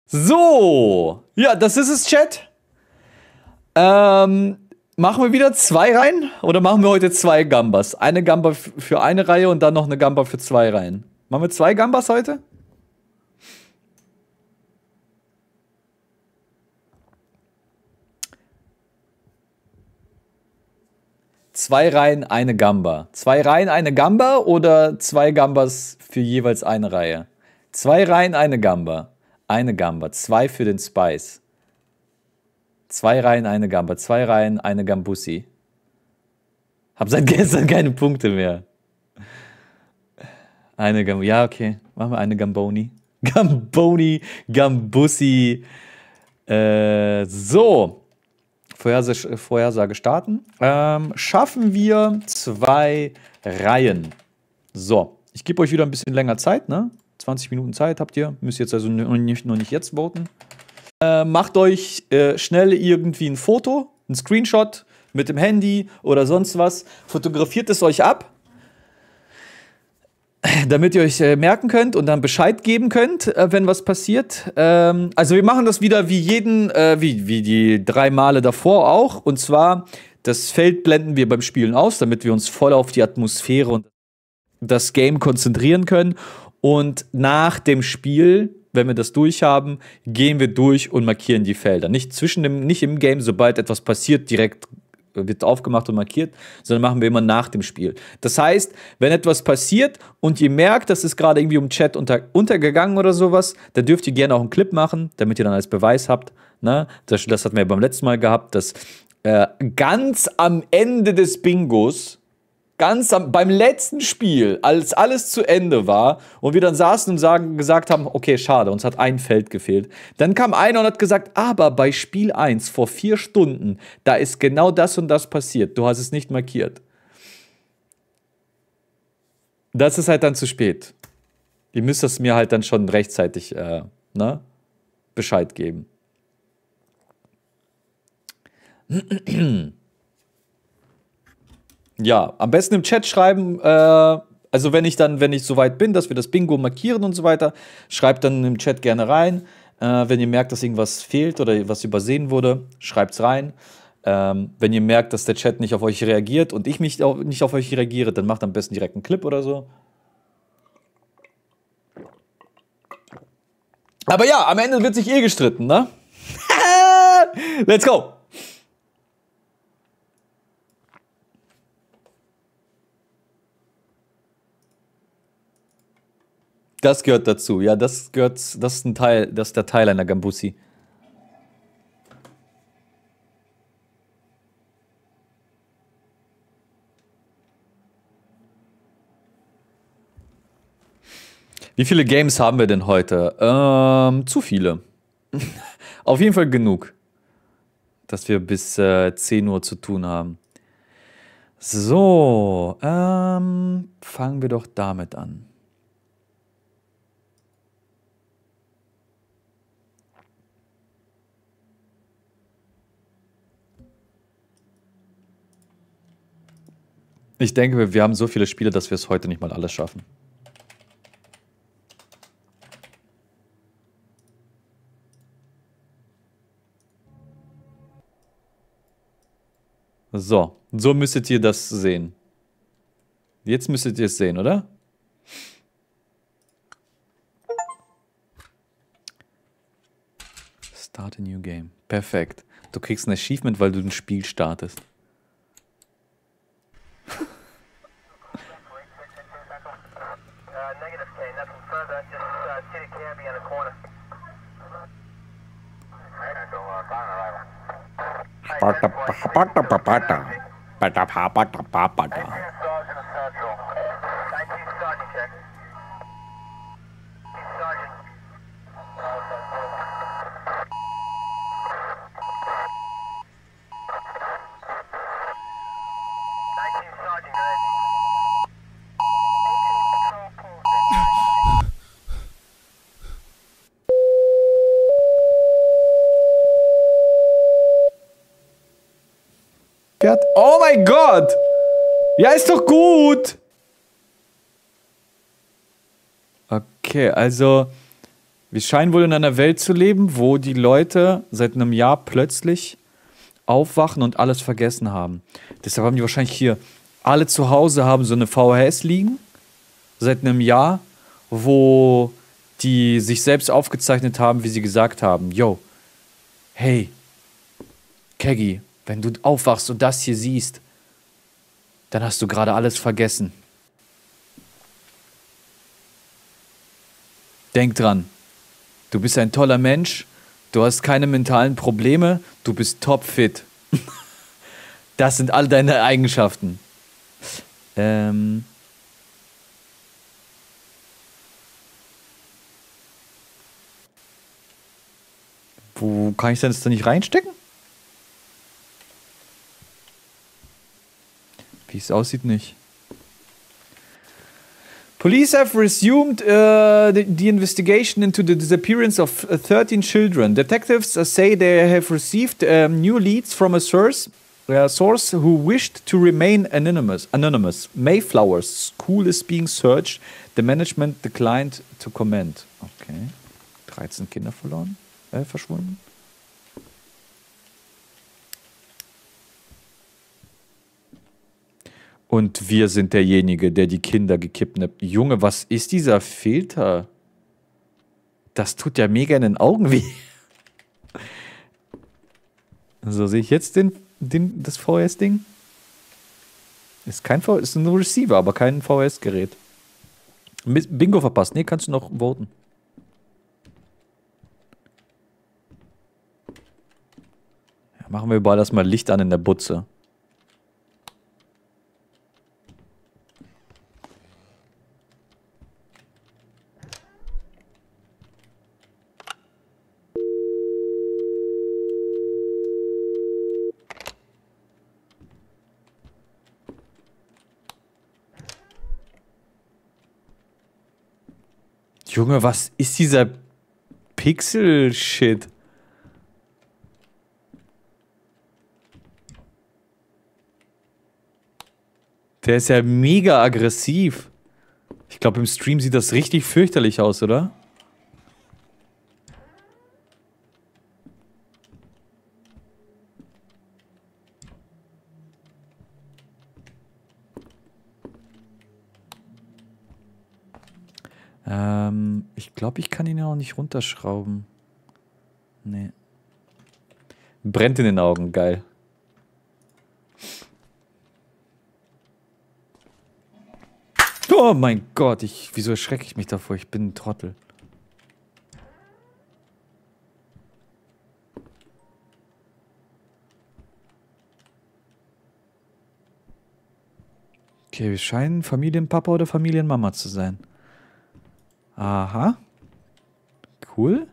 So, ja, das ist es, Chat. Machen wir wieder 2 Reihen oder machen wir heute 2 Gambas? Eine Gamba für eine Reihe und dann noch eine Gamba für 2 Reihen. Machen wir 2 Gambas heute? Zwei Reihen, eine Gamba. 2 Reihen, eine Gamba oder 2 Gambas für jeweils eine Reihe? 2 Reihen, eine Gamba. Eine Gamba. 2 für den Spice. 2 Reihen, eine Gamba. 2 Reihen, eine Gambussi. Hab seit gestern keine Punkte mehr. Eine Gambussi. Ja, okay. Machen wir eine Gamboni. Gamboni, Gambussi. So. Vorhersage starten. Schaffen wir 2 Reihen. So. Ich gebe euch wieder ein bisschen länger Zeit, ne? 20 Minuten Zeit habt ihr. Müsst jetzt also noch nicht jetzt voten. Macht euch schnell irgendwie ein Foto, ein Screenshot mit dem Handy oder sonst was. Fotografiert es euch ab, damit ihr euch merken könnt und dann Bescheid geben könnt, wenn was passiert. Also wir machen das wieder wie die 3 Male davor auch. Und zwar, das Feld blenden wir beim Spielen aus, damit wir uns voll auf die Atmosphäre und das Game konzentrieren können. Und nach dem Spiel, wenn wir das durchhaben, gehen wir durch und markieren die Felder. Nicht im Game, sobald etwas passiert, direkt wird aufgemacht und markiert, sondern machen wir immer nach dem Spiel. Das heißt, wenn etwas passiert und ihr merkt, das ist gerade irgendwie im Chat untergegangen oder sowas, dann dürft ihr gerne auch einen Clip machen, damit ihr dann als Beweis habt. Ne? Das hatten wir beim letzten Mal gehabt, dass ganz am Ende des Bingos, beim letzten Spiel, als alles zu Ende war und wir dann saßen und gesagt haben, okay, schade, uns hat ein Feld gefehlt. Dann kam einer und hat gesagt, aber bei Spiel 1 vor 4 Stunden, da ist genau das und das passiert. Du hast es nicht markiert. Das ist halt dann zu spät. Ihr müsst das mir halt dann schon rechtzeitig Bescheid geben. Ja, am besten im Chat schreiben, also wenn ich soweit bin, dass wir das Bingo markieren und so weiter, schreibt dann im Chat gerne rein. Wenn ihr merkt, dass irgendwas fehlt oder was übersehen wurde, schreibt's rein. Wenn ihr merkt, dass der Chat nicht auf euch reagiert und ich nicht auf euch reagiere, dann macht am besten direkt einen Clip oder so. Aber ja, am Ende wird sich gestritten, ne? Let's go! Das gehört dazu, ja, das ist der Teil einer Gambussi. Wie viele Games haben wir denn heute? Zu viele. Auf jeden Fall genug, dass wir bis 10 Uhr zu tun haben. So, fangen wir doch damit an. Ich denke, wir haben so viele Spiele, dass wir es heute nicht mal alles schaffen. So müsstet ihr das sehen. Jetzt müsstet ihr es sehen, oder? Start a new game. Perfekt. Du kriegst ein Achievement, weil du ein Spiel startest. Oh mein Gott! Ja, ist doch gut! Okay, also Wir scheinen wohl in einer Welt zu leben, wo die Leute seit einem Jahr plötzlich aufwachen und alles vergessen haben. Deshalb haben die wahrscheinlich hier alle zu Hause haben so eine VHS liegen, seit einem Jahr, wo die sich selbst aufgezeichnet haben, wie sie gesagt haben, yo, hey, Keggy, wenn du aufwachst und das hier siehst, dann hast du gerade alles vergessen. Denk dran, du bist ein toller Mensch, du hast keine mentalen Probleme, du bist topfit. Das sind all deine Eigenschaften. Wo kann ich denn das da nicht reinstecken? Wie es aussieht, nicht. Police have resumed the investigation into the disappearance of 13 children. Detectives say they have received new leads from a source who wished to remain anonymous. Mayflower's school is being searched. The management declined to comment. Okay. 13 Kinder verschwunden. Und wir sind derjenige, der die Kinder gekidnappt. Junge, was ist dieser Filter? Das tut ja mega in den Augen weh. So, sehe ich jetzt das VHS-Ding? Ist kein VHS, ist ein Receiver, aber kein VHS-Gerät. Bingo verpasst. Nee, kannst du noch voten. Ja, machen wir überall erstmal Licht an in der Butze. Junge, was ist dieser Pixel-Shit? Der ist ja mega aggressiv. Ich glaube, im Stream sieht das richtig fürchterlich aus, oder? Ich glaube, ich kann ihn ja auch nicht runterschrauben. Nee. Brennt in den Augen, geil. Oh mein Gott, wieso erschrecke ich mich davor? Ich bin ein Trottel. Okay, wir scheinen Familienpapa oder Familienmama zu sein. Aha. Cool.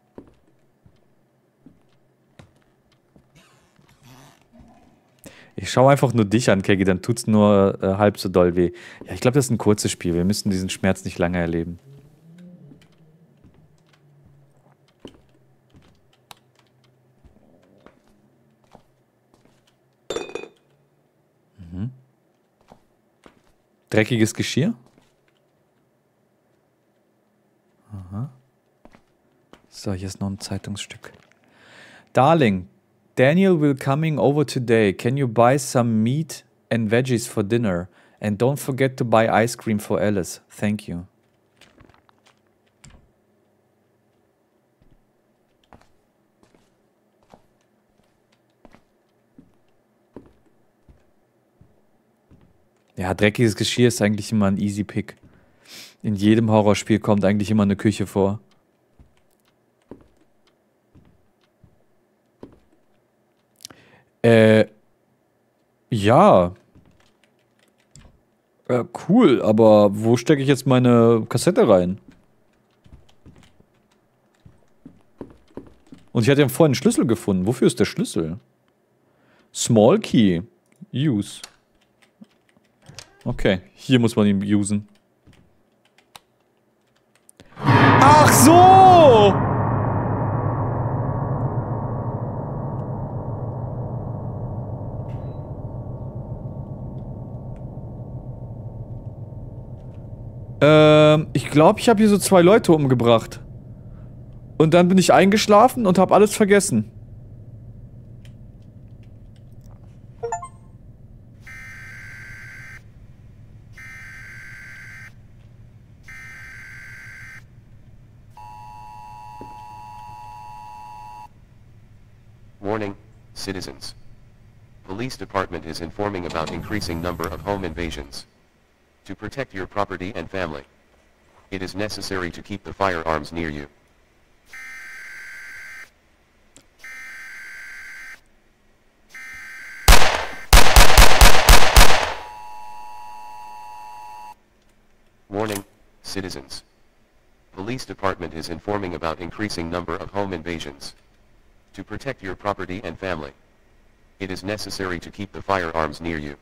Ich schaue einfach nur dich an, Keggy, dann tut's nur halb so doll weh. Ja, ich glaube, das ist ein kurzes Spiel. Wir müssen diesen Schmerz nicht lange erleben. Mhm. Dreckiges Geschirr? Aha. So, hier ist noch ein Zeitungsstück. Darling, Daniel will coming over today. Can you buy some meat and veggies for dinner? And don't forget to buy ice cream for Alice. Thank you. Ja, dreckiges Geschirr ist eigentlich immer ein easy pick. In jedem Horrorspiel kommt eigentlich immer eine Küche vor. Ja. Cool, aber wo stecke ich jetzt meine Kassette rein? Und ich hatte ja vorhin einen Schlüssel gefunden. Wofür ist der Schlüssel? Small Key. Use. Okay, hier muss man ihn usen. Ach so! Ich glaube, ich habe hier so 2 Leute umgebracht. Und dann bin ich eingeschlafen und habe alles vergessen. Warning, citizens. Police department is informing about increasing number of home invasions. To protect your property and family, it is necessary to keep the firearms near you. Warning, citizens. Police department is informing about increasing number of home invasions. To protect your property and family, it is necessary to keep the firearms near you.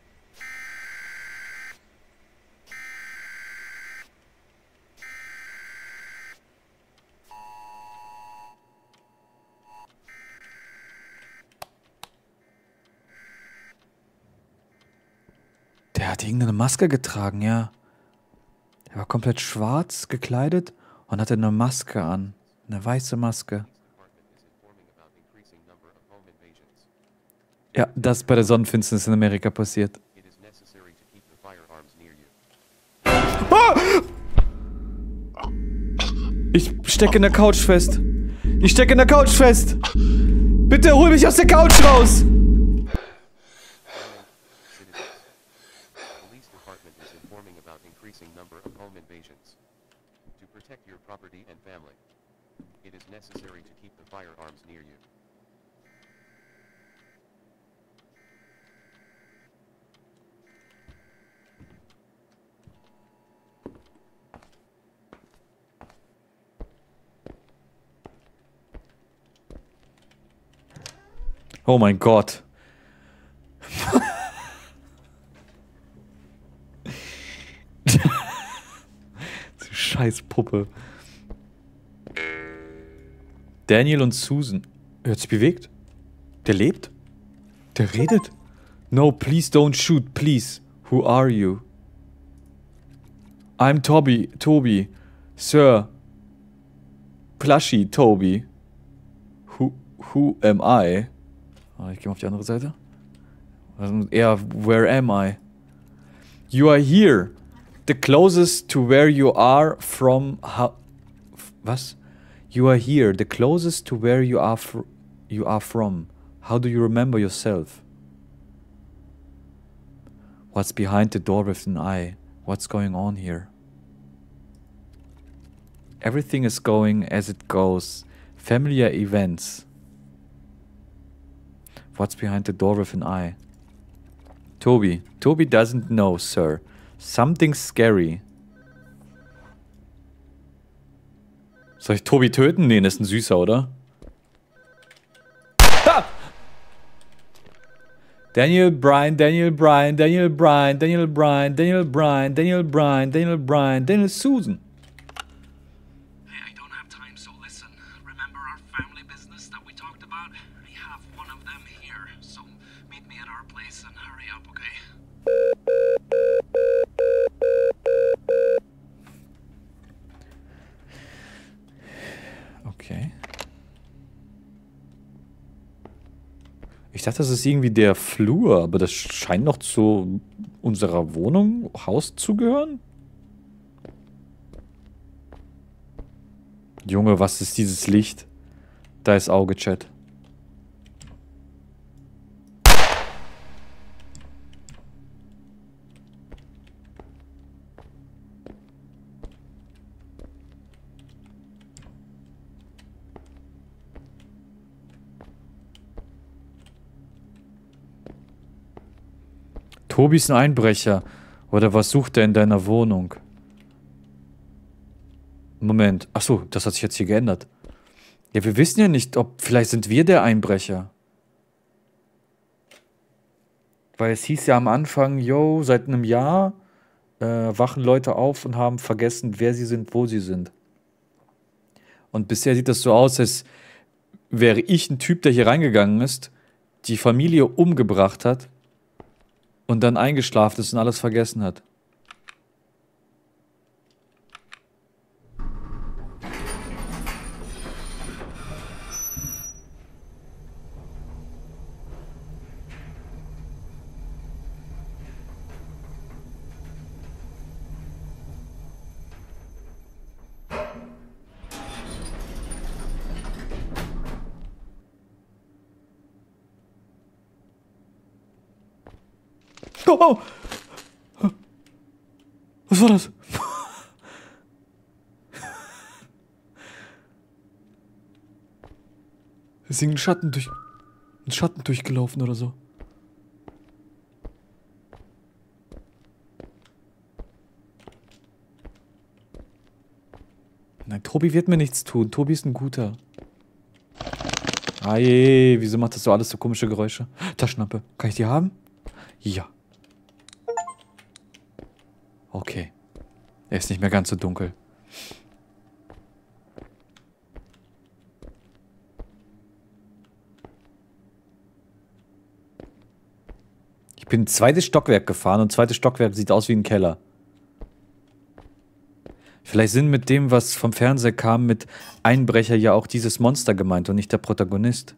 Der hat irgendeine Maske getragen, ja. Er war komplett schwarz gekleidet und hatte eine Maske an. Eine weiße Maske. Ja, das ist bei der Sonnenfinsternis in Amerika passiert. Ah! Ich stecke in der Couch fest. Ich stecke in der Couch fest. Bitte hol mich aus der Couch raus. Oh mein Gott. Du Scheißpuppe. Daniel und Susan. Er hat sich bewegt. Der lebt? Der redet? No, please don't shoot, please. Who are you? I'm Toby. Sir. Plushy Toby. Who am I? Ich gehe mal auf die andere Seite. Eher, where am I? You are here. The closest to where you are from... Was? You are here. The closest to where you are from. How do you remember yourself? What's behind the door with an eye? What's going on here? Everything is going as it goes. Familiar events. What's behind the door with an eye? Toby. Toby doesn't know, sir. Something scary. Soll ich Toby töten? Nee, das ist ein Süßer, oder? Ah! Daniel Bryan, Daniel Susan. Okay. Ich dachte, das ist irgendwie der Flur, aber das scheint noch zu unserer Wohnung, Haus zu gehören. Junge, was ist dieses Licht? Da ist Auge-Chat. Tobi ist ein Einbrecher. Oder was sucht er in deiner Wohnung? Moment. Achso, das hat sich jetzt hier geändert. Ja, wir wissen ja nicht, ob... Vielleicht sind wir der Einbrecher. Weil es hieß ja am Anfang, yo, seit einem Jahr wachen Leute auf und haben vergessen, wer sie sind, wo sie sind. Und bisher sieht das so aus, als wäre ich ein Typ, der hier reingegangen ist, die Familie umgebracht hat und dann eingeschlafen ist und alles vergessen hat. Oh, oh. Was war das? Es ist ein Schatten durchgelaufen oder so. Nein, Tobi wird mir nichts tun. Tobi ist ein guter. Ah je, wieso macht das so alles so komische Geräusche? Taschenlampe. Kann ich die haben? Ja. Okay. Er ist nicht mehr ganz so dunkel. Ich bin ins 2. Stockwerk gefahren und 2. Stockwerk sieht aus wie ein Keller. Vielleicht sind mit dem, was vom Fernseher kam, mit Einbrecher ja auch dieses Monster gemeint und nicht der Protagonist.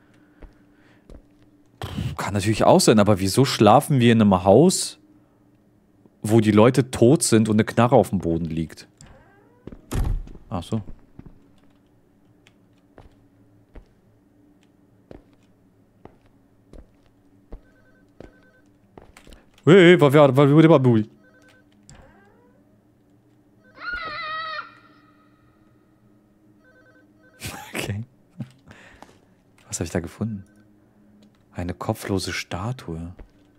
Kann natürlich auch sein, aber wieso schlafen wir in einem Haus, wo die Leute tot sind und eine Knarre auf dem Boden liegt? Ach so. Hey, okay. Was habe ich da gefunden? Eine kopflose Statue.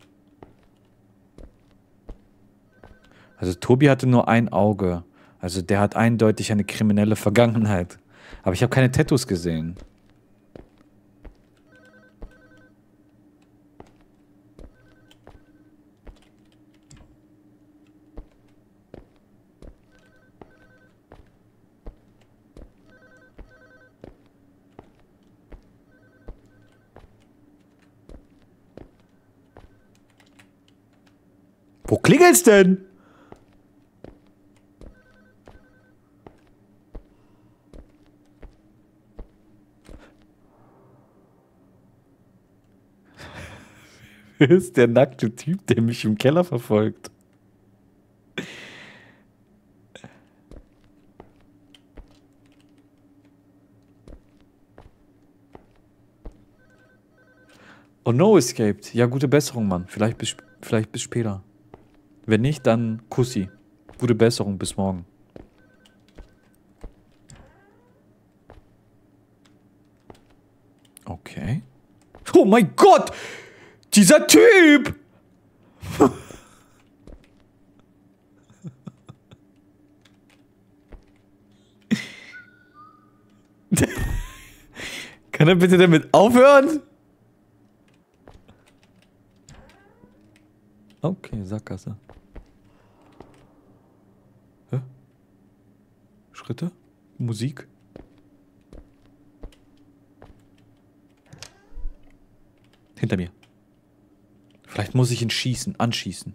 Also Tobi hatte nur ein Auge. Also der hat eindeutig eine kriminelle Vergangenheit. Aber ich habe keine Tattoos gesehen. Wo klingelt's denn? Wer ist der nackte Typ, der mich im Keller verfolgt? Oh no, escaped. Ja, gute Besserung, Mann. Vielleicht bis später. Wenn nicht, dann Kussi. Gute Besserung, bis morgen. Okay. Oh mein Gott! Dieser Typ! Kann er bitte damit aufhören? Okay, Sackgasse. Hä? Schritte? Musik? Hinter mir. Vielleicht muss ich ihn anschießen.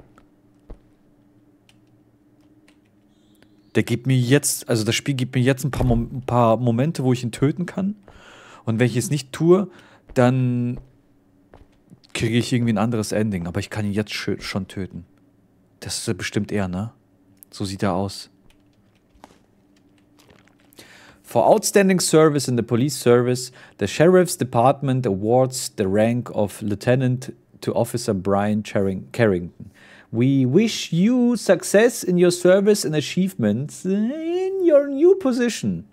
Der gibt mir jetzt, also das Spiel gibt mir jetzt ein paar Momente, wo ich ihn töten kann. Und wenn ich es nicht tue, dann kriege ich irgendwie ein anderes Ending. Aber ich kann ihn jetzt schon töten. Das ist bestimmt er, ne? So sieht er aus. For outstanding service in the police service, the Sheriff's Department awards the rank of Lieutenant to Officer Brian Carrington. We wish you success in your service and achievements in your new position.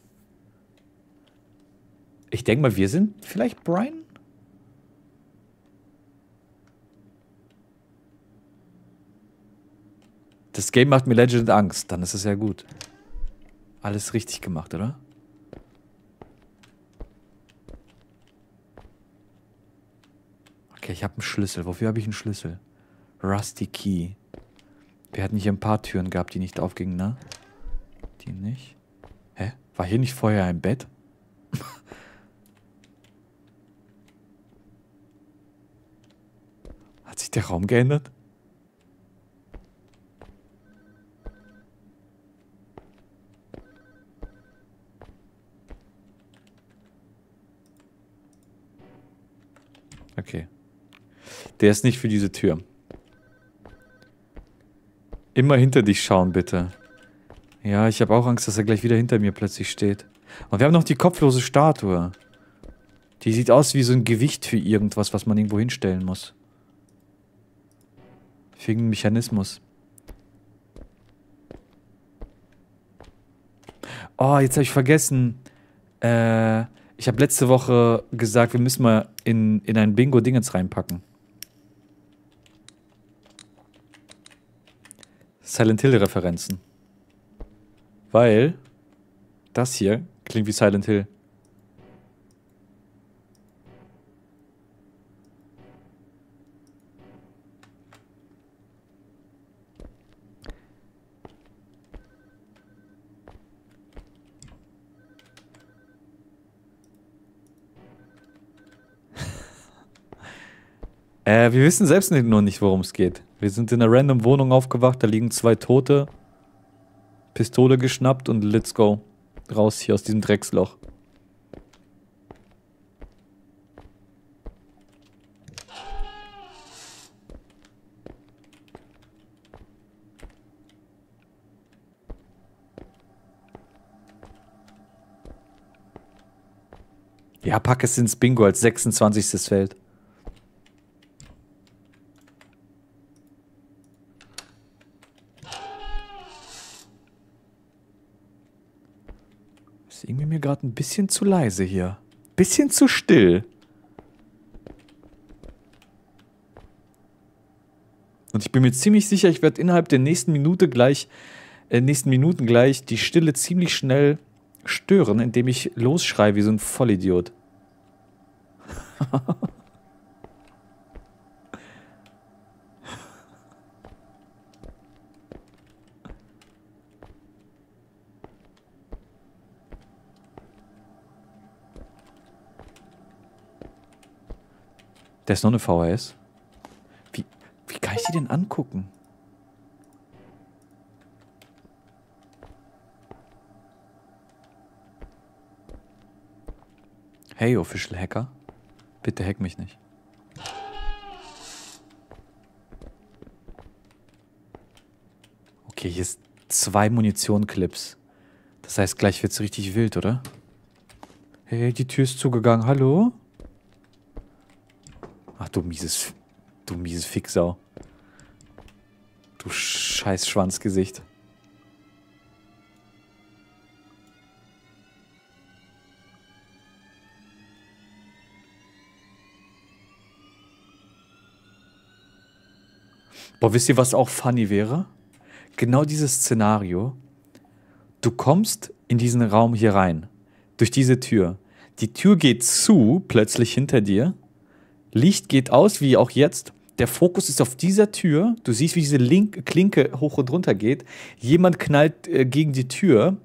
Ich denke mal, wir sind vielleicht Brian? Das Game macht mir Legend Angst, dann ist es ja gut. Alles richtig gemacht, oder? Okay, ich habe einen Schlüssel. Wofür habe ich einen Schlüssel? Rusty Key. Wir hatten hier ein paar Türen gehabt, die nicht aufgingen, ne? Die nicht. Hä? War hier nicht vorher ein Bett? Hat sich der Raum geändert? Okay. Der ist nicht für diese Tür. Immer hinter dich schauen, bitte. Ja, ich habe auch Angst, dass er gleich wieder hinter mir plötzlich steht. Und wir haben noch die kopflose Statue. Die sieht aus wie so ein Gewicht für irgendwas, was man irgendwo hinstellen muss. Wegen Mechanismus. Oh, jetzt habe ich vergessen. Ich habe letzte Woche gesagt, wir müssen mal in ein Bingo-Dingens reinpacken. Silent Hill-Referenzen. Weil das hier klingt wie Silent Hill. Wir wissen selbst noch nicht, worum es geht. Wir sind in einer random Wohnung aufgewacht, da liegen 2 Tote. Pistole geschnappt und let's go. Raus hier aus diesem Drecksloch. Ja, pack es ins Bingo als 26. Feld. Ist irgendwie mir gerade ein bisschen zu leise hier. Bisschen zu still. Und ich bin mir ziemlich sicher, ich werde innerhalb der nächsten Minuten gleich die Stille ziemlich schnell stören, indem ich losschreie wie so ein Vollidiot. Der ist noch eine VHS. Wie kann ich die denn angucken? Hey, Official Hacker. Bitte hack mich nicht. Okay, hier ist 2 Munition-Clips. Das heißt, gleich wird's richtig wild, oder? Hey, die Tür ist zugegangen. Hallo? Ach, du mieses Ficksau. Du scheiß Schwanzgesicht. Boah, wisst ihr, was auch funny wäre? Genau dieses Szenario. Du kommst in diesen Raum hier rein. Durch diese Tür. Die Tür geht zu, plötzlich hinter dir. Licht geht aus, wie auch jetzt. Der Fokus ist auf dieser Tür. Du siehst, wie diese Klinke hoch und runter geht. Jemand knallt gegen die Tür.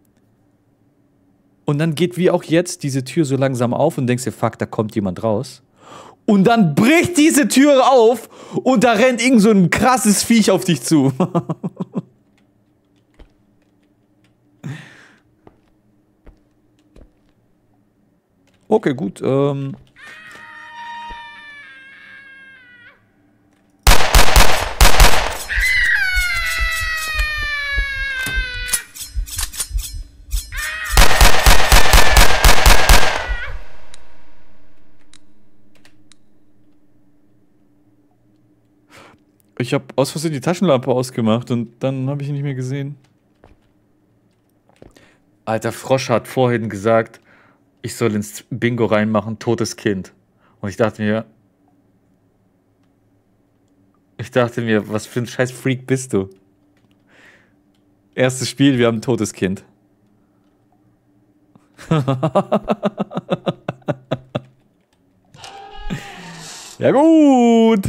Und dann geht wie auch jetzt diese Tür so langsam auf und denkst dir, fuck, da kommt jemand raus. Und dann bricht diese Tür auf und da rennt irgend so ein krasses Viech auf dich zu. Okay, gut. Ich habe aus Versehen die Taschenlampe ausgemacht und dann habe ich ihn nicht mehr gesehen. Alter, Frosch hat vorhin gesagt, ich soll ins Bingo reinmachen, totes Kind. Und ich dachte mir, was für ein scheiß Freak bist du? Erstes Spiel, wir haben ein totes Kind. Ja gut.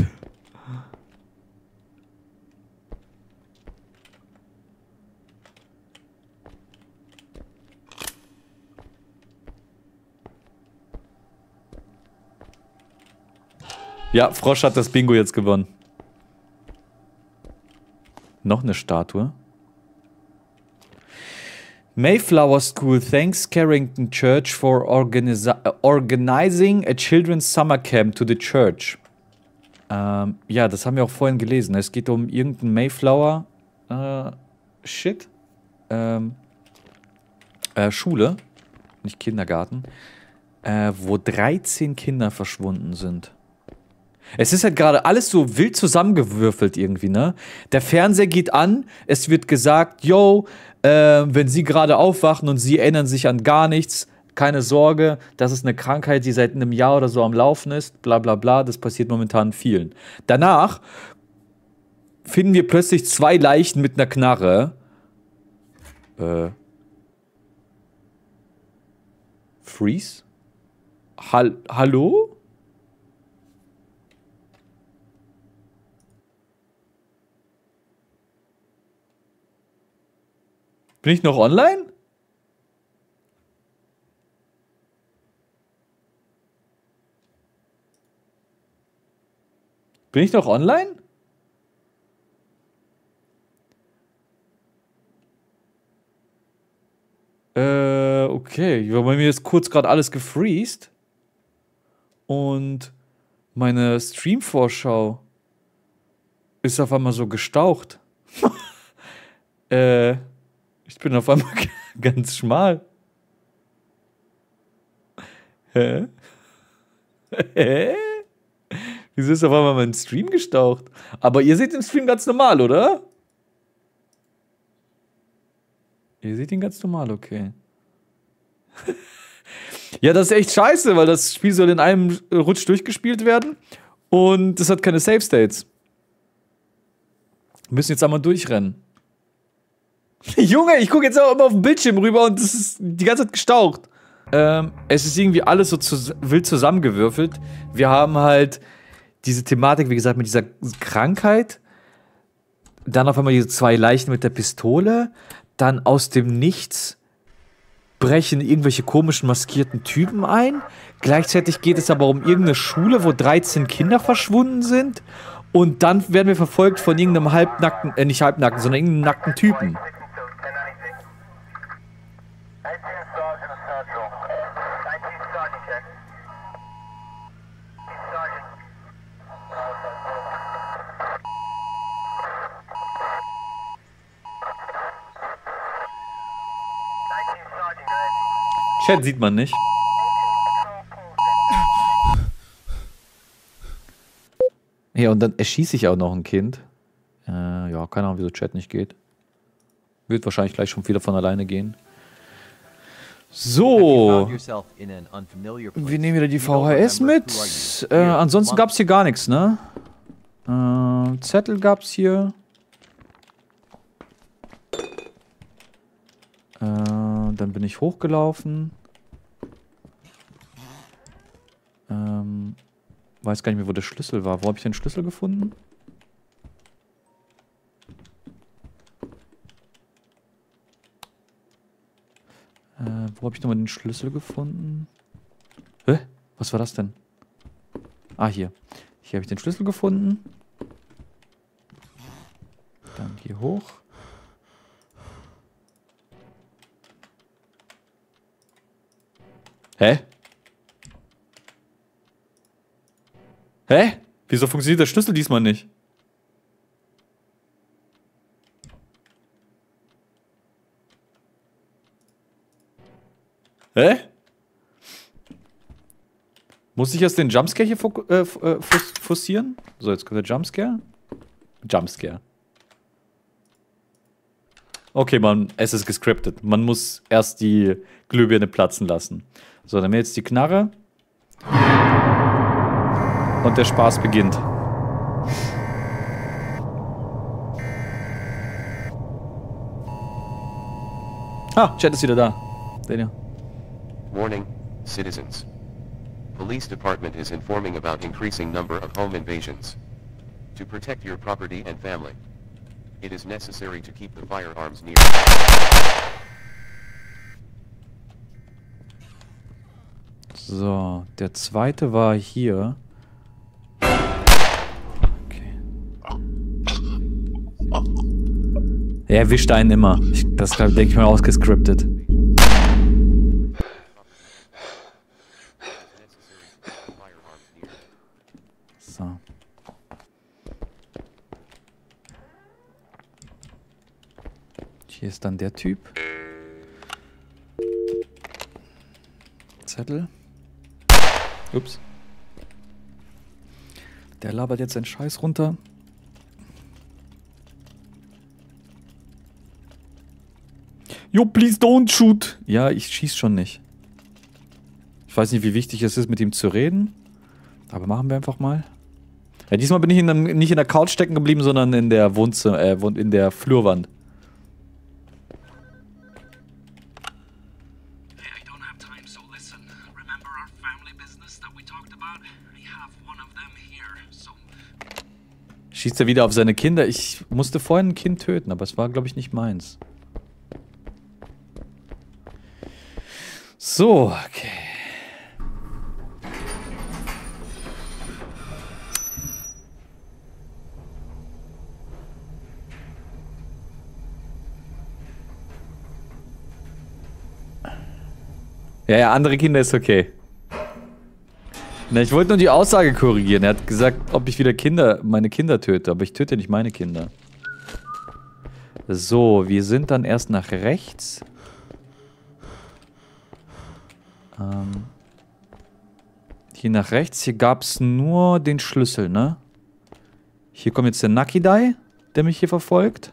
Ja, Frosch hat das Bingo jetzt gewonnen. Noch eine Statue. Mayflower School thanks Carrington Church for organizing a children's summer camp to the church. Ja, das haben wir auch vorhin gelesen. Es geht um irgendeinen Mayflower Shit. Schule, nicht Kindergarten, wo 13 Kinder verschwunden sind. Es ist halt gerade alles so wild zusammengewürfelt irgendwie, ne? Der Fernseher geht an, es wird gesagt, yo, wenn Sie gerade aufwachen und Sie erinnern sich an gar nichts, keine Sorge, das ist eine Krankheit, die seit einem Jahr oder so am Laufen ist, bla bla bla, das passiert momentan vielen. Danach finden wir plötzlich 2 Leichen mit einer Knarre. Freeze? Hallo? Bin ich noch online? Bin ich noch online? Okay. Bei mir ist kurz gerade alles gefreezed. Und meine Stream-Vorschau ist auf einmal so gestaucht. Ich bin auf einmal ganz schmal. Hä? Hä? Wieso ist auf einmal mein Stream gestaucht? Aber ihr seht den Stream ganz normal, oder? Ihr seht ihn ganz normal, okay. Ja, das ist echt scheiße, weil das Spiel soll in einem Rutsch durchgespielt werden und es hat keine Save States. Wir müssen jetzt einmal durchrennen. Junge, ich gucke jetzt auch immer auf den Bildschirm rüber und das ist die ganze Zeit gestaucht. Es ist irgendwie alles so wild zusammengewürfelt. Wir haben halt diese Thematik, wie gesagt, mit dieser Krankheit. Dann auf einmal diese 2 Leichen mit der Pistole. Dann aus dem Nichts brechen irgendwelche komischen maskierten Typen ein. Gleichzeitig geht es aber um irgendeine Schule, wo 13 Kinder verschwunden sind. Und dann werden wir verfolgt von irgendeinem halbnackten, nicht halbnackten, sondern irgendeinem nackten Typen. Chat sieht man nicht. Ja, und dann erschieße ich auch noch ein Kind. Ja, keine Ahnung, wieso Chat nicht geht. Wird wahrscheinlich gleich schon wieder von alleine gehen. So. Wir nehmen wieder die VHS mit. Ansonsten gab es hier gar nichts, ne? Zettel gab es hier. Dann bin ich hochgelaufen. Weiß gar nicht mehr, wo der Schlüssel war. Wo habe ich den Schlüssel gefunden? Wo habe ich nochmal den Schlüssel gefunden? Hä? Was war das denn? Ah, hier. Hier habe ich den Schlüssel gefunden. Dann hier hoch. Hä? Hä? Wieso funktioniert der Schlüssel diesmal nicht? Hä? Muss ich erst den Jumpscare hier forcieren? So, jetzt kommt der Jumpscare. Jumpscare. Okay, es ist gescriptet. Man muss erst die Glühbirne platzen lassen. So, dann haben wir jetzt die Knarre. Und der Spaß beginnt. Ah, Chat ist wieder da. Daniel. Warning, citizens. Police department is informing about increasing number of home invasions. To protect your property and family, it is necessary to keep the firearms near. So, der zweite war hier. Okay. Er erwischt einen immer. Das denke ich mal ausgescriptet. So. Hier ist dann der Typ. Zettel. Ups. Der labert jetzt seinen Scheiß runter. Yo, please don't shoot. Ja, ich schieß schon nicht. Ich weiß nicht, wie wichtig es ist, mit ihm zu reden. Aber machen wir einfach mal. Ja, diesmal bin ich nicht in der Couch stecken geblieben, sondern in der in der Flurwand. Schießt er wieder auf seine Kinder? Ich musste vorhin ein Kind töten, aber es war, glaube ich, nicht meins. So, okay. Ja, andere Kinder ist okay. Na, ich wollte nur die Aussage korrigieren. Er hat gesagt, ob ich wieder meine Kinder töte. Aber ich töte nicht meine Kinder. So, wir sind dann erst nach rechts. Hier nach rechts. Hier gab es nur den Schlüssel, ne? Hier kommt jetzt der Nakidai, der mich hier verfolgt.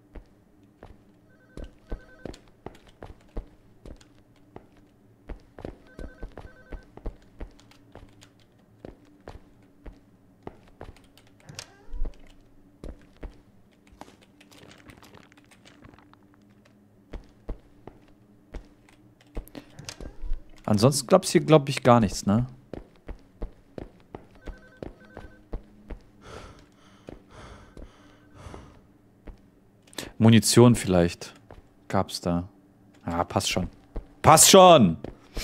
Ansonsten gab es hier, glaube ich, gar nichts, ne? Munition vielleicht. Gab's da. Ah, passt schon. Passt schon!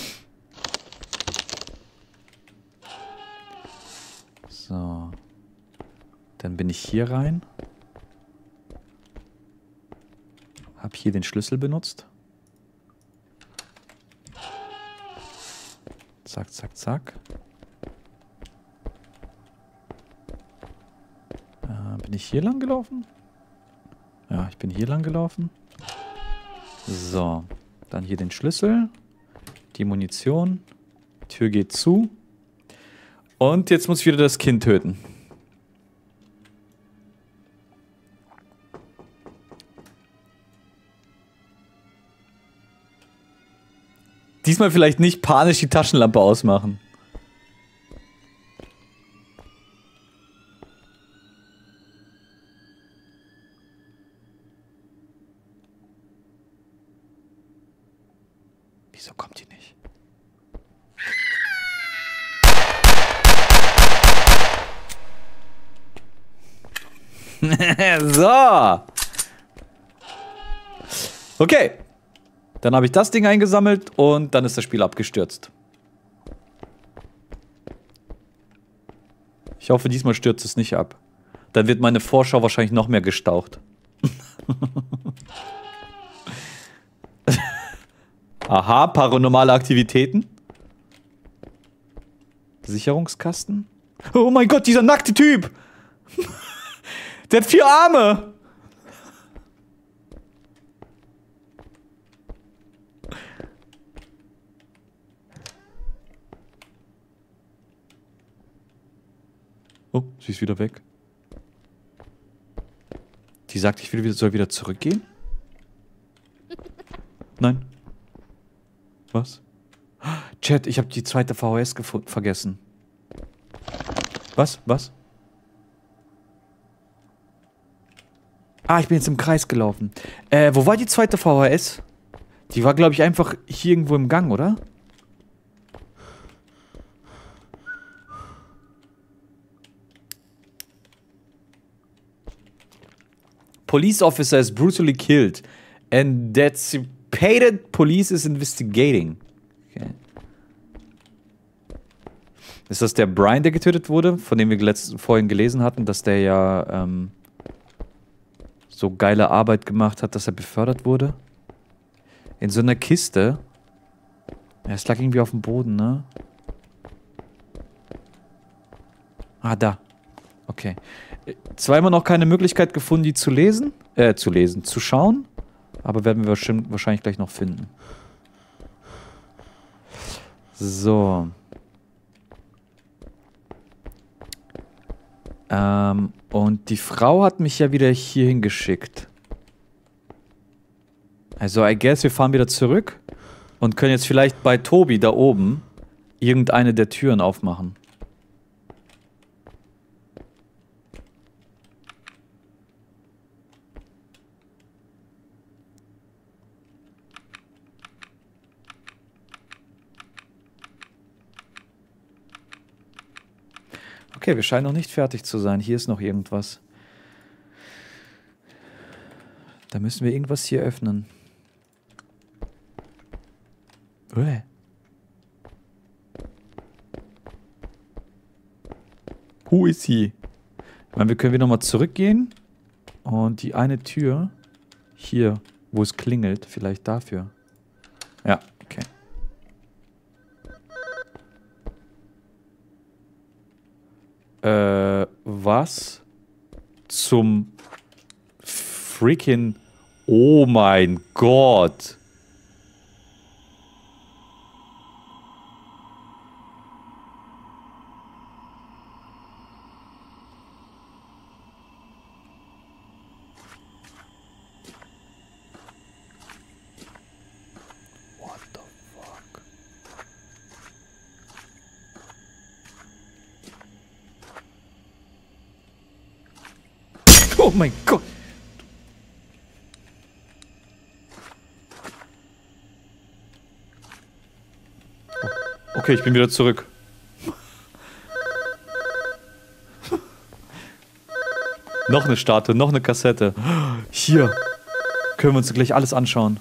So. Dann bin ich hier rein. Hab hier den Schlüssel benutzt. Zack, zack, zack. Bin ich hier lang gelaufen? Ja, ich bin hier lang gelaufen. So. Dann hier den Schlüssel. Die Munition. Tür geht zu. Und jetzt muss ich wieder das Kind töten. Diesmal vielleicht nicht panisch die Taschenlampe ausmachen. Wieso kommt die nicht? So. Okay. Dann habe ich das Ding eingesammelt und dann ist das Spiel abgestürzt. Ich hoffe, diesmal stürzt es nicht ab. Dann wird meine Vorschau wahrscheinlich noch mehr gestaucht. Aha, paranormale Aktivitäten. Sicherungskasten. Oh mein Gott, dieser nackte Typ! Der hat 4 Arme! Oh, sie ist wieder weg. Die sagt, ich soll wieder zurückgehen? Nein. Was? Chat, ich habe die zweite VHS vergessen. Was? Was? Ah, ich bin jetzt im Kreis gelaufen. Wo war die zweite VHS? Die war, glaube ich, einfach hier irgendwo im Gang, oder? Police officer is brutally killed and anticipated police is investigating. Okay. Ist das der Brian, der getötet wurde, von dem wir vorhin gelesen hatten, dass der ja so geile Arbeit gemacht hat, dass er befördert wurde? In so einer Kiste. Ja, es lag irgendwie auf dem Boden, ne? Ah, da. Okay. Zweimal noch keine Möglichkeit gefunden, die zu lesen. Zu schauen. Aber werden wir wahrscheinlich gleich noch finden. So. Und die Frau hat mich ja wieder hierhin geschickt. Also, I guess, wir fahren wieder zurück und können jetzt vielleicht bei Tobi da oben irgendeine der Türen aufmachen. Okay, wir scheinen noch nicht fertig zu sein. Hier ist noch irgendwas. Da müssen wir irgendwas hier öffnen. Who is he? Ich meine, wir können wieder nochmal zurückgehen. Und die eine Tür hier, wo es klingelt, vielleicht dafür. Ja, okay. Was zum freaking... Oh mein Gott. What the fuck? Oh mein Gott. Okay, ich bin wieder zurück. Noch eine Statue, noch eine Kassette. Hier. Können wir uns gleich alles anschauen.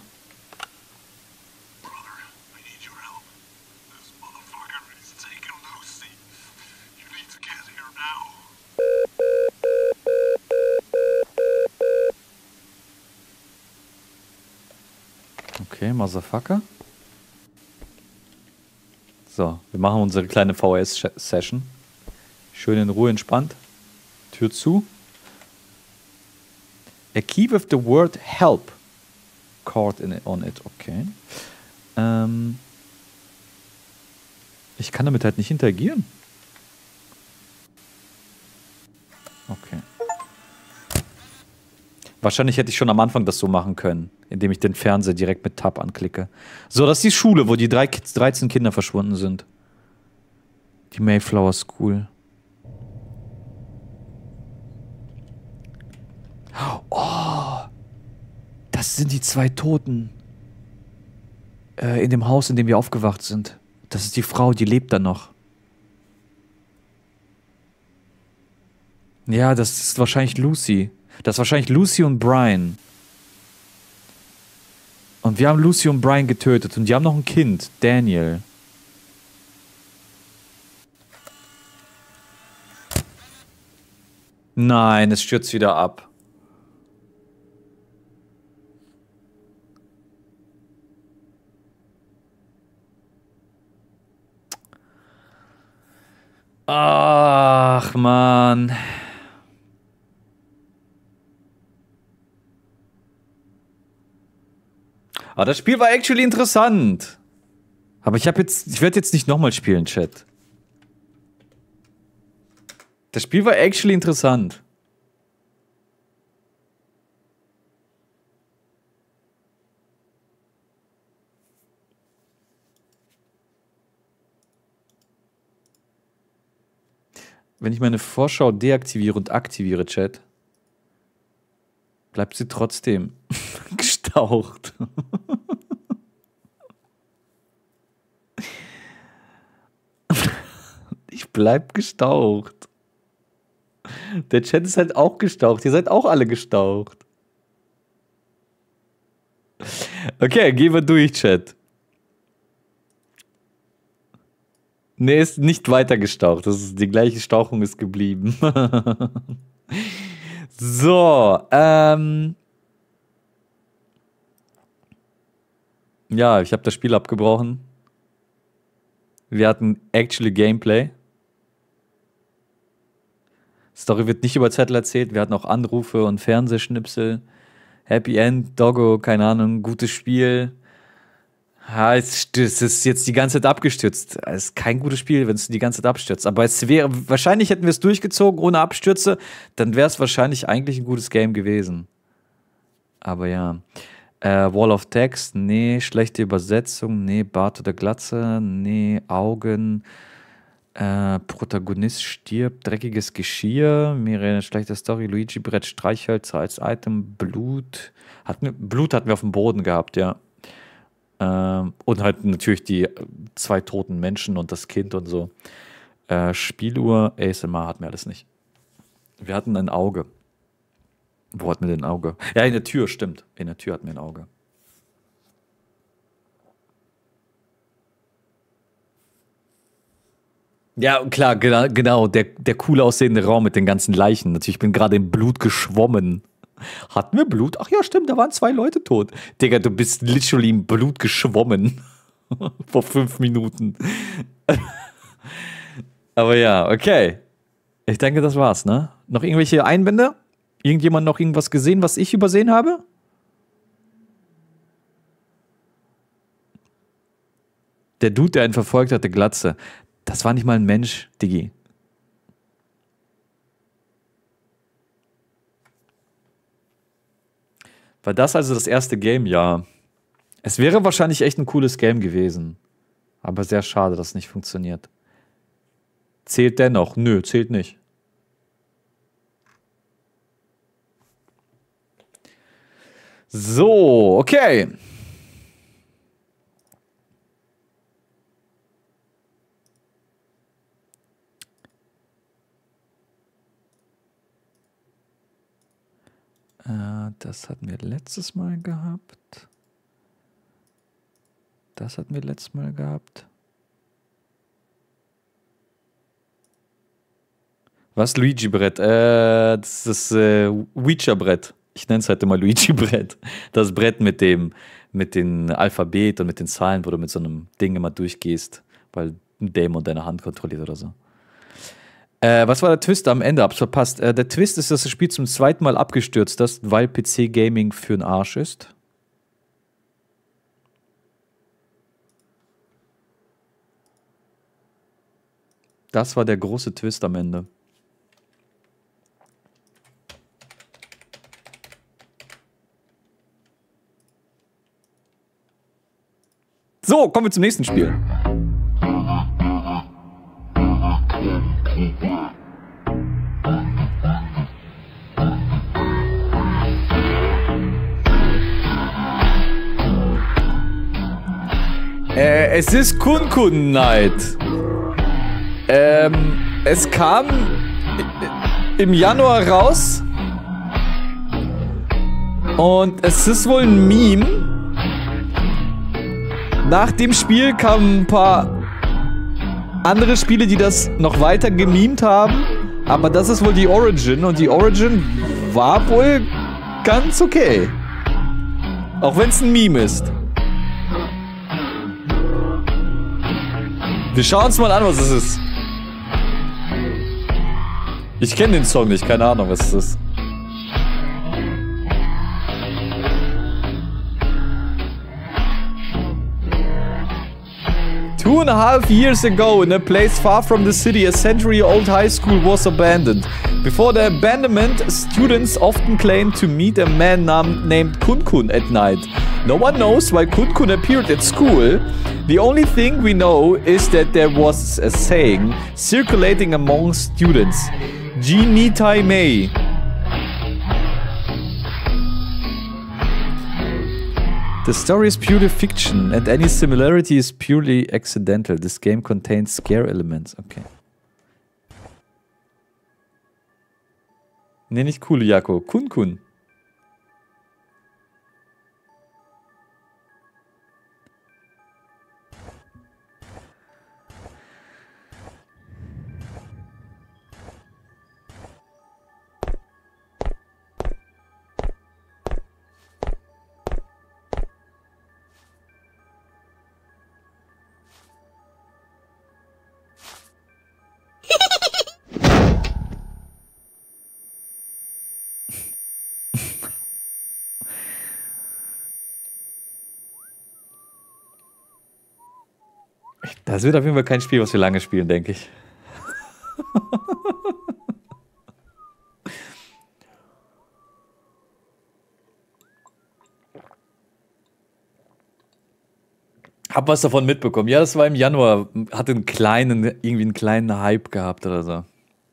Okay, Motherfucker. So, wir machen unsere kleine VHS-Session. Schön in Ruhe, entspannt. Tür zu. A key with the word help card on it. Okay. Ich kann damit halt nicht interagieren. Okay. Wahrscheinlich hätte ich schon am Anfang das so machen können, indem ich den Fernseher direkt mit Tab anklicke. So, das ist die Schule, wo die 13 Kinder verschwunden sind. Die Mayflower School. Oh! Das sind die 2 Toten. In dem Haus, in dem wir aufgewacht sind. Das ist die Frau, die lebt da noch. Ja, das ist wahrscheinlich Lucy. Das ist wahrscheinlich Lucy und Brian. Und wir haben Lucy und Brian getötet. Und die haben noch ein Kind, Daniel. Nein, es stürzt wieder ab. Ach, Mann. Aber das Spiel war actually interessant. Aber ich werde jetzt nicht nochmal spielen, Chat. Das Spiel war actually interessant. Wenn ich meine Vorschau deaktiviere und aktiviere, Chat, bleibt sie trotzdem gestaucht. Ich bleib gestaucht. Der Chat ist halt auch gestaucht. Ihr seid auch alle gestaucht. Okay, gehen wir durch, Chat. Nee, ist nicht weiter gestaucht. Die gleiche Stauchung ist geblieben. So, ja, ich habe das Spiel abgebrochen. Wir hatten actually Gameplay. Story wird nicht über Zettel erzählt. Wir hatten auch Anrufe und Fernsehschnipsel. Happy End, Doggo, keine Ahnung, gutes Spiel. Ja, es ist jetzt die ganze Zeit abgestürzt. Es ist kein gutes Spiel, wenn es die ganze Zeit abstürzt. Aber es wäre, wahrscheinlich hätten wir es durchgezogen ohne Abstürze, dann wäre es wahrscheinlich eigentlich ein gutes Game gewesen. Aber ja. Wall of Text, nee. Schlechte Übersetzung, nee. Bart oder Glatze, nee. Augen. Protagonist stirbt, dreckiges Geschirr, mehrere schlechte Story, Luigi-Brett, Streichhölzer als Item, Blut. Blut hatten wir auf dem Boden gehabt, ja. Und halt natürlich die 2 toten Menschen und das Kind und so. Spieluhr, ASMR hatten wir alles nicht. Wir hatten ein Auge. Wo hatten wir denn ein Auge? Ja, in der Tür, stimmt. In der Tür hatten wir ein Auge. Ja, klar, genau. Der cool aussehende Raum mit den ganzen Leichen. Natürlich, ich bin gerade im Blut geschwommen. Hatten wir Blut? Ach ja, stimmt, da waren 2 Leute tot. Digga, du bist literally im Blut geschwommen. Vor 5 Minuten. Aber ja, okay. Ich denke, das war's, ne? Noch irgendwelche Einwände? Irgendjemand noch irgendwas gesehen, was ich übersehen habe? Der Dude, der einen verfolgt hatte, Glatze. Das war nicht mal ein Mensch, Diggi. War das also das erste Game? Ja. Es wäre wahrscheinlich echt ein cooles Game gewesen. Aber sehr schade, dass es nicht funktioniert. Zählt dennoch? Nö, zählt nicht. So, okay. Das hatten wir letztes Mal gehabt. Das hatten wir letztes Mal gehabt. Was? Luigi-Brett? Das ist das Ouija-Brett. Ich nenne es halt immer Luigi-Brett. Das Brett mit dem Alphabet und mit den Zahlen, wo du mit so einem Ding immer durchgehst, weil ein Dämon deine Hand kontrolliert oder so. Was war der Twist am Ende? Hab's verpasst. Der Twist ist, dass das Spiel zum 2. Mal abgestürzt ist, weil PC-Gaming für den Arsch ist. Das war der große Twist am Ende. So, kommen wir zum nächsten Spiel. Es ist Kun-Kun Night. Es kam im Januar raus. Und es ist wohl ein Meme. Nach dem Spiel kamen ein paar andere Spiele, die das noch weiter gemimt haben. Aber das ist wohl die Origin. Und die Origin war wohl ganz okay. Auch wenn es ein Meme ist. Wir schauen uns mal an, was es ist. Ich kenne den Song nicht, keine Ahnung, was es ist. Two and a half years ago, in a place far from the city, a century-old high school was abandoned. Before the abandonment, students often claimed to meet a man named Kun-Kun at night. No one knows why Kun-Kun appeared at school. The only thing we know is that there was a saying circulating among students. Genie Tai Mei. The story is purely fiction and any similarity is purely accidental. This game contains scare elements. Okay. Nee, nicht cool, Jako. Kun-Kun. Das wird auf jeden Fall kein Spiel, was wir lange spielen, denke ich. Hab was davon mitbekommen. Ja, das war im Januar. Hatte irgendwie einen kleinen Hype gehabt oder so.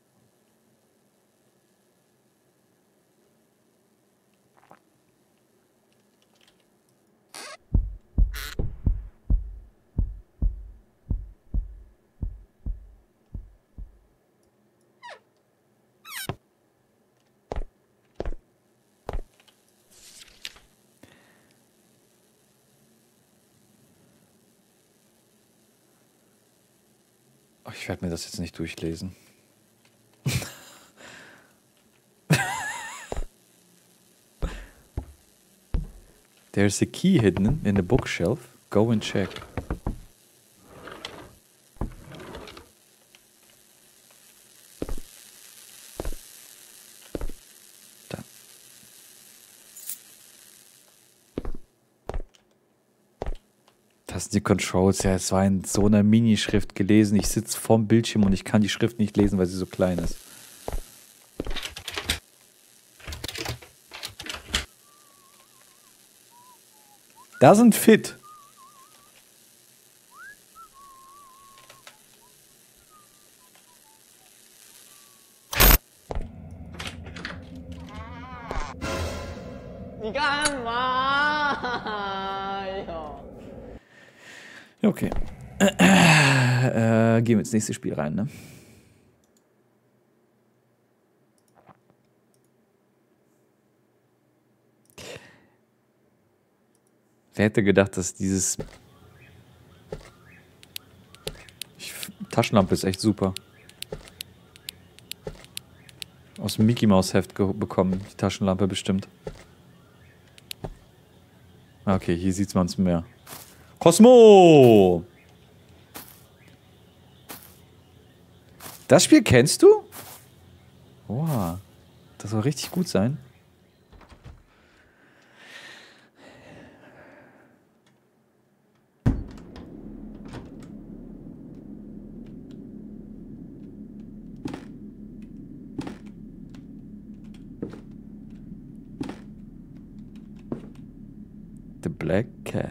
Oh, ich werde mir das jetzt nicht durchlesen. There's a key hidden in the bookshelf. Go and check. Da. Das sind die Controls. Ja, es war in so einer Minischrift gelesen. Ich sitze vorm Bildschirm und ich kann die Schrift nicht lesen, weil sie so klein ist. Doesn't fit. Okay. Gehen wir ins nächste Spiel rein, ne? Wer hätte gedacht, dass dieses... Taschenlampe ist echt super. Aus dem Mickey Mouse Heft bekommen, die Taschenlampe bestimmt. Okay, hier sieht man es mehr. Cosmo! Das Spiel kennst du? Wow, das soll richtig gut sein. The Black Cat.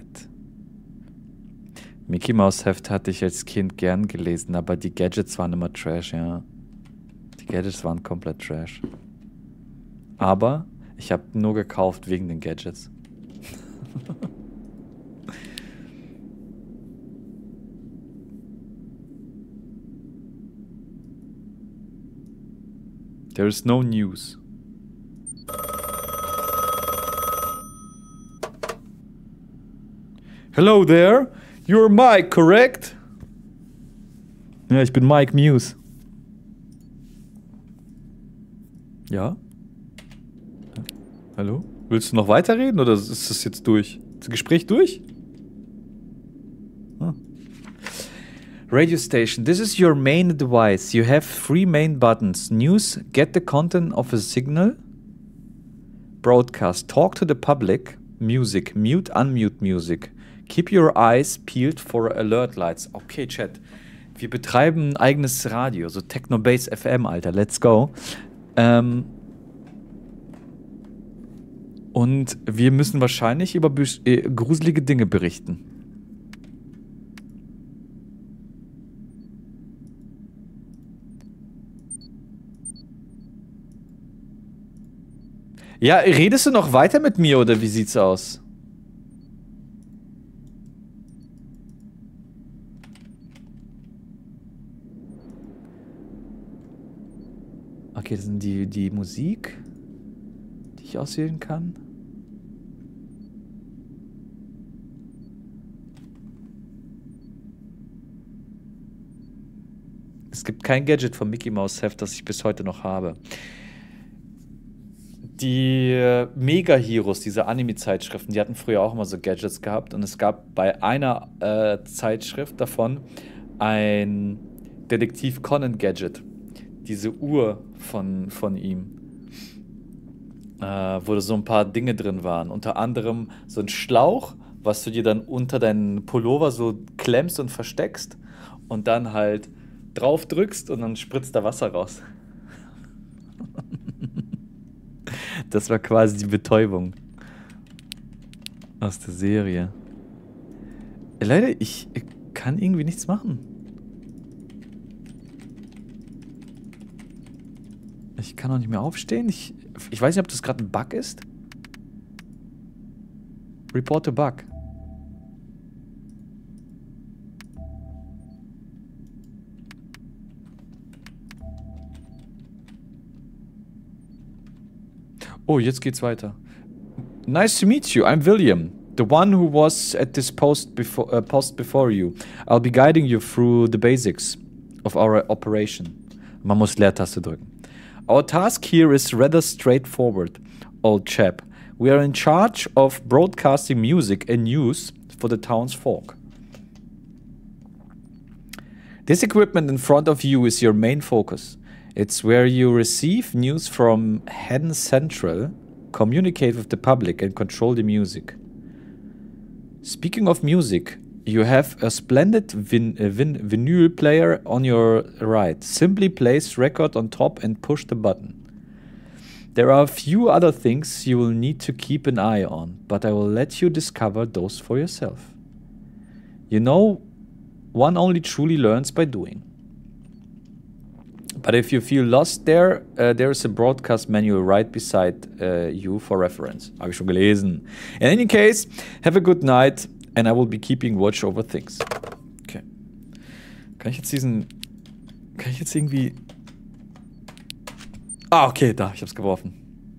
Mickey Mouse Heft hatte ich als Kind gern gelesen, aber die Gadgets waren immer Trash, ja. Die Gadgets waren komplett Trash. Aber ich habe nur gekauft wegen den Gadgets. There is no news. Hello there. You're Mike, correct? Ja, ich bin Mike Muse. Ja? Hallo? Willst du noch weiterreden oder ist das jetzt durch? Ist das Gespräch durch? Ah. Radio station. This is your main device. You have 3 main buttons. News, get the content of a signal. Broadcast, talk to the public. Music, mute, unmute music. Keep your eyes peeled for alert lights. Okay, Chat. Wir betreiben ein eigenes Radio, so Technobase FM, Alter. Let's go. Und wir müssen wahrscheinlich über gruselige Dinge berichten. Ja, redest du noch weiter mit mir oder wie sieht's aus? Okay, das sind die Musik, die ich auswählen kann. Es gibt kein Gadget vom Mickey Mouse Heft, das ich bis heute noch habe. Die Mega Heroes, diese Anime-Zeitschriften, die hatten früher auch immer so Gadgets gehabt. Und es gab bei einer Zeitschrift davon ein Detektiv Conan Gadget. Diese Uhr von ihm, wo so ein paar Dinge drin waren. Unter anderem so ein Schlauch, was du dir dann unter deinen Pullover so klemmst und versteckst. und dann halt drauf drückst und dann spritzt da Wasser raus. Das war quasi die Betäubung aus der Serie. Leider, ich kann irgendwie nichts machen. Ich kann auch nicht mehr aufstehen. Ich weiß nicht, ob das gerade ein Bug ist. Report a bug. Oh, jetzt geht's weiter. Nice to meet you. I'm William, the one who was at this post before you. I'll be guiding you through the basics of our operation. Man muss Leertaste drücken. Our task here is rather straightforward, old chap. We are in charge of broadcasting music and news for the town's folk. This equipment in front of you is your main focus. It's where you receive news from Haddon Central, communicate with the public, and control the music. Speaking of music, you have a splendid vinyl player on your right. Simply place record on top and push the button. There are a few other things you will need to keep an eye on, but I will let you discover those for yourself. You know, one only truly learns by doing. But if you feel lost there is a broadcast manual right beside you for reference. Habe ich schon gelesen. In any case, have a good night and I will be keeping watch over things. Okay. Kann ich jetzt irgendwie... Ah, okay, da, ich hab's geworfen.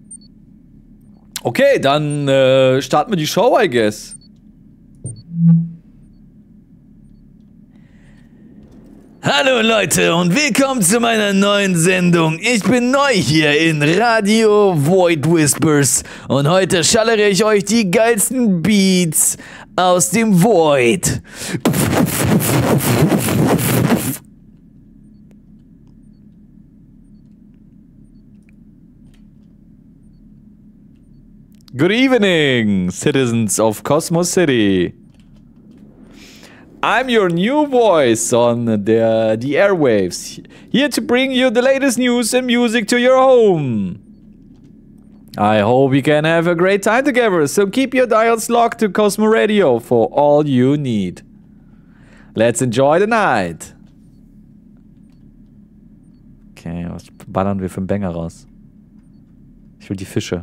Okay, dann starten wir die Show, I guess. Hallo Leute und willkommen zu meiner neuen Sendung. Ich bin neu hier in Radio Void Whispers und heute schallere ich euch die geilsten Beats aus dem Void. Good evening, citizens of Cosmos City. I'm your new voice on the airwaves, here to bring you the latest news and music to your home. I hope you can have a great time together, so keep your dials locked to Cosmo Radio for all you need. Let's enjoy the night. Okay, was ballern wir für einen Banger raus? Ich will die Fische.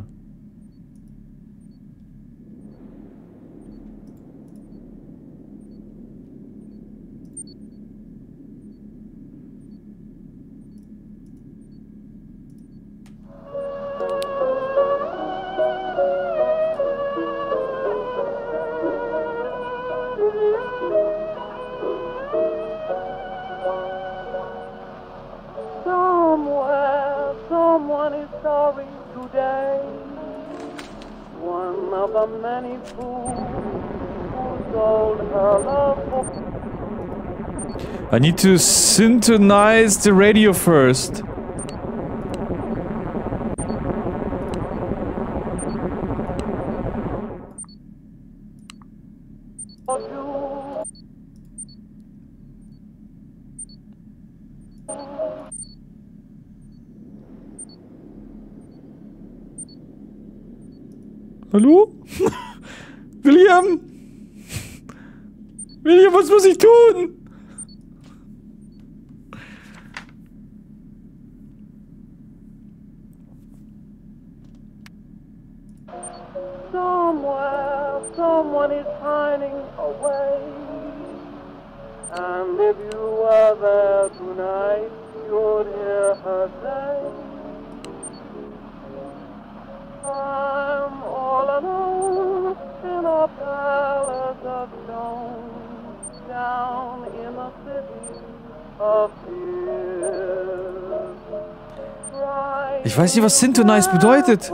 I need to synchronize the radio first. Hallo? William? William, was muss ich tun? Somewhere, someone is hiding away. And if you were there tonight, you'd hear her say, I'm all alone in a palace of stone, down in a city of tears. Ich weiß nicht, was Synchronize bedeutet.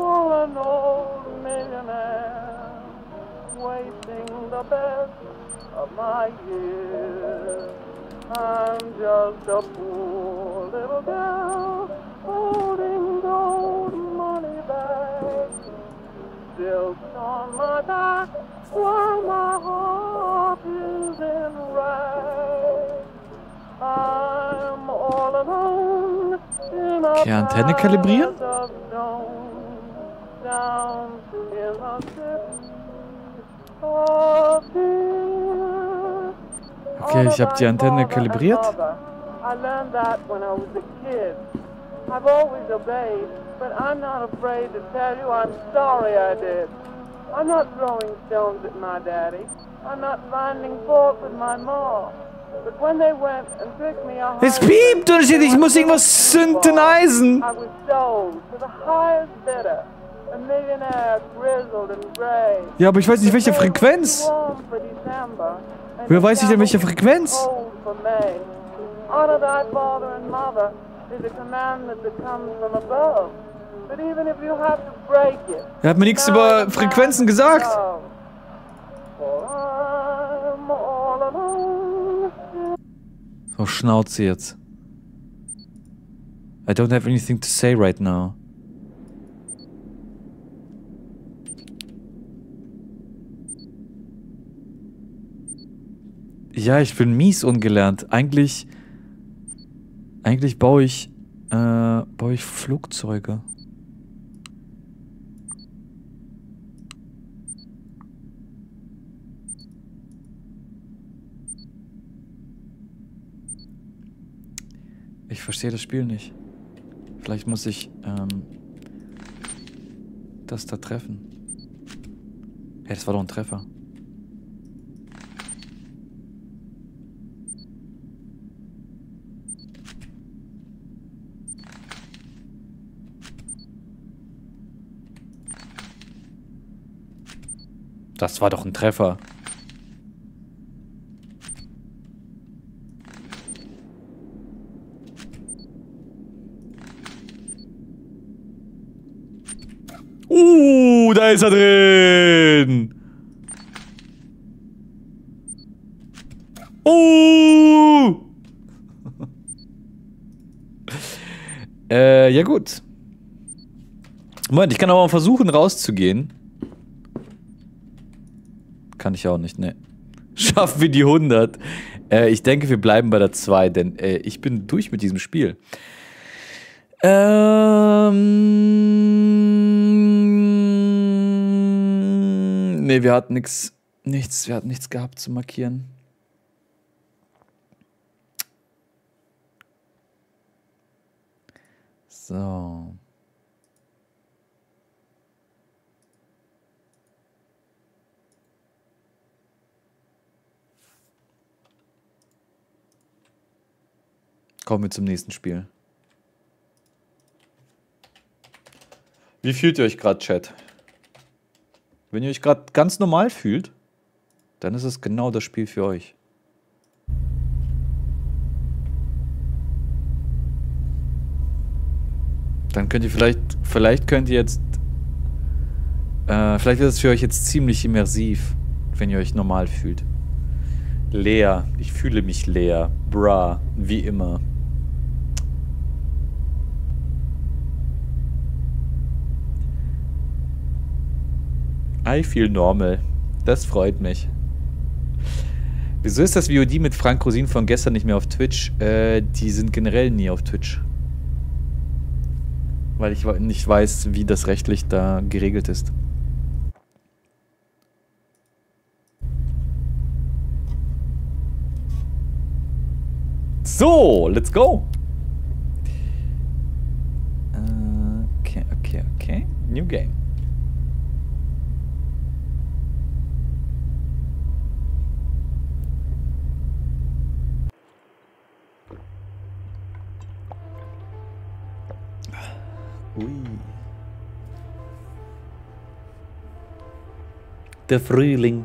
I'm just a poor little girl holding gold money bags, silk on my back while my heart is in rags. I'm all alone in a Okay, Antenne kalibrieren. palace of stone, down in a city of fear. Okay, ich habe die Antenne kalibriert. I learned that when I was a kid. I've always obeyed, but I'm not afraid to tell you I'm sorry I did. I'm not throwing stones at my daddy. I'm not finding fault with my mom. But when they went and tricked me a Es piept und steht, ich muss irgendwas synthesizen. I was sold to the highest bidder. A millionaire grizzled and gray. Ja, aber ich weiß nicht, welche Frequenz. Woher weiß ich denn, welche Frequenz? Honor thy father and mother is a commandment that comes from above. But even if you have to break it, Er hat mir nichts über Frequenzen gesagt. for I'm all alone. So, Schnauze jetzt. I don't have anything to say right now. Ja, ich bin mies ungelernt. Eigentlich baue ich Flugzeuge. Ich verstehe das Spiel nicht. Vielleicht muss ich das da treffen. Hey, das war doch ein Treffer. Das war doch ein Treffer. Da ist er drin. Ja gut. Moment, ich kann aber mal versuchen rauszugehen. Kann ich auch nicht, ne. Schaffen wir die 100. Ich denke, wir bleiben bei der 2, denn ich bin durch mit diesem Spiel. Ne, wir hatten nichts, wir hatten nichts gehabt zu markieren. So. Kommen wir zum nächsten Spiel. Wie fühlt ihr euch gerade, Chat? Wenn ihr euch gerade ganz normal fühlt, dann ist es genau das Spiel für euch. Dann könnt ihr vielleicht könnt ihr jetzt, vielleicht ist es für euch jetzt ziemlich immersiv, wenn ihr euch normal fühlt. Leer, ich fühle mich leer, bra, wie immer. I feel normal. Das freut mich. Wieso ist das VOD mit Frank Rosin von gestern nicht mehr auf Twitch? Die sind generell nie auf Twitch. Weil ich nicht weiß, wie das rechtlich da geregelt ist. So, let's go! Okay. New game. Ui. Der Frühling.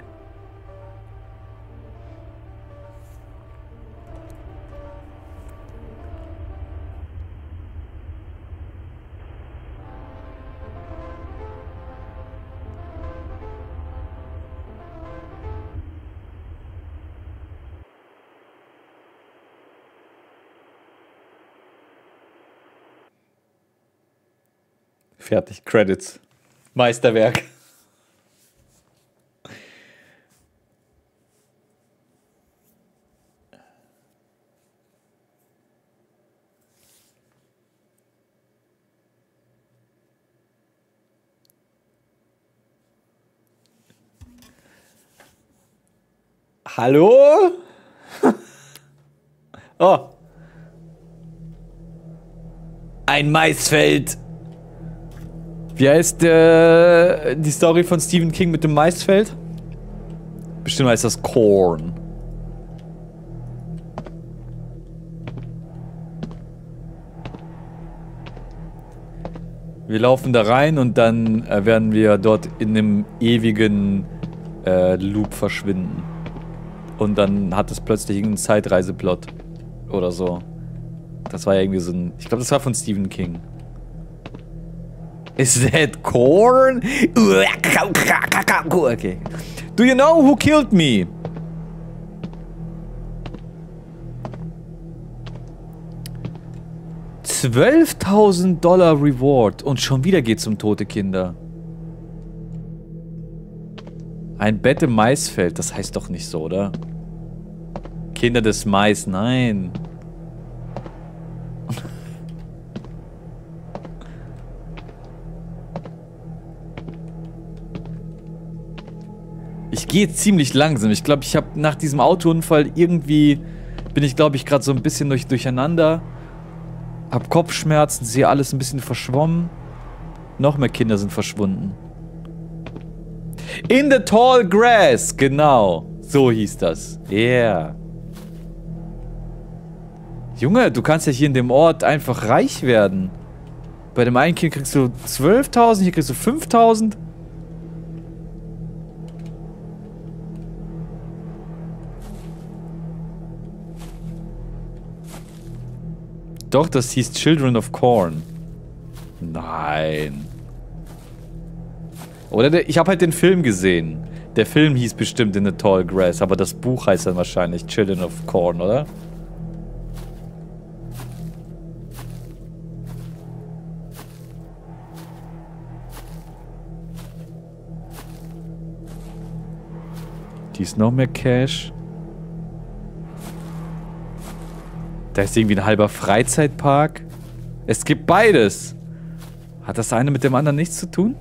Fertig, Credits. Meisterwerk. Hallo? Oh. Ein Maisfeld. Wie heißt die Story von Stephen King mit dem Maisfeld? Bestimmt heißt das Corn. Wir laufen da rein und dann werden wir dort in einem ewigen Loop verschwinden. Und dann hat es plötzlich irgendeinen Zeitreiseplot. Oder so. Das war ja irgendwie so ein... Ich glaube, das war von Stephen King. Is that corn? Okay. Do you know who killed me? $12.000 Reward. Und schon wieder geht's um tote Kinder. Ein Bett im Maisfeld. Das heißt doch nicht so, oder? Kinder des Mais. Nein. Ich gehe ziemlich langsam. Ich glaube, ich habe nach diesem Autounfall irgendwie... Bin ich, glaube ich, gerade so ein bisschen durcheinander. Hab Kopfschmerzen, sehe alles ein bisschen verschwommen. Noch mehr Kinder sind verschwunden. In the tall grass, genau. So hieß das. Yeah. Junge, du kannst ja hier in dem Ort einfach reich werden. Bei dem einen Kind kriegst du 12.000, hier kriegst du 5.000. Doch, das hieß Children of Corn. Nein. Oder ich habe halt den Film gesehen. Der Film hieß bestimmt In the Tall Grass, aber das Buch heißt dann wahrscheinlich Children of Corn, oder? Die ist noch mehr Cash. Da ist irgendwie ein halber Freizeitpark. Es gibt beides. Hat das eine mit dem anderen nichts zu tun?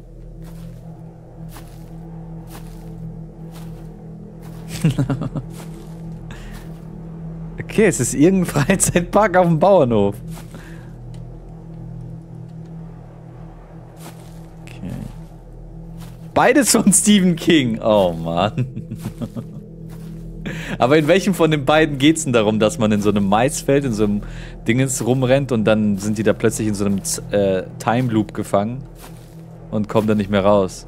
Okay, es ist irgendein Freizeitpark auf dem Bauernhof. Okay. Beides von Stephen King. Oh Mann. Aber in welchem von den beiden geht's denn darum, dass man in so einem Maisfeld, in so einem Dingens rumrennt und dann sind die da plötzlich in so einem Time Loop gefangen und kommen dann nicht mehr raus?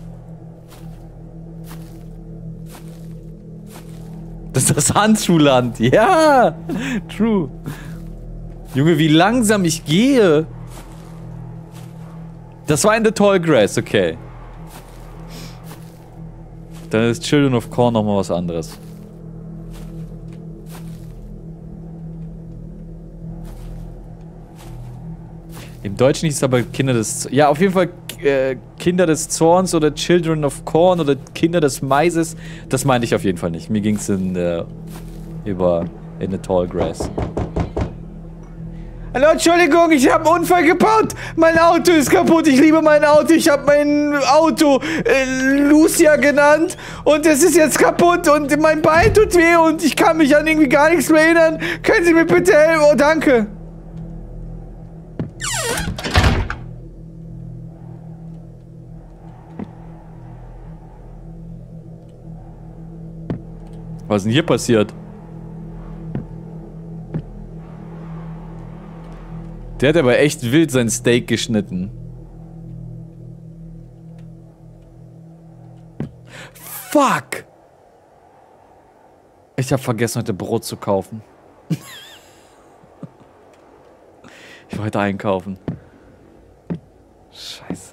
Das ist das Handschuhland. Ja! True. Junge, wie langsam ich gehe. Das war in the Tall Grass, okay. Dann ist Children of Corn nochmal was anderes. Im Deutschen hieß es aber Kinder des... Ja, auf jeden Fall Kinder des Zorns oder Children of Corn oder Kinder des Maises. Das meinte ich auf jeden Fall nicht. Mir ging es in the Tall Grass. Hallo, Entschuldigung, ich habe einen Unfall gebaut. Mein Auto ist kaputt. Ich liebe mein Auto. Ich habe mein Auto Lucia genannt. Und es ist jetzt kaputt und mein Bein tut weh und ich kann mich an irgendwie gar nichts mehr erinnern. Können Sie mir bitte helfen? Oh, danke. Was ist denn hier passiert? Der hat aber echt wild sein Steak geschnitten. Fuck! Ich habe vergessen, heute Brot zu kaufen. Ich wollte einkaufen. Scheiße.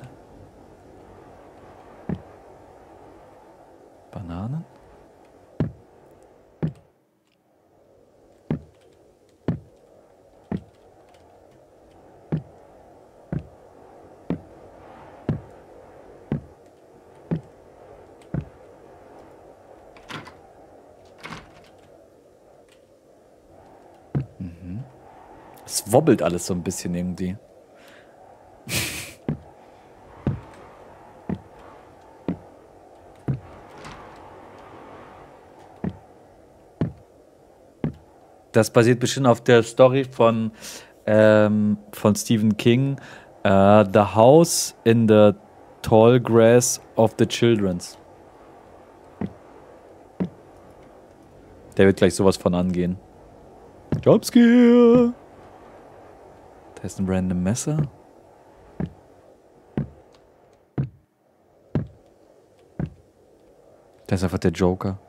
Bananen? Es wobbelt alles so ein bisschen irgendwie. Das basiert bestimmt auf der Story von Stephen King. The House in the Tall Grass of the Children's. Der wird gleich sowas von angehen. Jumpscare! Da ist ein random Messer. Da ist einfach der Joker.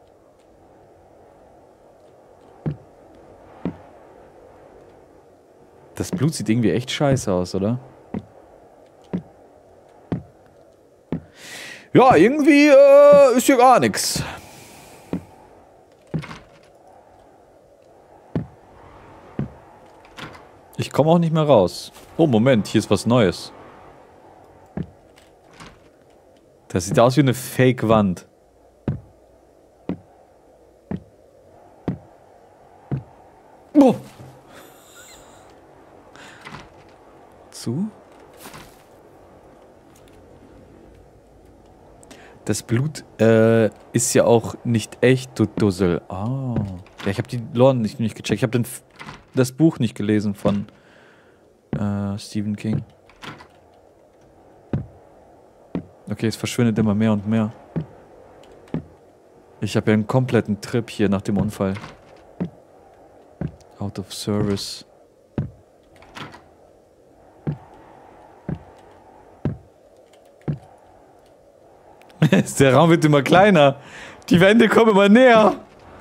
Das Blut sieht irgendwie echt scheiße aus, oder? Ja, irgendwie ist hier gar nichts. Ich komme auch nicht mehr raus. Oh, Moment, hier ist was Neues. Das sieht aus wie eine Fake-Wand. Oh. Zu? Das Blut ist ja auch nicht echt, du Dussel. Oh. Ja, ich habe die Lore nicht gecheckt. Ich habe das Buch nicht gelesen von Stephen King. Okay, es verschwindet immer mehr und mehr. Ich habe ja einen kompletten Trip hier nach dem Unfall. Out of service. Der Raum wird immer kleiner. Die Wände kommen immer näher.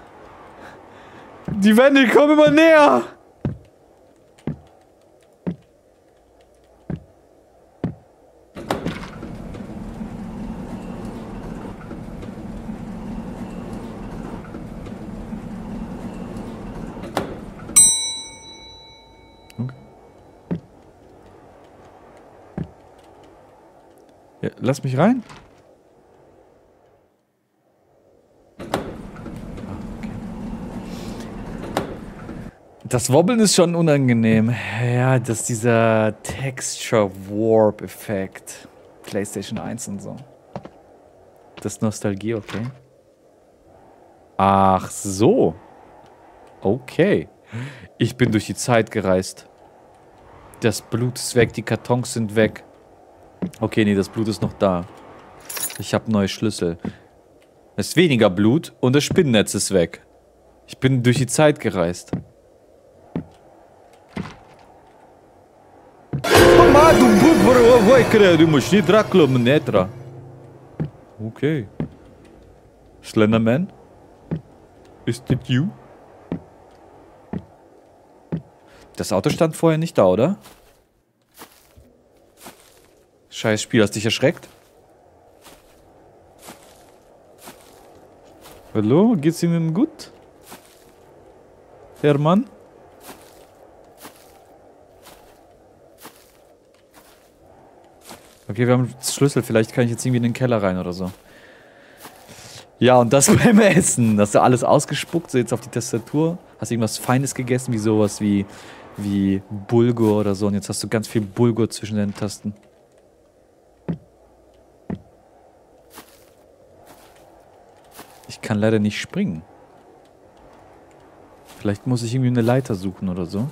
Die Wände kommen immer näher. Okay. Ja, lass mich rein. Das Wobbeln ist schon unangenehm. Ja, das ist dieser Texture Warp Effekt. PlayStation 1 und so. Das ist Nostalgie, okay. Ach so. Okay. Ich bin durch die Zeit gereist. Das Blut ist weg, die Kartons sind weg. Okay, nee, das Blut ist noch da. Ich habe neue Schlüssel. Es ist weniger Blut und das Spinnennetz ist weg. Ich bin durch die Zeit gereist. Okay. Slenderman? Is that you? Das Auto stand vorher nicht da, oder? Scheiß Spiel, hast dich erschreckt? Hallo, geht's Ihnen gut? Hermann? Okay, wir haben Schlüssel. Vielleicht kann ich jetzt irgendwie in den Keller rein oder so. Ja, und das beim Essen. Hast du alles ausgespuckt, so jetzt auf die Tastatur? Hast du irgendwas Feines gegessen, wie sowas wie Bulgur oder so? Und jetzt hast du ganz viel Bulgur zwischen den Tasten. Ich kann leider nicht springen. Vielleicht muss ich irgendwie eine Leiter suchen oder so.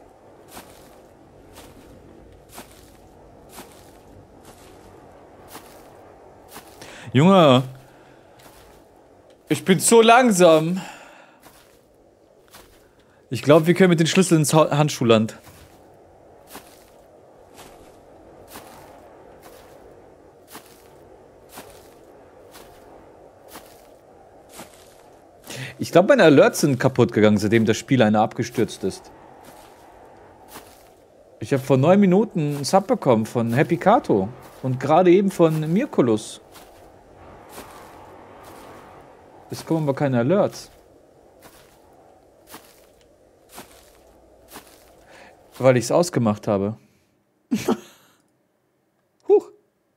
Junge, ich bin so langsam. Ich glaube, wir können mit den Schlüsseln ins Handschuhland. Ich glaube, meine Alerts sind kaputt gegangen, seitdem das Spiel einer abgestürzt ist. Ich habe vor 9 Minuten einen Sub bekommen von Happy Kato. Und gerade eben von Mirkulus. Es kommen aber keine Alerts. Weil ich es ausgemacht habe. Huch.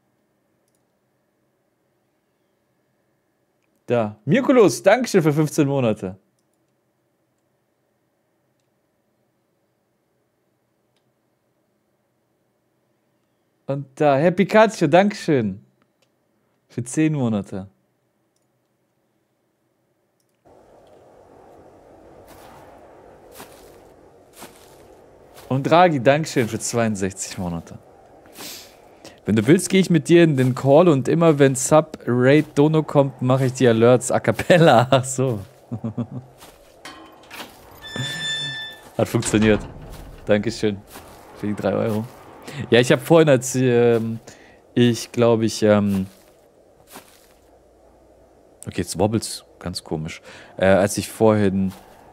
Da. Mirkulus, Dankeschön für 15 Monate. Und da, Happy Katja, Dankeschön. Für 10 Monate. Und Draghi, Dankeschön für 62 Monate. Wenn du willst, gehe ich mit dir in den Call und immer wenn Sub Raid Dono kommt, mache ich die Alerts a cappella. Ach so. Hat funktioniert. Dankeschön für die 3 Euro. Ja, ich habe vorhin, als ich glaube ich, okay, jetzt wobbelt's ganz komisch. Als ich vorhin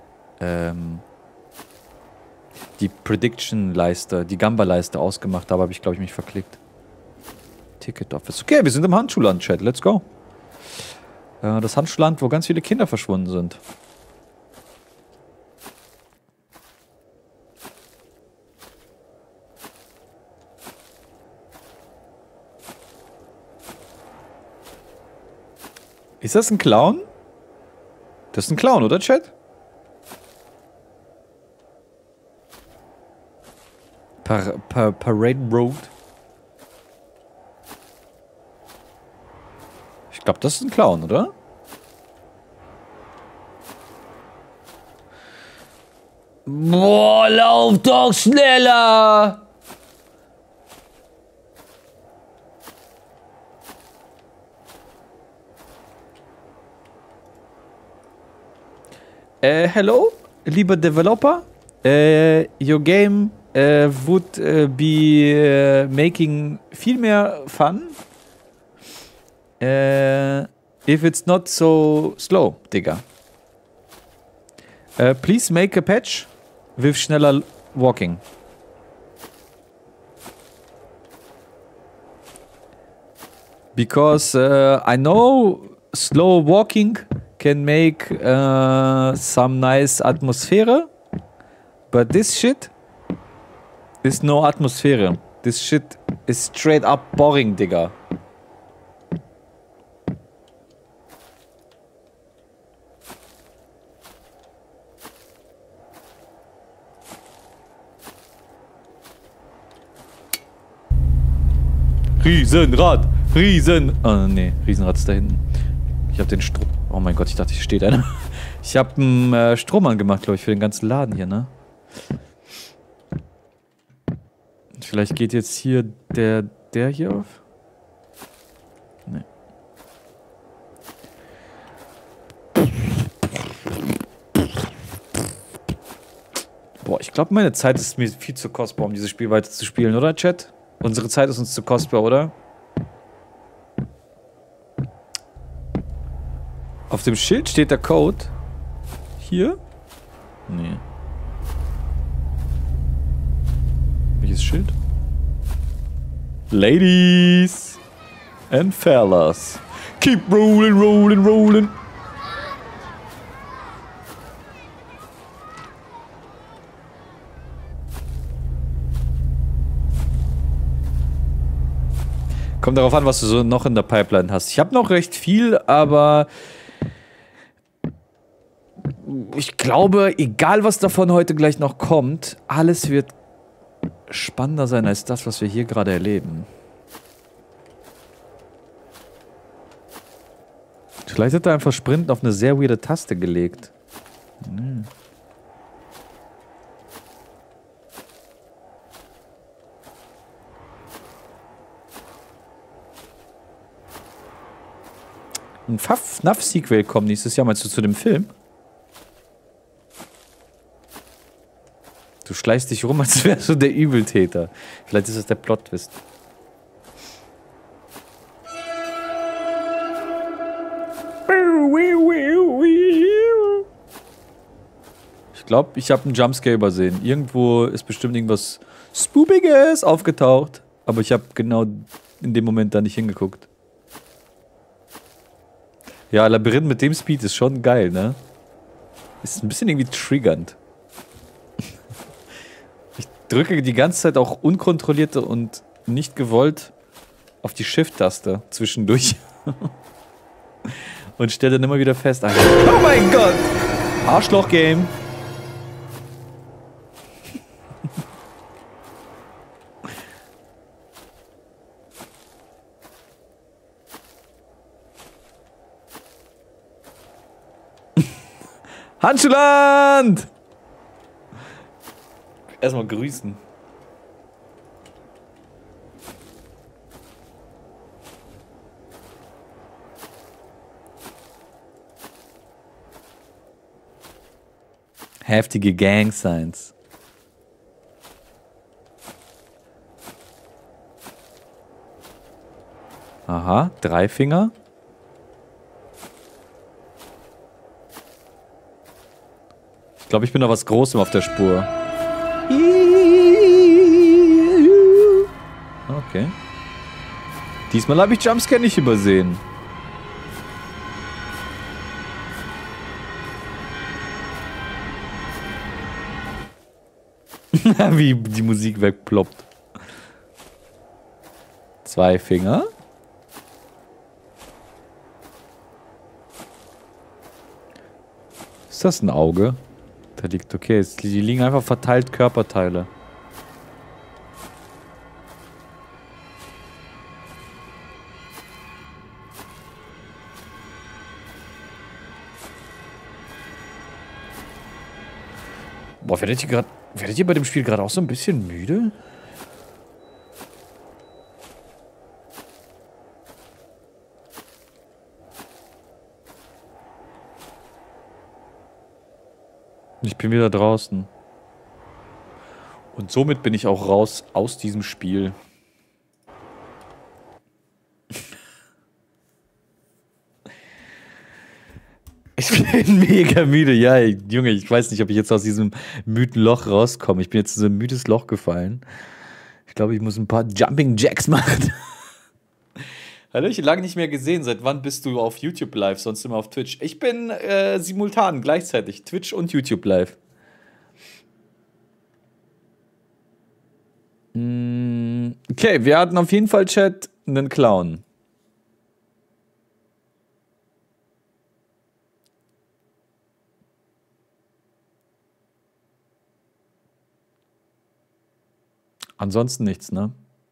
die Prediction-Leiste, die Gamba-Leiste ausgemacht habe, habe ich, glaube ich, mich verklickt. Ticket Office. Okay, wir sind im Handschuhland, Chat. Let's go. Das Handschuhland, wo ganz viele Kinder verschwunden sind. Ist das ein Clown? Das ist ein Clown, oder, Chat? Parade Road. Ich glaube, das ist ein Clown, oder? Boah, lauf doch schneller! Hello, lieber Developer. Your game would be making viel mehr fun if it's not so slow, Digga. Please make a patch with schneller walking. Because I know slow walking can make some nice atmosphere, but this shit is no atmosphere. This shit is straight up boring, Digga. Riesenrad! Nee, Riesenrad ist da hinten. Ich hab den Strom... Oh mein Gott, ich dachte, hier steht einer. Ich hab einen Strom angemacht, glaube ich, für den ganzen Laden hier, ne? Vielleicht geht jetzt hier der hier auf? Nee. Boah, ich glaube, meine Zeit ist mir viel zu kostbar, um dieses Spiel weiter zu spielen, oder, Chat? Unsere Zeit ist uns zu kostbar, oder? Auf dem Schild steht der Code. Hier? Nee. Welches Schild? Ladies and fellas. Keep rolling, rolling, rolling. Kommt darauf an, was du so noch in der Pipeline hast. Ich habe noch recht viel, aber ich glaube, egal was davon heute gleich noch kommt, alles wird spannender sein als das, was wir hier gerade erleben. Vielleicht hat er einfach Sprinten auf eine sehr weirde Taste gelegt. Hm. Ein FNAF-Sequel kommt nächstes Jahr. Meinst du zu dem Film? Du schleichst dich rum, als wärst du der Übeltäter. Vielleicht ist es der Plot-Twist. Ich glaube, ich habe einen Jumpscare übersehen. Irgendwo ist bestimmt irgendwas Spookiges aufgetaucht. Aber ich habe genau in dem Moment da nicht hingeguckt. Ja, Labyrinth mit dem Speed ist schon geil, ne? Ist ein bisschen irgendwie triggernd. Ich drücke die ganze Zeit auch unkontrolliert und nicht gewollt auf die Shift-Taste zwischendurch. Und stelle dann immer wieder fest, Alter, oh mein Gott! Arschloch-Game! Handschuhland! Erstmal grüßen. Heftige Gang-Signs. Aha, 3 Finger. Ich glaube, ich bin noch was Großem auf der Spur. Okay. Diesmal habe ich Jumpscare nicht übersehen. Wie die Musik wegploppt. 2 Finger. Ist das ein Auge? Da liegt, okay, die liegen einfach verteilt Körperteile. Boah, werdet ihr bei dem Spiel gerade auch so ein bisschen müde? Ich bin wieder draußen. Und somit bin ich auch raus aus diesem Spiel. Ich bin mega müde. Ja, Junge, ich weiß nicht, ob ich jetzt aus diesem müden Loch rauskomme. Ich bin jetzt in so ein müdes Loch gefallen. Ich glaube, ich muss ein paar Jumping Jacks machen. Hallo, ich lange nicht mehr gesehen. Seit wann bist du auf YouTube live? Sonst immer auf Twitch. Ich bin simultan, gleichzeitig. Twitch und YouTube live. Okay, wir hatten auf jeden Fall, Chat, einen Clown. Ansonsten nichts, ne?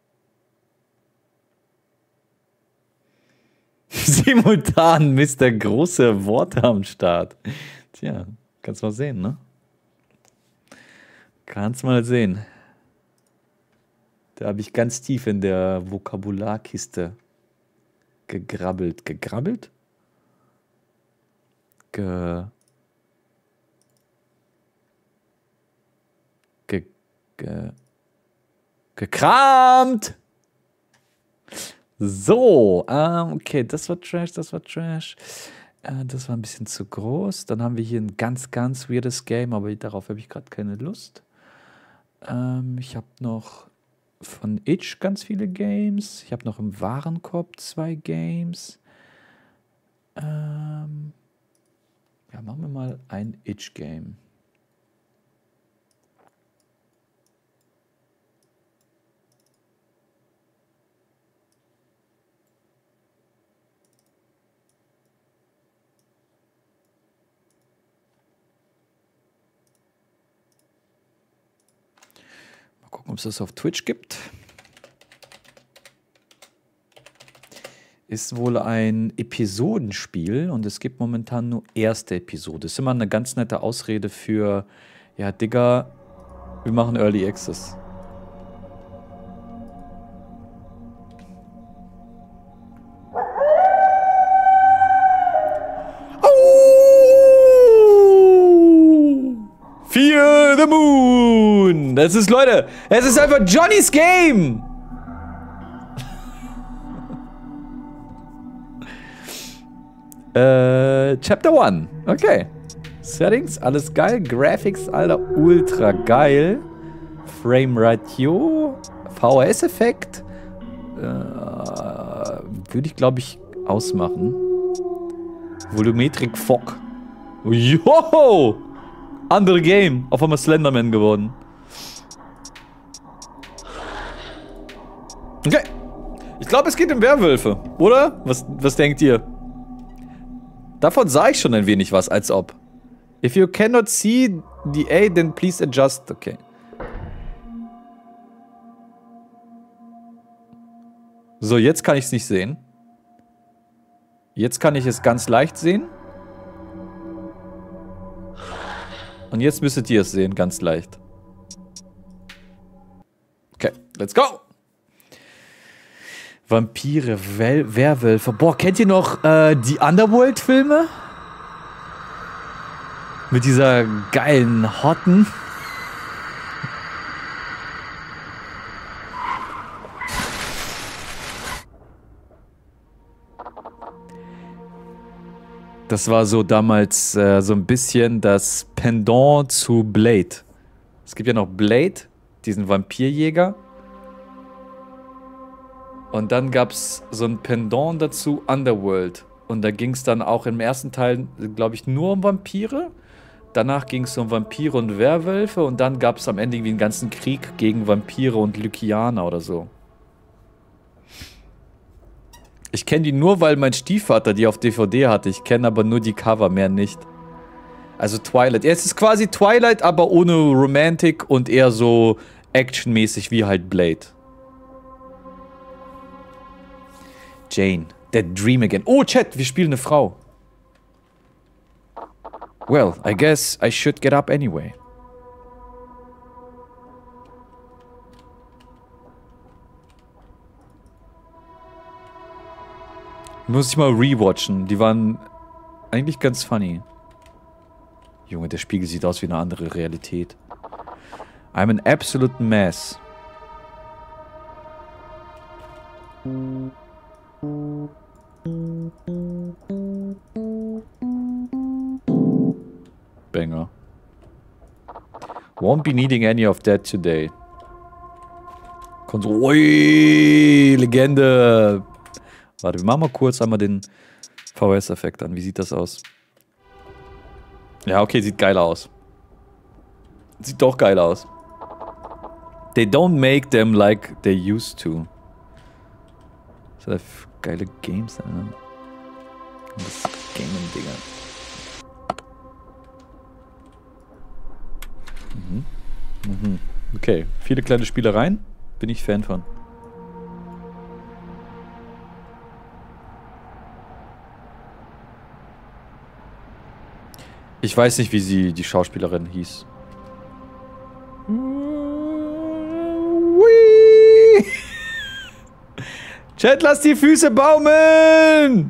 Simultan Mr. Große Worte am Start. Tja, kannst mal sehen, ne? Kannst mal sehen. Da habe ich ganz tief in der Vokabularkiste gegrabbelt. Gegrabbelt? Gekramt! So, okay, das war Trash, das war Trash. Das war ein bisschen zu groß. Dann haben wir hier ein ganz, ganz weirdes Game, aber darauf habe ich gerade keine Lust. Ich habe noch von Itch ganz viele Games. Ich habe noch im Warenkorb 2 Games. Ja, machen wir mal ein Itch-Game. Gucken, ob es das auf Twitch gibt. Ist wohl ein Episodenspiel und es gibt momentan nur erste Episode. Ist immer eine ganz nette Ausrede für, ja, Digga, wir machen Early Access. Fear the Moon! Das ist, Leute, es ist einfach Johnny's Game! Chapter 1. Okay. Settings, alles geil. Graphics, Alter, ultra geil. Frame Ratio. VHS-Effekt. Würde ich, glaube ich, ausmachen. Volumetrik Fog. Joho! Andere Game. Auf einmal Slenderman geworden. Okay. Ich glaube, es geht um Werwölfe. Oder? Was denkt ihr? Davon sah ich schon ein wenig was, als ob. If you cannot see the A, then please adjust. Okay. So, jetzt kann ich es nicht sehen. Jetzt kann ich es ganz leicht sehen. Und jetzt müsstet ihr es sehen, ganz leicht. Let's go! Vampire, Werwölfe. Boah, kennt ihr noch die Underworld-Filme? Mit dieser geilen Hotten. Das war so damals so ein bisschen das Pendant zu Blade. Es gibt ja noch Blade, diesen Vampirjäger. Und dann gab es so ein Pendant dazu, Underworld. Und da ging es dann auch im ersten Teil, glaube ich, nur um Vampire. Danach ging es um Vampire und Werwölfe. Und dann gab es am Ende irgendwie einen ganzen Krieg gegen Vampire und Lykianer oder so. Ich kenne die nur, weil mein Stiefvater die auf DVD hatte. Ich kenne aber nur die Cover, mehr nicht. Also Twilight. Ja, es ist quasi Twilight, aber ohne Romantik und eher so actionmäßig wie halt Blade. Jane, that dream again. Oh, Chat, wir spielen eine Frau. Well, I guess I should get up anyway. Muss ich mal rewatchen. Die waren eigentlich ganz funny. Junge, der Spiegel sieht aus wie eine andere Realität. I'm an absolute mess. Banger. Won't be needing any of that today. Ui, Legende. Warte, wir machen mal kurz einmal den VS-Effekt an. Wie sieht das aus? Ja, okay, sieht geil aus. Sieht doch geil aus. They don't make them like they used to. Das sind geile Games, Alter. Das Gaming, Digga. Okay, viele kleine Spielereien. Bin ich Fan von. Ich weiß nicht, wie sie die Schauspielerin hieß. Whee! Chat, lass die Füße baumeln!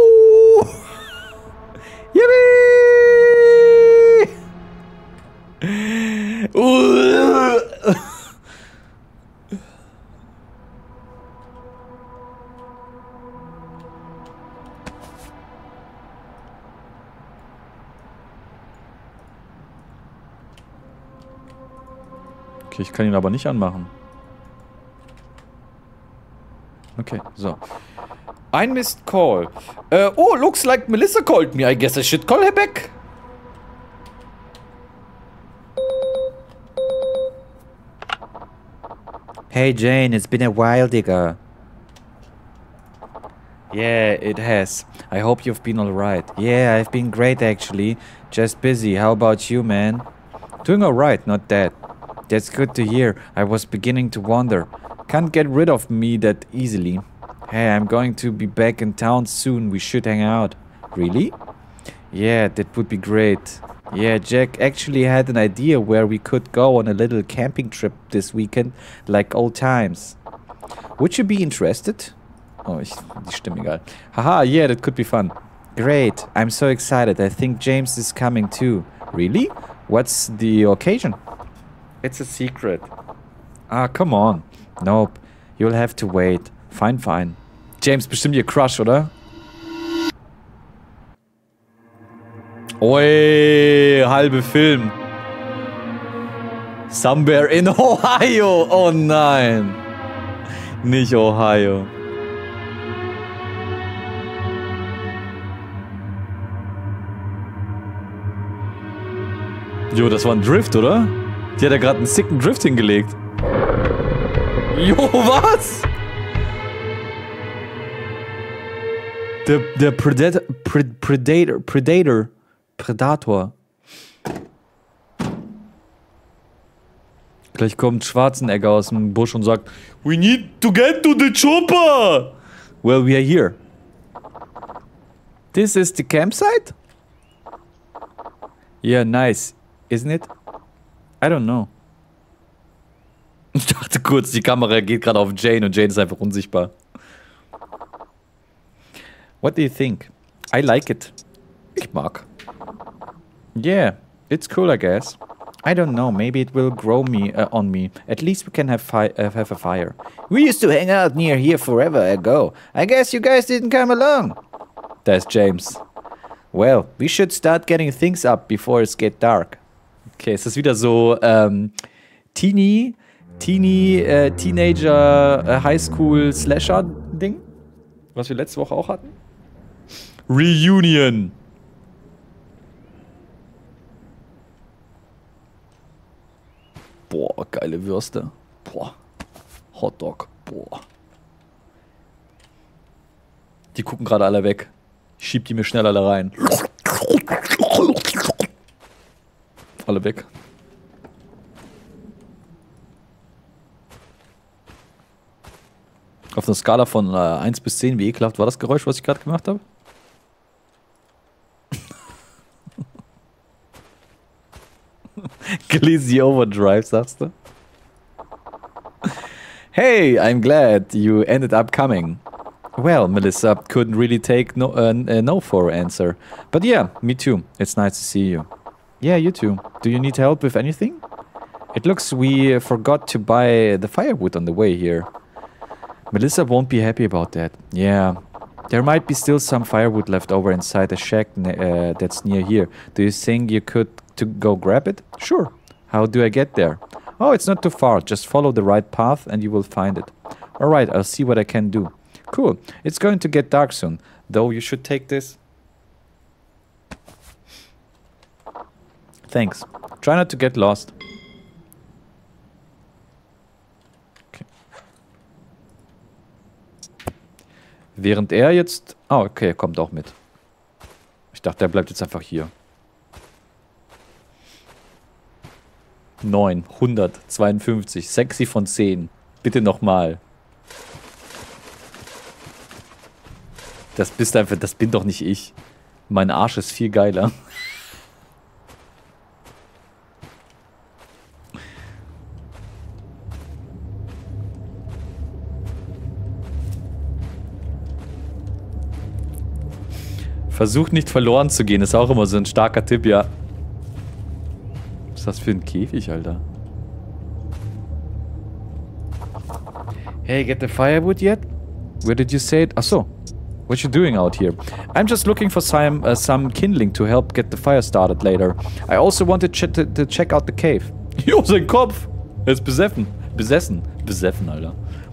Yippie! Okay, ich kann ihn aber nicht anmachen. Okay, so. Ein Missed Call. Oh, looks like Melissa called me. I guess I should call her back. Hey Jane, it's been a while, digga. Yeah, it has. I hope you've been alright. Yeah, I've been great actually. Just busy. How about you, man? Doing alright, not dead. That's good to hear. I was beginning to wonder. Can't get rid of me that easily. Hey, I'm going to be back in town soon. We should hang out. Really? Yeah, that would be great. Yeah, Jack actually had an idea where we could go on a little camping trip this weekend, like old times. Would you be interested? Oh, die Stimme egal. Haha, yeah, that could be fun. Great, I'm so excited. I think James is coming too. Really? What's the occasion? It's a secret. Ah, come on. Nope, you'll have to wait. Fine, fine. James, bestimmt ihr Crush, oder? Oi, halbe Film. Somewhere in Ohio. Oh nein. Nicht Ohio. Jo, das war ein Drift, oder? Die hat ja gerade einen sicken Drift hingelegt. Jo, was? Der Predator. Gleich kommt Schwarzenegger aus dem Busch und sagt, we need to get to the chopper. Well, we are here. This is the campsite? Yeah, nice. Isn't it? I don't know. dachte kurz, die Kamera geht gerade auf Jane und Jane ist einfach unsichtbar. What do you think? I like it. Ich mag. Yeah, it's cool, I guess. I don't know, maybe it will grow on me. At least we can have a fire. We used to hang out near here forever ago. I guess you guys didn't come along. There's James. Well, we should start getting things up before it gets dark. Okay, es ist wieder so Teenager Highschool Slasher Ding, was wir letzte Woche auch hatten. Reunion. Boah, geile Würste. Boah. Hotdog. Boah. Die gucken gerade alle weg. Ich schieb die mir schnell alle rein. Alle weg. Auf einer Skala von 1 bis 10, wie ekelhaft war das Geräusch, was ich gerade gemacht habe? Glizzy Overdrive, sagst du? Hey, I'm glad you ended up coming. Well, Melissa couldn't really take no for answer. But yeah, me too. It's nice to see you. Yeah, you too. Do you need help with anything? It looks we forgot to buy the firewood on the way here. Melissa won't be happy about that. Yeah. There might be still some firewood left over inside the shack that's near here. Do you think you could go grab it? Sure. How do I get there? Oh, it's not too far. Just follow the right path and you will find it. Alright, I'll see what I can do. Cool. It's going to get dark soon. Though you should take this. Thanks. Try not to get lost. Okay. Während er jetzt... Ah, okay, er kommt auch mit. Ich dachte, er bleibt jetzt einfach hier. 9, 152, sexy von 10. Bitte nochmal. Das bist einfach, das bin doch nicht ich. Mein Arsch ist viel geiler. Versuch nicht verloren zu gehen, ist auch immer so ein starker Tipp, ja. Was ist das für ein Käfig, Alter? Hey, get the firewood yet? Where did you say it? Ach so. What you doing out here? I'm just looking for some kindling to help get the fire started later. I also wanted to check out the cave. Jo, sein Kopf! Er ist besessen. Besessen, Alter.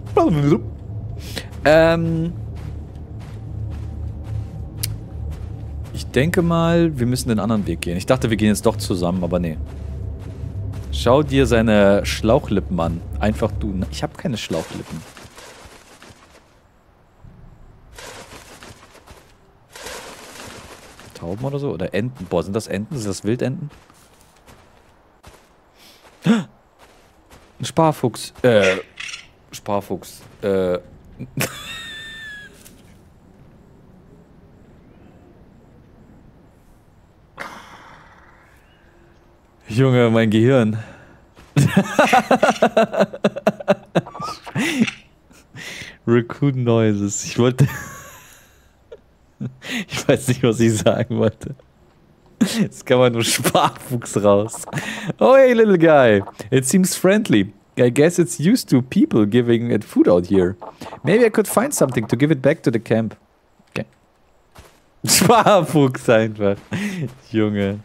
Ich denke mal, wir müssen den anderen Weg gehen. Ich dachte, wir gehen jetzt doch zusammen, aber nee. Schau dir seine Schlauchlippen an. Einfach du. Ich habe keine Schlauchlippen. Tauben oder so? Oder Enten? Boah, sind das Enten? Sind das Wildenten? Ein Sparfuchs. Sparfuchs. Junge, mein Gehirn. Raccoon Noises. Ich wollte... Ich weiß nicht, was ich sagen wollte. Jetzt kann man nur Sparfuchs raus. Oh, hey, little guy. It seems friendly. I guess it's used to people giving it food out here. Maybe I could find something to give it back to the camp. Okay. Sparfuchs einfach. Junge.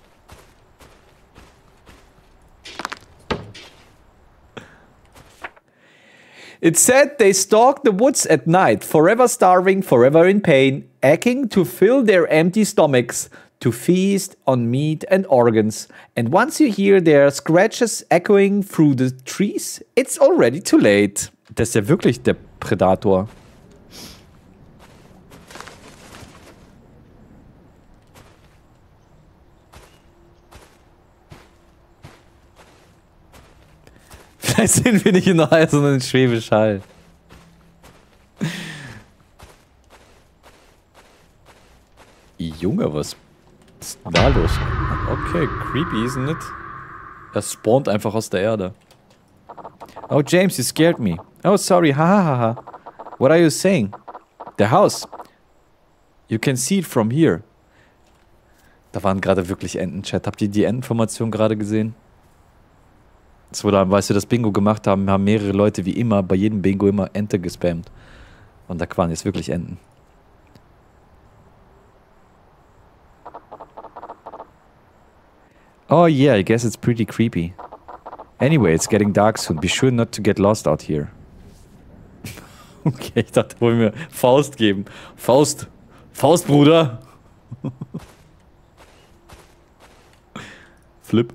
It said they stalk the woods at night, forever starving, forever in pain, aching to fill their empty stomachs, to feast on meat and organs. And once you hear their scratches echoing through the trees, it's already too late. Das ist ja wirklich der Predator. Vielleicht sind wir nicht in Ohio, sondern in Schwäbisch Hall. Junge, was ist denn da los? Okay, creepy, isn't it? Er spawnt einfach aus der Erde. Oh, James, you scared me. Oh, sorry, hahaha. What are you saying? The house. You can see it from here. Da waren gerade wirklich Enten, Chat. Habt ihr die Entenformation gerade gesehen? Das wurde, als wir das Bingo gemacht haben, haben mehrere Leute wie immer bei jedem Bingo immer Ente gespammt. Und da waren jetzt wirklich Enten. Oh yeah, I guess it's pretty creepy. Anyway, it's getting dark soon. Be sure not to get lost out here. Okay, ich dachte, wollen wir Faust geben. Faust. Faust, Bruder. Flip.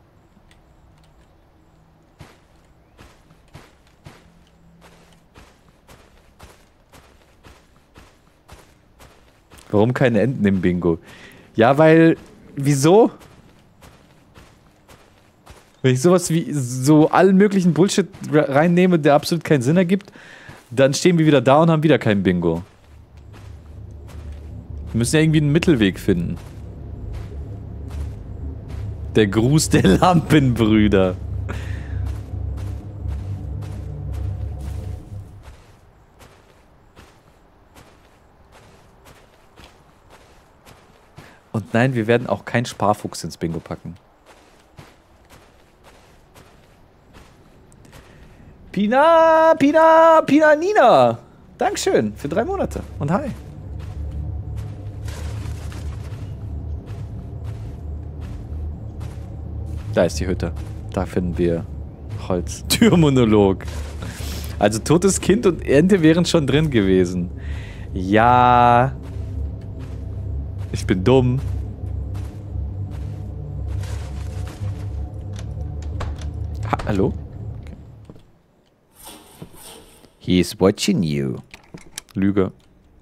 Warum keine Enten im Bingo? Ja, weil... Wieso? Wenn ich sowas wie so allen möglichen Bullshit reinnehme, der absolut keinen Sinn ergibt, dann stehen wir wieder da und haben wieder kein Bingo. Wir müssen ja irgendwie einen Mittelweg finden. Der Gruß der Lampenbrüder. Und nein, wir werden auch keinen Sparfuchs ins Bingo packen. Pina Nina. Dankeschön für 3 Monate. Und hi. Da ist die Hütte. Da finden wir Holz. Türmonolog. Also totes Kind und Ente wären schon drin gewesen. Ja. Ich bin dumm. Hallo? Okay. He's watching you. Lüge.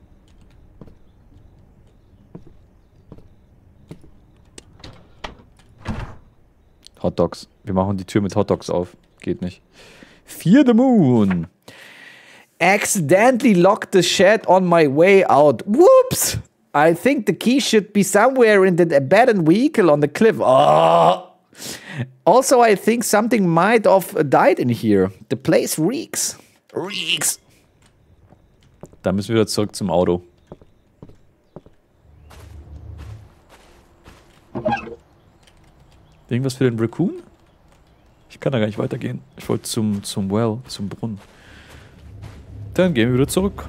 Hotdogs. Wir machen die Tür mit Hotdogs auf. Geht nicht. Fear the moon. Accidentally locked the shed on my way out. Whoops! I think the key should be somewhere in the abandoned vehicle on the cliff. Oh. Also, I think something might have died in here. The place reeks. Reeks. Da müssen wir wieder zurück zum Auto. Irgendwas für den Raccoon? Ich kann da gar nicht weitergehen. Ich wollte zum Well, zum Brunnen. Dann gehen wir wieder zurück.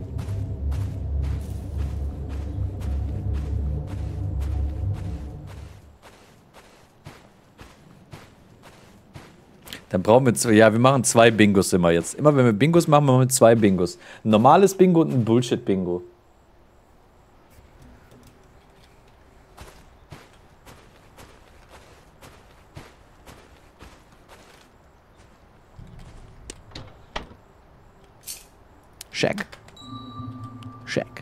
Dann brauchen wir ja, wir machen 2 Bingos immer jetzt. Immer wenn wir Bingos machen, machen wir 2 Bingos. Ein normales Bingo und ein Bullshit-Bingo. Check. Check.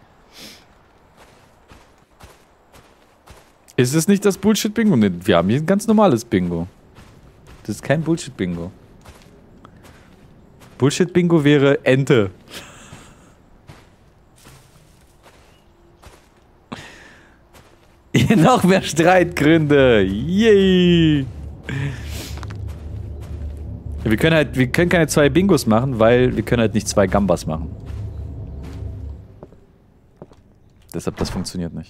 Ist es nicht das Bullshit-Bingo? Nee, wir haben hier ein ganz normales Bingo. Das ist kein Bullshit-Bingo. Bullshit-Bingo wäre Ente. Noch mehr Streitgründe. Yay! Ja, wir können keine 2 Bingos machen, weil wir können halt nicht 2 Gambas machen. Deshalb, das funktioniert nicht.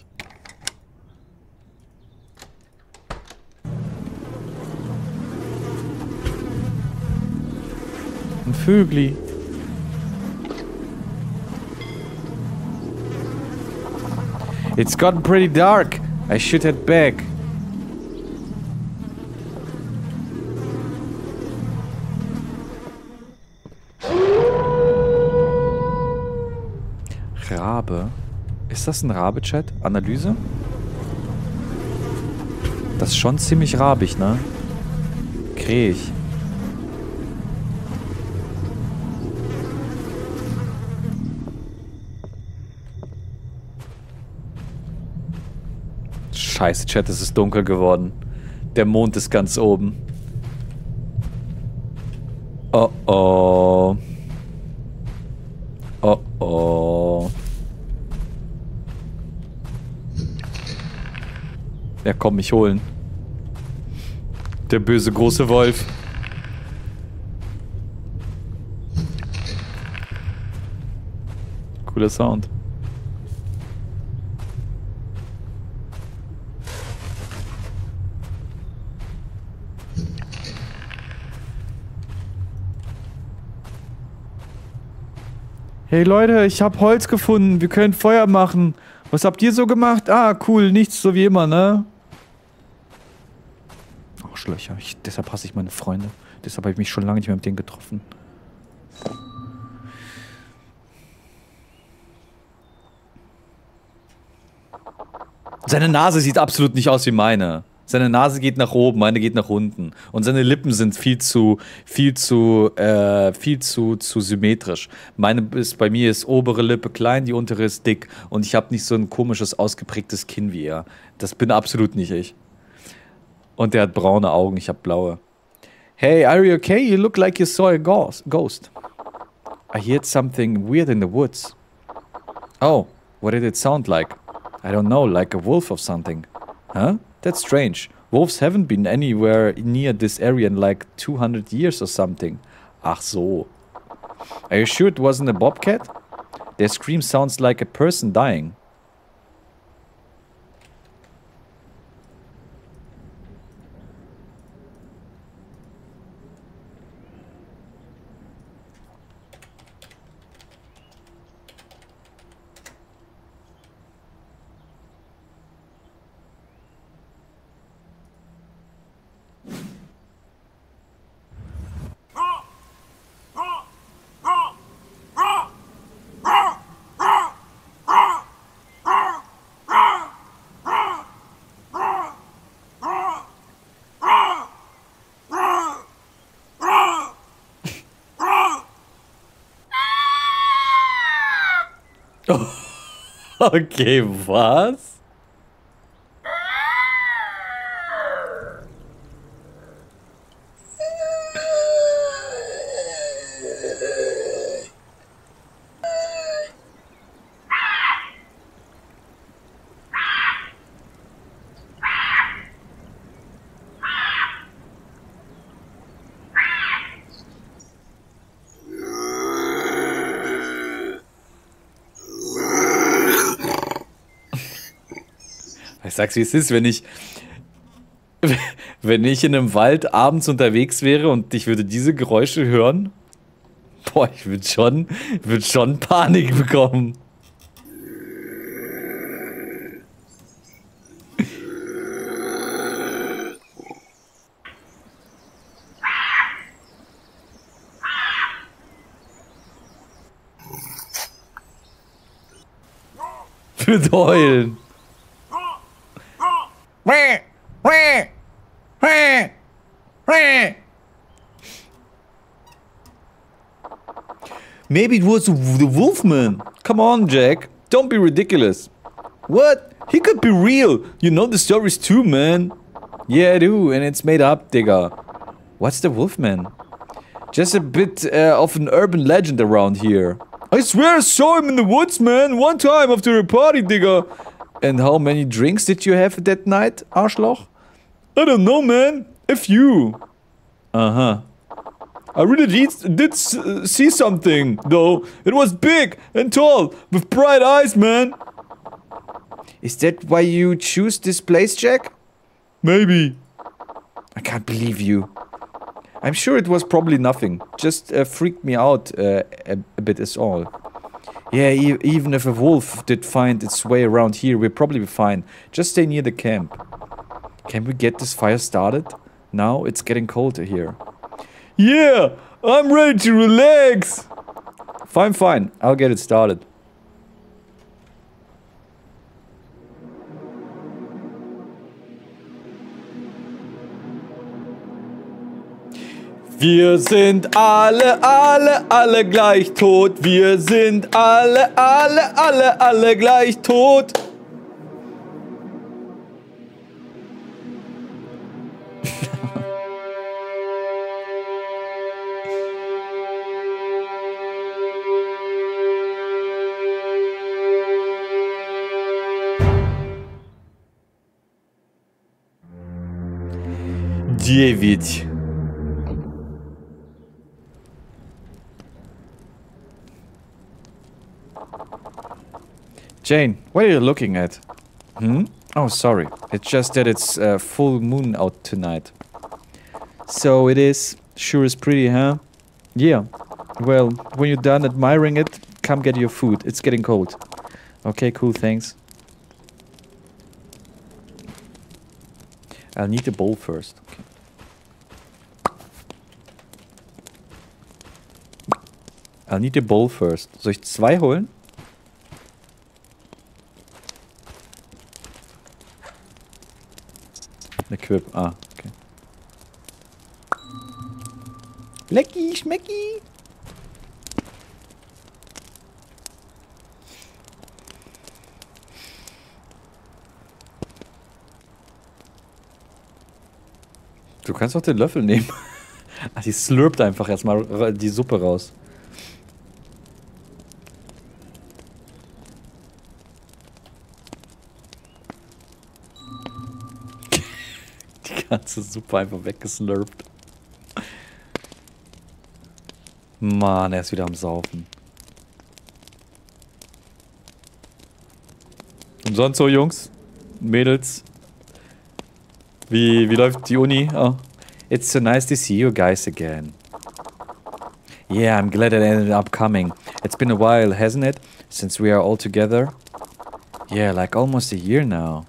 Ein Vögli. It's gotten pretty dark. I should head back. Rabe. Ist das ein Rabe-Chat? Analyse? Das ist schon ziemlich rabig, ne? Kräch. Scheiße, Chat, es ist dunkel geworden. Der Mond ist ganz oben. Oh oh. Oh oh. Ja, komm mich holen. Der böse große Wolf. Cooler Sound. Hey Leute, ich hab Holz gefunden. Wir können Feuer machen. Was habt ihr so gemacht? Ah, cool. Nichts, so wie immer, ne? Arschlöcher. Deshalb hasse ich meine Freunde. Deshalb habe ich mich schon lange nicht mehr mit denen getroffen. Seine Nase sieht absolut nicht aus wie meine. Seine Nase geht nach oben, meine geht nach unten. Und seine Lippen sind viel zu symmetrisch. Bei mir ist obere Lippe klein, die untere ist dick. Und ich habe nicht so ein komisches, ausgeprägtes Kinn wie er. Das bin absolut nicht ich. Und der hat braune Augen, ich habe blaue. Hey, are you okay? You look like you saw a ghost. I heard something weird in the woods. Oh, what did it sound like? I don't know, like a wolf or something. Huh? That's strange. Wolves haven't been anywhere near this area in like 200 years or something. Ach so. Are you sure it wasn't a bobcat? Their scream sounds like a person dying. Okay, was? Ich sag's wie es ist, wenn ich in einem Wald abends unterwegs wäre und ich würde diese Geräusche hören, boah, ich würde schon Panik bekommen. Für heulen. Maybe it was the Wolfman. Come on, Jack. Don't be ridiculous. What? He could be real. You know the stories too, man. Yeah, I do, and it's made up, digga. What's the Wolfman? Just a bit of an urban legend around here. I swear I saw him in the woods, man. One time after a party, digga. And how many drinks did you have that night, Arschloch? I don't know, man. A few. Uh-huh. I really did see something, though. It was big and tall, with bright eyes, man. Is that why you choose this place, Jack? Maybe. I can't believe you. I'm sure it was probably nothing. Just freaked me out a bit is all. Yeah, even if a wolf did find its way around here, we'll probably be fine. Just stay near the camp. Can we get this fire started? Now it's getting colder here. Yeah, I'm ready to relax. Fine. I'll get it started. Wir sind alle gleich tot. Wir sind alle gleich tot. Девять. Jane, what are you looking at? Hmm? Oh, sorry. It's just that it's full moon out tonight. So it is. Sure is pretty, huh? Yeah. Well, when you're done admiring it, come get your food. It's getting cold. Okay, cool, thanks. I'll need the bowl first. Okay. I'll need the bowl first. Soll ich 2 holen? Equip. Ah, okay. Lecky, schmecki! Du kannst auch den Löffel nehmen. Ah, die slurpt einfach erstmal die Suppe raus. Die ganze Suppe einfach weggeslurpt. Mann, er ist wieder am Saufen. Und sonst so, Jungs? Mädels? Wie läuft die Uni? Oh. It's so nice to see you guys again. Yeah, I'm glad it ended up coming. It's been a while, hasn't it? Since we are all together? Yeah, like almost a year now.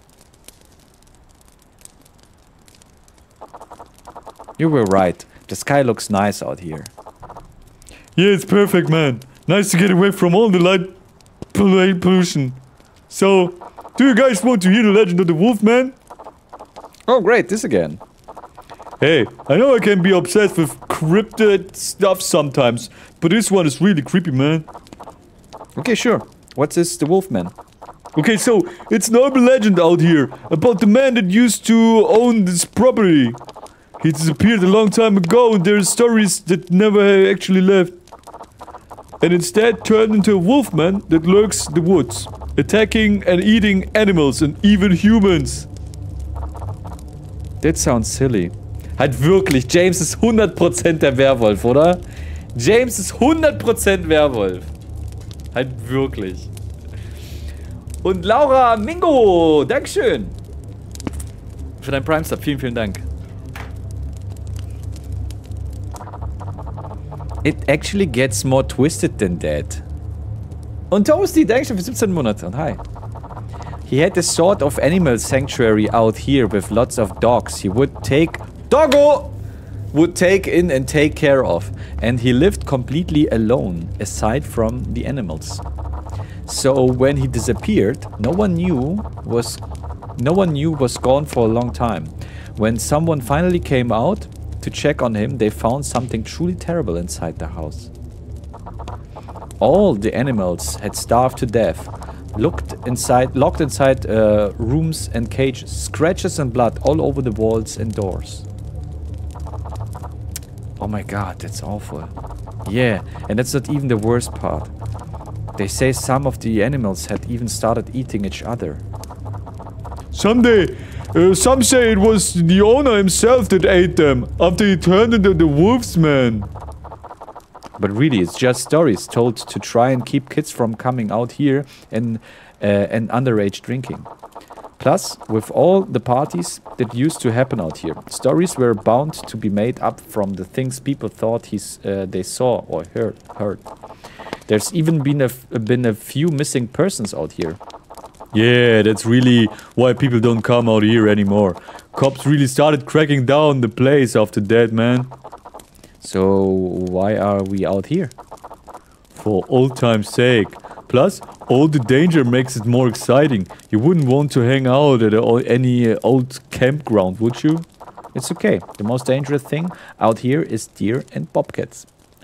You were right. The sky looks nice out here. Yeah, it's perfect, man. Nice to get away from all the light pollution. So, do you guys want to hear the legend of the Wolfman? Oh, great, this again. Hey, I know I can be obsessed with cryptid stuff sometimes, but this one is really creepy, man. Okay, sure. What's this, the Wolfman? Okay, so, it's an urban legend out here about the man that used to own this property. He disappeared a long time ago and there are stories that never actually left. And instead turned into a wolfman that lurks the woods, attacking and eating animals and even humans. That sounds silly. Halt wirklich, James ist 100% der Werwolf, oder? James ist 100% Werwolf. Halt wirklich. Und Laura Mingo, Dankeschön. Für dein Prime-Sub, vielen, vielen Dank. It actually gets more twisted than that. Und Toasty, Dankeschön für 17 Monate. Und hi. He had a sort of animal sanctuary out here with lots of dogs. He would take... Doggo! Would take in and take care of. And he lived completely alone, aside from the animals. So when he disappeared, no one knew was gone for a long time. When someone finally came out to check on him, they found something truly terrible inside the house. All the animals had starved to death, locked inside rooms and cages, scratches and blood all over the walls and doors. Oh my god, that's awful. Yeah, and that's not even the worst part. They say some of the animals had even started eating each other. Some say it was the owner himself that ate them after he turned into the wolfsman. But really, it's just stories told to try and keep kids from coming out here and underage drinking. Plus, with all the parties that used to happen out here, stories were bound to be made up from the things people thought they saw or heard. There's even been a few missing persons out here. Yeah, that's really why people don't come out here anymore. Cops really started cracking down the place after that, man. So, why are we out here? For old time's sake. Plus, all the danger makes it more exciting. You wouldn't want to hang out at any old campground, would you? It's okay. The most dangerous thing out here is deer and bobcats.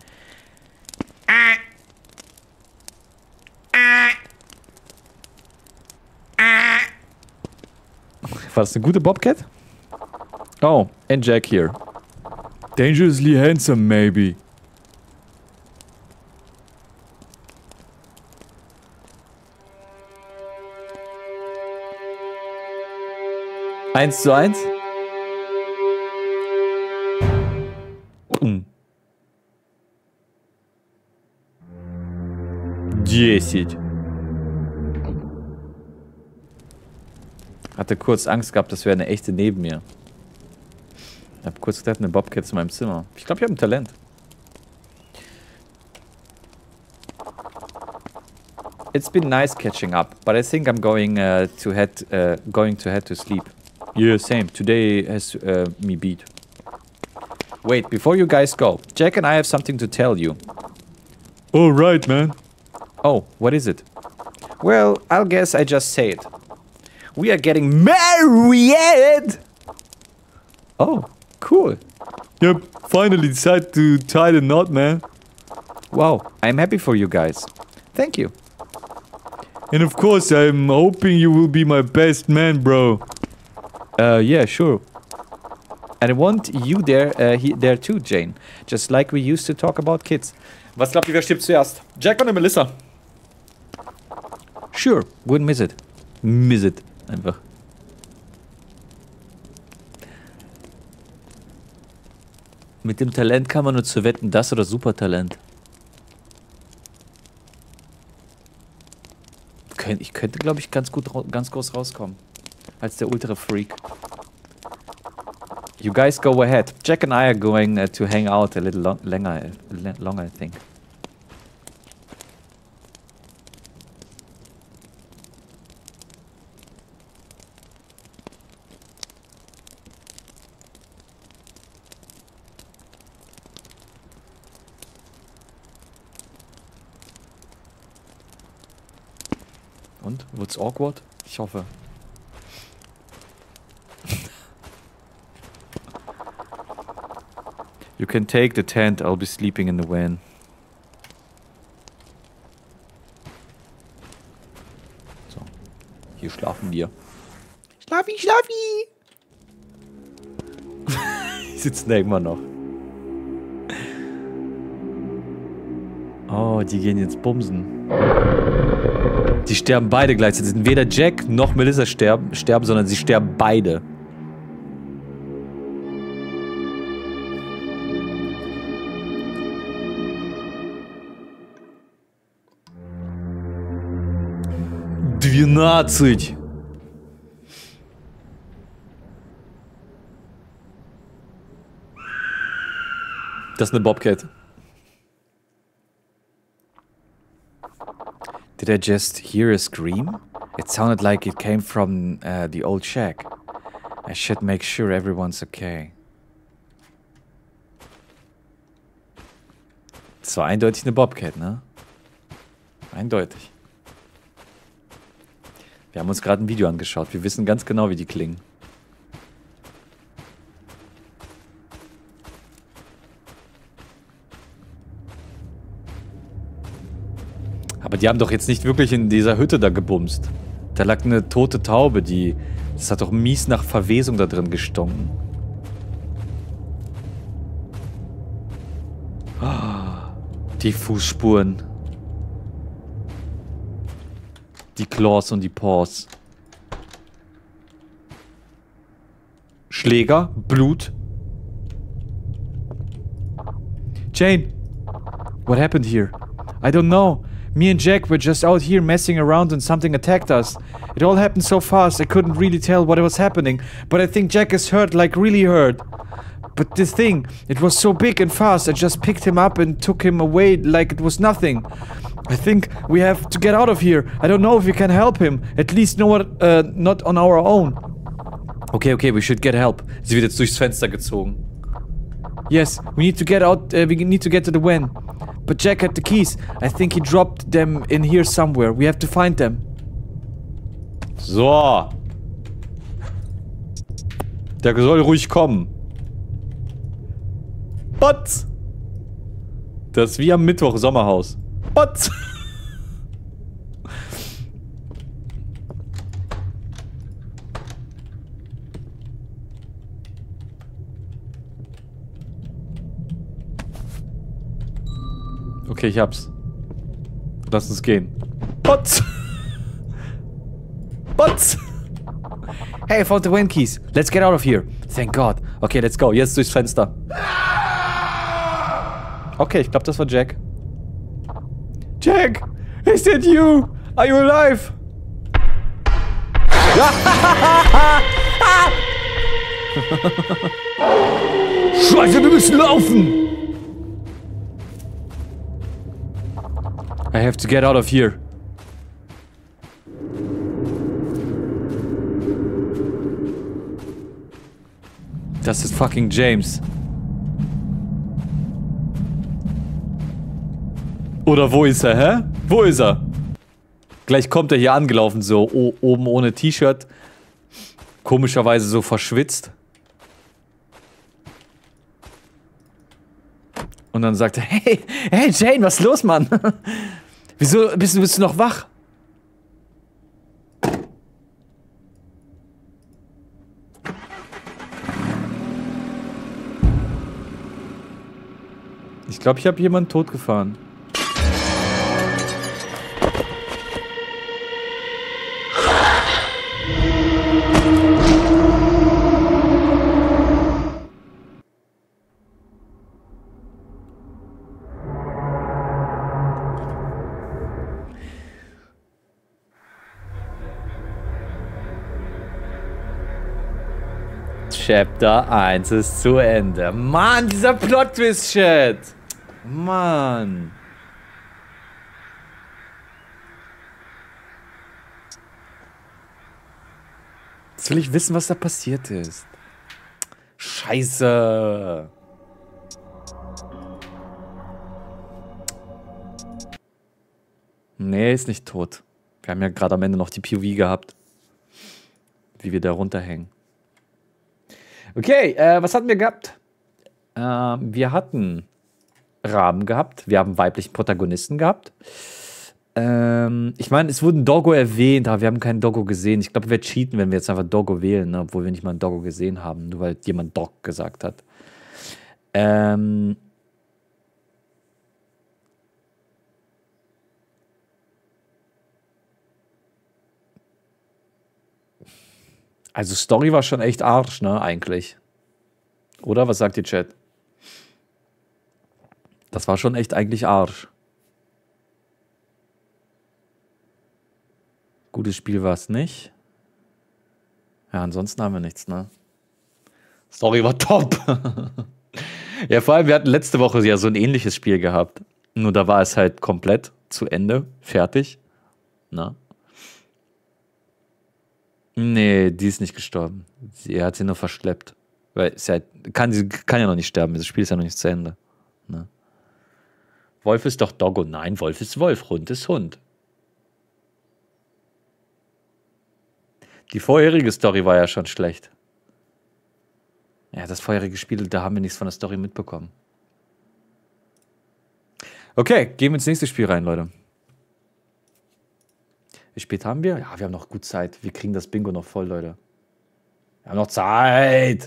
War das eine gute Bobcat? Oh, and Jack here. Dangerously handsome, maybe. Eins zu eins? 10. Hatte kurz Angst gehabt, das wäre eine echte neben mir. Ich habe kurz gedacht, eine Bobcat in meinem Zimmer. Ich glaube, ich habe ein Talent. It's been nice catching up, but I think I'm going to head to sleep. Yeah, same. Today has me beat. Wait, before you guys go, Jack and I have something to tell you. Oh, right, man. Oh, what is it? Well, I'll guess I just say it. We are getting married! Oh, cool. Yep, finally decided to tie the knot, man. Wow, I'm happy for you guys. Thank you. And of course, I'm hoping you will be my best man, bro. Yeah, sure. And I want you there too, Jane. Just like we used to talk about kids. Was glaubt ihr, wer stirbt zuerst? Jack oder Melissa? Sure, wouldn't miss it. Miss it. Einfach. Mit dem Talent kann man nur zu wetten, das oder Supertalent. Ich könnte, glaube ich, ganz groß rauskommen. Als der Ultra-Freak. You guys go ahead. Jack and I are going to hang out a little longer, I think. Und? Wird's awkward? Ich hoffe. You can take the tent, I'll be sleeping in the van. So. Hier schlafen wir. Schlafi, Schlafi! Die sitzen da immer noch. Oh, die gehen jetzt bumsen. Die sterben beide gleichzeitig. Weder Jack noch Melissa sterben, sondern sie sterben beide. Двенадцать. Das ist eine Bobcat. Did I just hear a scream? It sounded like it came from the old shack. I should make sure everyone's okay. Das war eindeutig eine Bobcat, ne? Eindeutig. Wir haben uns gerade ein Video angeschaut. Wir wissen ganz genau, wie die klingen. Aber die haben doch jetzt nicht wirklich in dieser Hütte da gebumst. Da lag eine tote Taube, das hat doch mies nach Verwesung da drin gestunken. Die Fußspuren. Die Claws und die Paws. Schläger, Blut. Jane, what happened here? I don't know. Me and Jack were just out here messing around and something attacked us. It all happened so fast I couldn't really tell what was happening, but I think Jack is hurt, like really hurt. But this thing, it was so big and fast, I just picked him up and took him away like it was nothing. I think we have to get out of here. I don't know if we can help him, at least not on our own. Okay, we should get help. Sie wird jetzt durchs Fenster gezogen. Yes, we need to get out, we need to get to the van. But Jack had the keys. I think he dropped them in here somewhere. We have to find them. So. Der soll ruhig kommen. What? Das ist wie am Mittwoch Sommerhaus. What? Okay, ich hab's. Lass uns gehen. What? What? Hey, I found the van keys. Let's get out of here. Thank God. Okay, let's go. Jetzt durchs Fenster. Okay, ich glaube, das war Jack. Jack! Is that you? Are you alive? Scheiße, wir müssen laufen! I have to get out of here. Das ist fucking James. Oder wo ist er, hä? Wo ist er? Gleich kommt er hier angelaufen, so oben ohne T-Shirt. Komischerweise so verschwitzt. Und dann sagt er, hey Jane, was ist los, Mann? Wieso bist du noch wach? Ich glaube, ich habe jemanden totgefahren. Chapter 1 ist zu Ende. Mann, dieser Plot-Twist-Chat. Mann. Jetzt will ich wissen, was da passiert ist. Scheiße. Nee, ist nicht tot. Wir haben ja gerade am Ende noch die POV gehabt. Wie wir da runterhängen. Okay, was hatten wir gehabt? Wir hatten Raben gehabt. Wir haben weiblichen Protagonisten gehabt. Ich meine, es wurde ein Doggo erwähnt, aber wir haben keinen Doggo gesehen. Ich glaube, wir cheaten, wenn wir jetzt einfach Doggo wählen, ne? Obwohl wir nicht mal einen Doggo gesehen haben, nur weil jemand Dog gesagt hat. Also Story war schon echt Arsch, ne, eigentlich. Oder? Was sagt ihr, Chat? Das war schon echt eigentlich Arsch. Gutes Spiel war es nicht. Ja, ansonsten haben wir nichts, ne? Story war top. Ja, vor allem, wir hatten letzte Woche ja so ein ähnliches Spiel gehabt. Nur da war es halt komplett zu Ende, fertig. Ne? Nee, die ist nicht gestorben. Er hat sie nur verschleppt. Weil sie kann ja noch nicht sterben. Das Spiel ist ja noch nicht zu Ende. Ne? Wolf ist doch Doggo. Nein, Wolf ist Wolf. Hund ist Hund. Die vorherige Story war ja schon schlecht. Ja, das vorherige Spiel, da haben wir nichts von der Story mitbekommen. Okay, gehen wir ins nächste Spiel rein, Leute. Wie spät haben wir? Ja, wir haben noch gut Zeit. Wir kriegen das Bingo noch voll, Leute. Wir haben noch Zeit.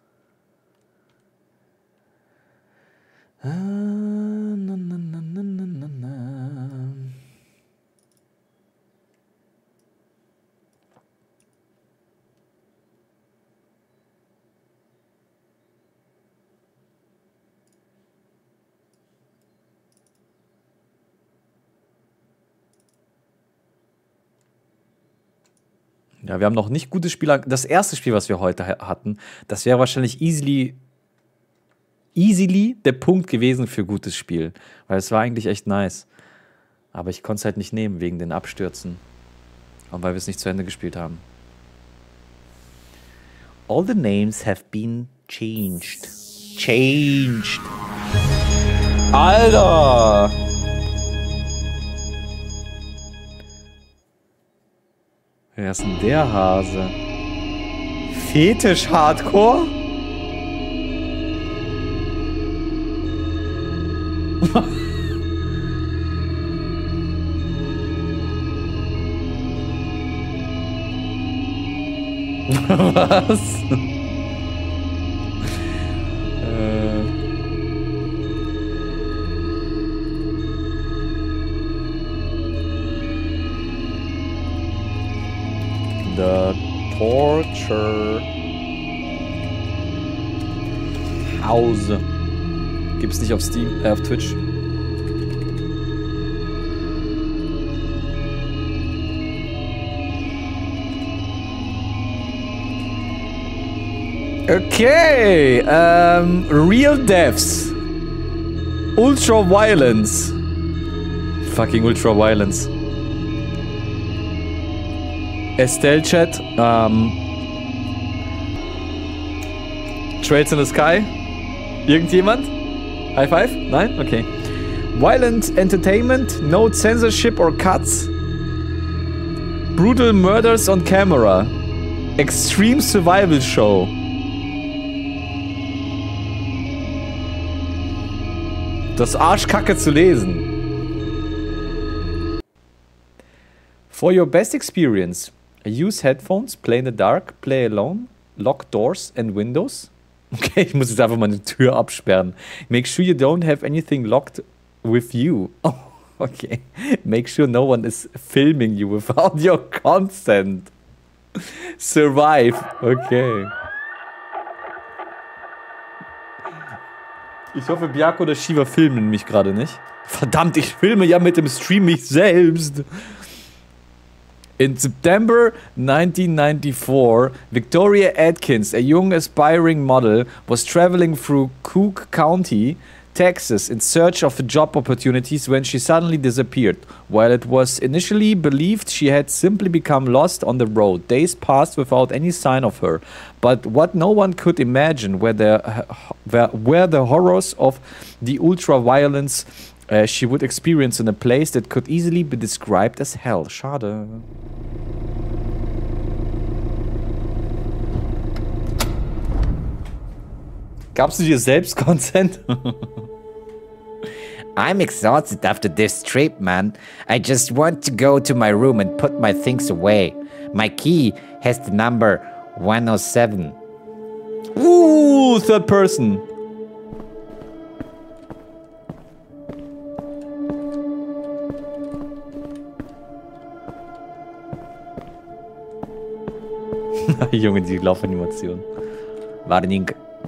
Ja, wir haben noch nicht gute Spieler. Das erste Spiel, was wir heute hatten, das wäre wahrscheinlich easily der Punkt gewesen für gutes Spiel. Weil es war eigentlich echt nice. Aber ich konnte es halt nicht nehmen, wegen den Abstürzen. Und weil wir es nicht zu Ende gespielt haben. All the names have been changed. Alter! Wer ist denn der Hase? Fetisch-Hardcore? Was? The Torture House. Gibt's nicht auf Steam, auf Twitch. Okay. Real deaths. Ultra violence. Fucking ultra violence. Estelle Chat. Trails in the Sky. Irgendjemand? High five? Nein? Okay. Violent entertainment. No censorship or cuts. Brutal murders on camera. Extreme survival show. Das Arschkacke zu lesen. For your best experience, use headphones, play in the dark, play alone, lock doors and windows. Okay, ich muss jetzt einfach mal eine Tür absperren. Make sure you don't have anything locked with you. Oh, okay. Make sure no one is filming you without your consent. Survive. Okay. Ich hoffe, Bjarko oder Shiva filmen mich gerade nicht. Verdammt, ich filme ja mit dem Stream mich selbst. In September 1994, Victoria Atkins, a young aspiring model, was traveling through Cook County, Texas, in search of job opportunities when she suddenly disappeared. While it was initially believed she had simply become lost on the road, days passed without any sign of her. But what no one could imagine were the horrors of the ultra-violence she would experience in a place that could easily be described as hell. Schade. Gabst du dir selbst Consent? I'm exhausted after this trip, man. I just want to go to my room and put my things away. My key has the number 107. Ooh, third person. Junge, die Laufanimation. Warning.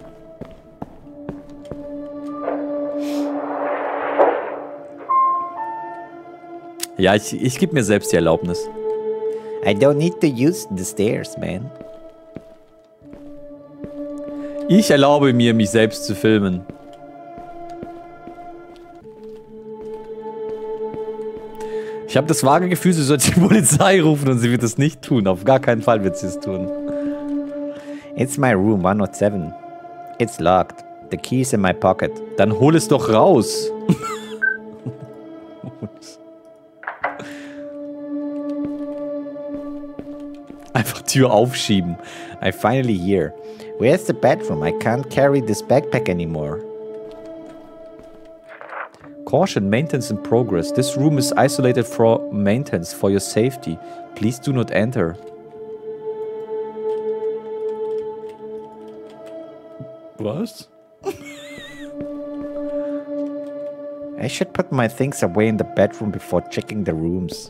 Ja, ich gebe mir selbst die Erlaubnis. I don't need to use the stairs, man. Ich erlaube mir, mich selbst zu filmen. Ich habe das vage Gefühl, sie sollte die Polizei rufen und sie wird es nicht tun. Auf gar keinen Fall wird sie es tun. It's my room 107. It's locked. The key's in my pocket. Dann hol es doch raus. Einfach Tür aufschieben. I finally here. Where's the bedroom? I can't carry this backpack anymore. Caution, maintenance in progress. This room is isolated for maintenance for your safety. Please do not enter. Was? I should put my things away in the bedroom before checking the rooms.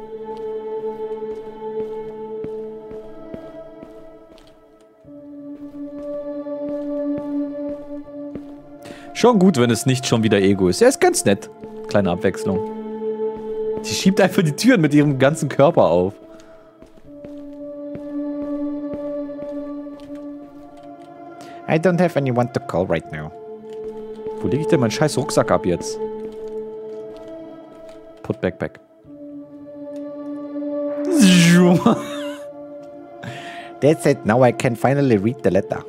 Schon gut, wenn es nicht schon wieder Ego ist. Er ist ganz nett. Kleine Abwechslung. Die schiebt einfach die Türen mit ihrem ganzen Körper auf. I don't have anyone to call right now. Wo lege ich denn meinen scheiß Rucksack ab jetzt? Put backpack. That's it. Now I can finally read the letter.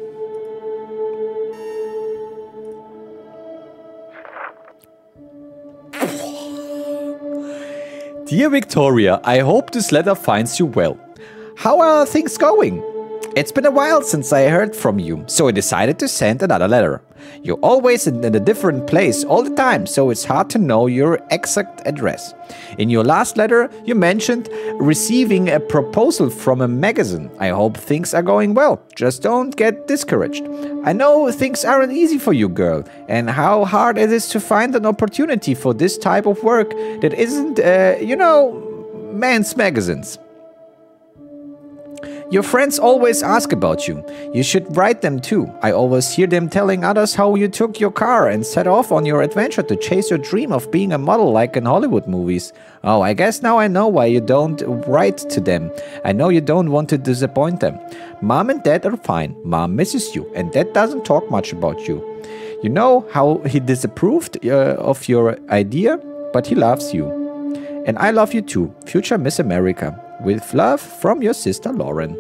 Dear Victoria, I hope this letter finds you well. How are things going? It's been a while since I heard from you, so I decided to send another letter. You're always in a different place all the time, so it's hard to know your exact address. In your last letter, you mentioned receiving a proposal from a magazine. I hope things are going well. Just don't get discouraged. I know things aren't easy for you, girl, and how hard it is to find an opportunity for this type of work that isn't, men's magazines. Your friends always ask about you. You should write them too. I always hear them telling others how you took your car and set off on your adventure to chase your dream of being a model like in Hollywood movies. Oh, I guess now I know why you don't write to them. I know you don't want to disappoint them. Mom and Dad are fine. Mom misses you, and Dad doesn't talk much about you. You know how he disapproved of your idea, but he loves you. And I love you too, future Miss America. With love from your sister Lauren.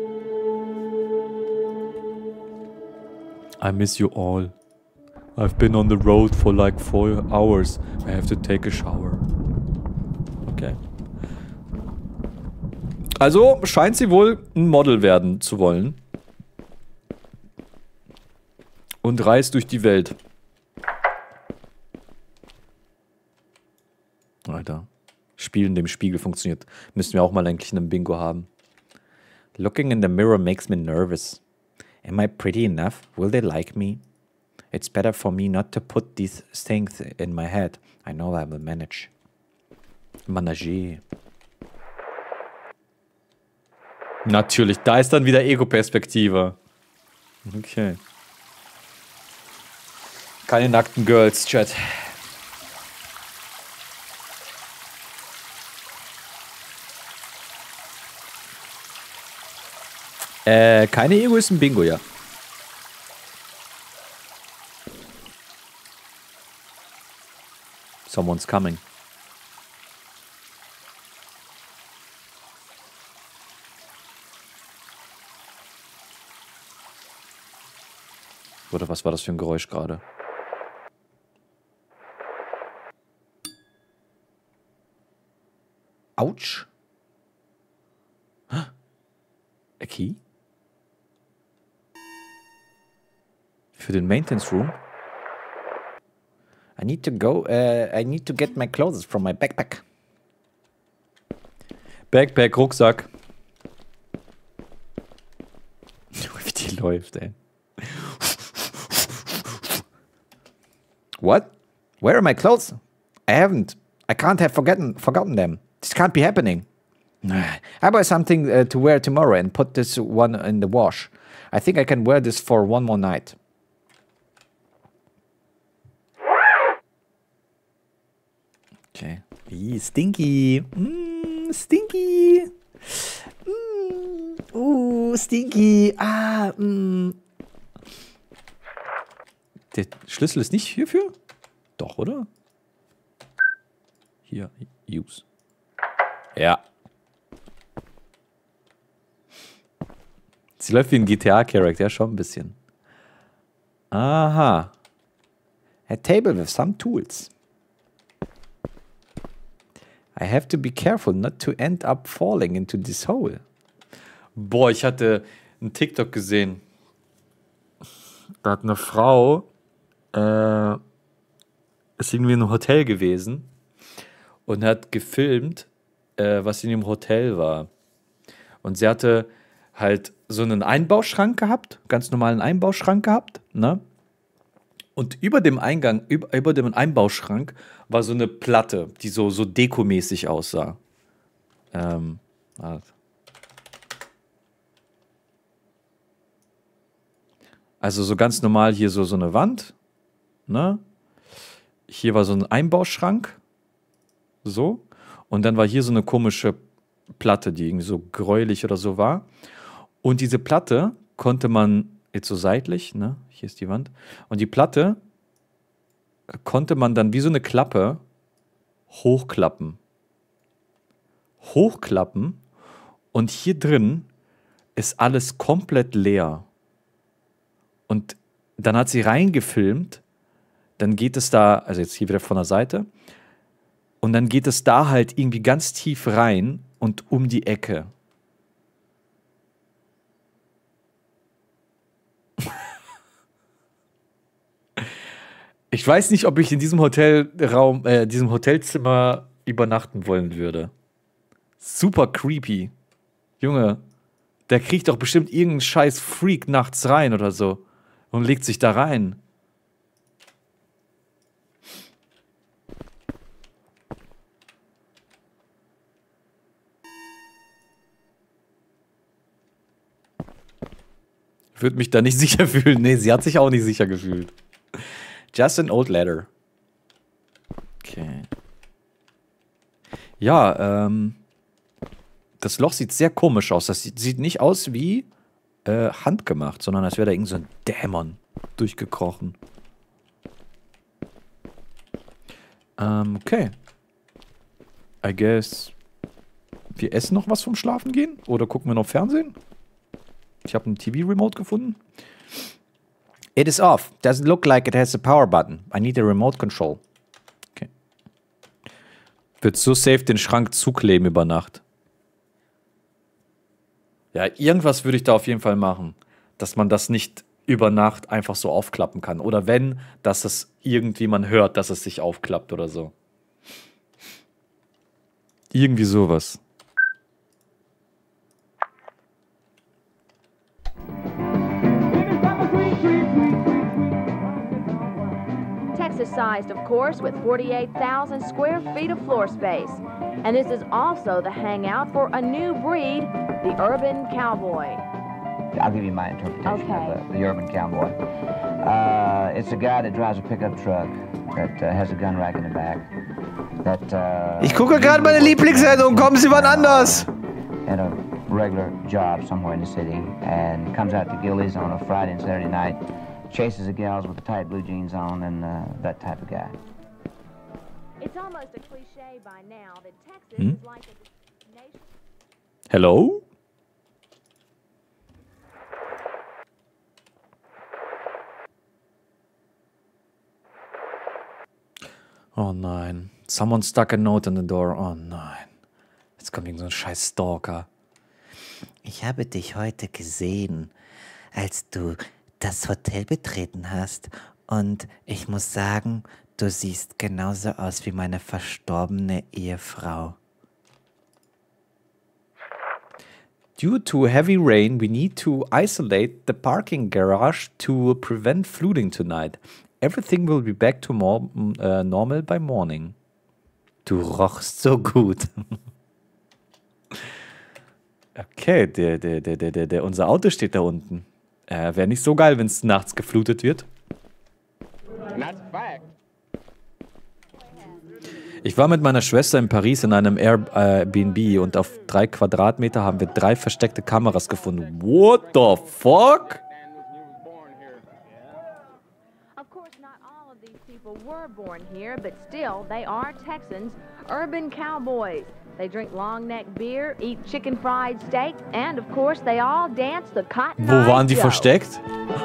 I miss you all. I've been on the road for like 4 hours. I have to take a shower. Okay. Also scheint sie wohl ein Model werden zu wollen. Und reist durch die Welt. Alter. Spielen dem Spiegel funktioniert. Müssten wir auch mal eigentlich in einem Bingo haben. Looking in the mirror makes me nervous. Am I pretty enough? Will they like me? It's better for me not to put these things in my head. I know I will manage. Manager. Natürlich, da ist dann wieder Ego-Perspektive. Okay. Keine nackten Girls, Chat. Keine Egoisten Bingo, ja. Someone's coming. Oder was war das für ein Geräusch gerade? Autsch. A key? Für den Maintenance Room? I need to go, I need to get my clothes from my backpack. Backpack, Rucksack. Wie die läuft, ey. What? Where are my clothes? I can't have forgotten them. This can't be happening. I buy something to wear tomorrow and put this one in the wash. I think I can wear this for one more night. Okay. Stinky. Stinky. Stinky. Der Schlüssel ist nicht hierfür? Doch, oder? Hier, use. Ja. Sie läuft wie ein GTA-Charakter, schon ein bisschen. Aha. A table with some tools. I have to be careful not to end up falling into this hole. Boah, ich hatte einen TikTok gesehen. Da hat eine Frau ist irgendwie in einem Hotel gewesen und hat gefilmt, was in dem Hotel war. Und sie hatte halt so einen Einbauschrank gehabt, ganz normalen Einbauschrank gehabt, ne? Und über dem Eingang, über dem Einbauschrank war so eine Platte, die so dekomäßig aussah. Also so ganz normal hier so eine Wand, ne? Hier war so ein Einbauschrank, so. Und dann war hier so eine komische Platte, die irgendwie so gräulich oder so war. Und diese Platte konnte man jetzt so seitlich, ne? Hier ist die Wand. Und die Platte konnte man dann wie so eine Klappe hochklappen. Hochklappen. Und hier drin ist alles komplett leer. Und dann hat sie reingefilmt. Dann geht es da, also jetzt hier wieder von der Seite. Und dann geht es da halt irgendwie ganz tief rein und um die Ecke. Ich weiß nicht, ob ich in diesem Hotelraum, diesem Hotelzimmer übernachten wollen würde. Super creepy. Junge, der kriegt doch bestimmt irgendeinen scheiß Freak nachts rein oder so und legt sich da rein. Würde mich da nicht sicher fühlen. Nee, sie hat sich auch nicht sicher gefühlt. Just an old letter. Okay. Ja, das Loch sieht sehr komisch aus. Das sieht nicht aus wie handgemacht, sondern als wäre da irgend so ein Dämon durchgekrochen. Okay. I guess wir essen noch was vom Schlafen gehen? Oder gucken wir noch Fernsehen? Ich habe einen TV-Remote gefunden. It is off. Doesn't look like it has a power button. I need a remote control. Okay. Wird so safe den Schrank zukleben über Nacht. Ja, irgendwas würde ich da auf jeden Fall machen. Dass man das nicht über Nacht einfach so aufklappen kann. Oder wenn, dass es irgendwie man hört, dass es sich aufklappt oder so. Irgendwie sowas. Texas-sized, of course, with 48,000 square feet of floor space. And this is also the hangout for a new breed, the urban cowboy. I'll give you my interpretation Okay. of the urban cowboy. It's a guy that drives a pickup truck that has a gun rack in the back. Ich gucke gerade meine Lieblingssendung. Kommen Sie wann anders? Had a regular job somewhere in the city and comes out to Gillies on a Friday and Saturday night, chases the gals with the tight blue jeans on and that type of guy. It's almost a cliche by now that Texas is like a destination. Hello? Oh nein. Someone stuck a note on the door. Oh nein. Jetzt kommt irgend so ein scheiß Stalker. Ich habe dich heute gesehen, als du das Hotel betreten hast. Und ich muss sagen, du siehst genauso aus wie meine verstorbene Ehefrau. Due to heavy rain, we need to isolate the parking garage to prevent flooding tonight. Everything will be back to normal by morning. Du rochst so gut. Okay, unser Auto steht da unten. Wäre nicht so geil, wenn es nachts geflutet wird. Ich war mit meiner Schwester in Paris in einem Airbnb und auf 3 Quadratmeter haben wir 3 versteckte Kameras gefunden. What the fuck? Of course, not all of these people were born here, but still, they are Texans, urban cowboys. They drink long neck beer, eat chicken fried steak, and of course, they all dance the Cotton Wo waren die Eye Joe. versteckt?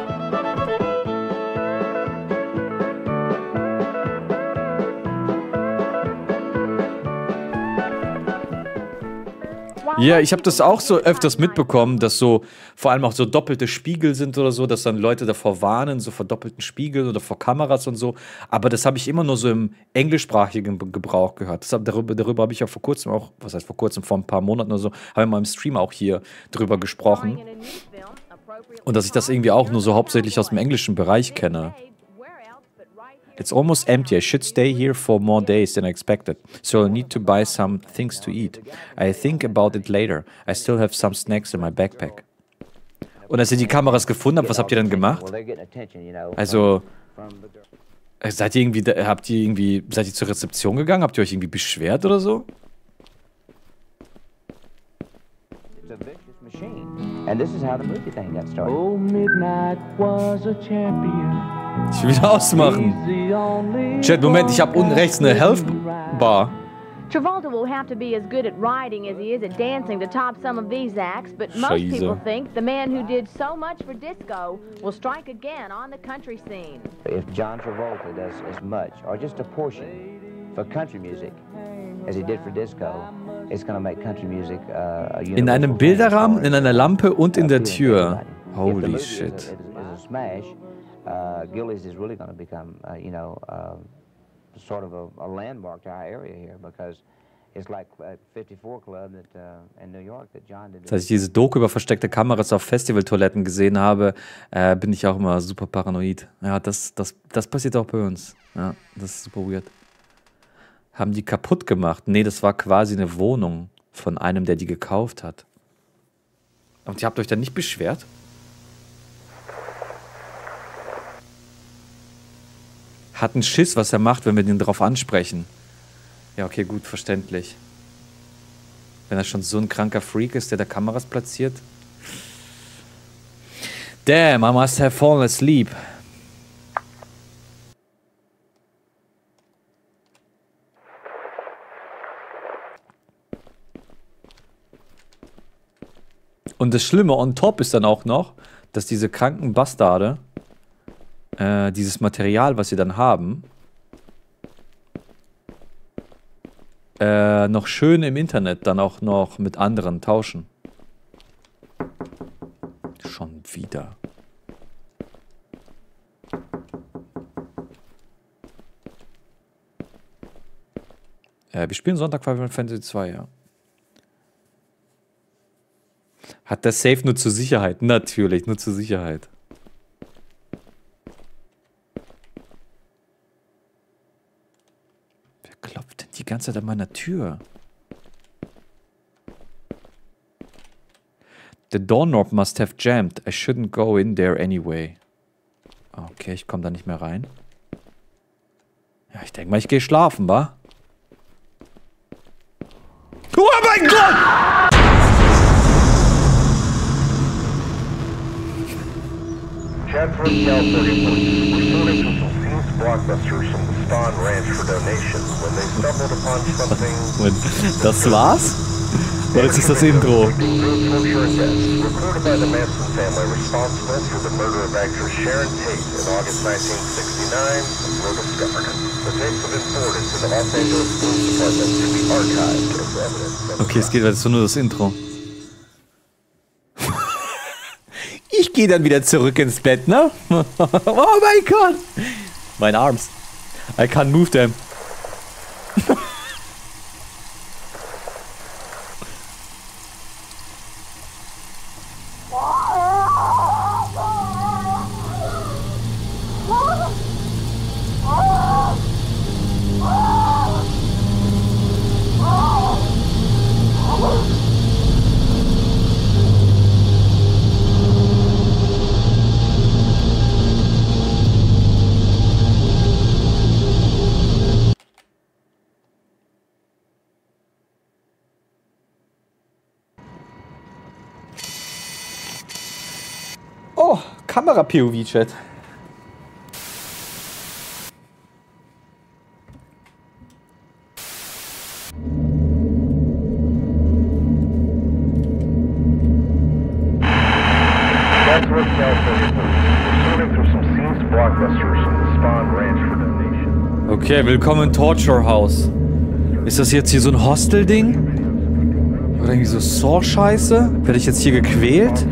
Ja, ich habe das auch so öfters mitbekommen, dass so vor allem auch so doppelte Spiegel sind oder so, dass dann Leute davor warnen, so vor doppelten Spiegeln oder vor Kameras und so. Aber das habe ich immer nur so im englischsprachigen Gebrauch gehört. Darüber habe ich ja vor kurzem auch, was heißt vor kurzem, vor ein paar Monaten oder so, habe ich mal im Stream auch hier drüber gesprochen. Und dass ich das irgendwie auch nur so hauptsächlich aus dem englischen Bereich kenne. It's almost empty. I should stay here for more days than I expected. So I need to buy some things to eat. I think about it later. I still have some snacks in my backpack. Und als ihr die Kameras gefunden habt, was habt ihr dann gemacht? Also, seid ihr zur Rezeption gegangen? Habt ihr euch irgendwie beschwert oder so? And this is how the movie thing got started. Oh, midnight was a champion. Ich will wieder ausmachen. Chat, Moment, ich habe unten rechts eine Health Bar. Travolta will have to be as good at riding as he is at dancing to top some of these acts, but most Scheiße. people think the man who did so much for disco will strike again on the country scene. If John Travolta does as much, or just a portion, for country music as he did for disco, it's going to make country music a universal In einem thing. Bilderrahmen, in einer Lampe und in der Appealing to Tür. everybody. If the Holy movie shit. is a smash, Gillies is really going to become, sort of a landmark to our area here because it's like 54 Club in New York that John did. Als ich diese Doku über versteckte Kameras auf Festivaltoiletten gesehen habe, bin ich auch immer super paranoid. Ja, das passiert auch bei uns. Ja, das ist super weird. Haben die kaputt gemacht? Nee, das war quasi eine Wohnung von einem, der die gekauft hat. Und ihr habt euch dann nicht beschwert? hat einen Schiss, was er macht, wenn wir den drauf ansprechen. Ja, okay, gut, verständlich. Wenn er schon so ein kranker Freak ist, der da Kameras platziert. Damn, I must have fallen asleep. Und das Schlimme on top ist dann auch noch, dass diese kranken Bastarde dieses Material, was sie dann haben, noch schön im Internet dann auch noch mit anderen tauschen. Schon wieder. Wir spielen Sonntag Final Fantasy 2, ja. Hat der Safe nur zur Sicherheit? Natürlich, nur zur Sicherheit. Wer klopft denn die ganze Zeit an meiner Tür? The doorknob must have jammed. I shouldn't go in there anyway. Okay, ich komme da nicht mehr rein. Ja, ich denke mal, ich gehe schlafen, wa? Oh mein Gott! Chatsworth, California police reporting to some seized blockbusters from the Spawn Ranch for donation when they stumbled upon something. Das war's? Oder ist das Intro? Reported by the Manson family responsible for the murder of actress Sharon Tate in August 1969 were discovered. The tapes have been forwarded to the Los Angeles Police Department to be archived as evidence. Okay, es geht jetzt nur das Intro. Ich gehe dann wieder zurück ins Bett, ne? Oh mein Gott! Meine Arms. I can't move them. Oh, Kamera-POV-Chat. Chatsworth, California police reporting to some seized blockbusters from the Spawn Ranch for donation. Okay, willkommen in Torture House. Ist das jetzt hier so ein Hostel-Ding? Oder irgendwie so Saw-Scheiße? Werde ich jetzt hier gequält?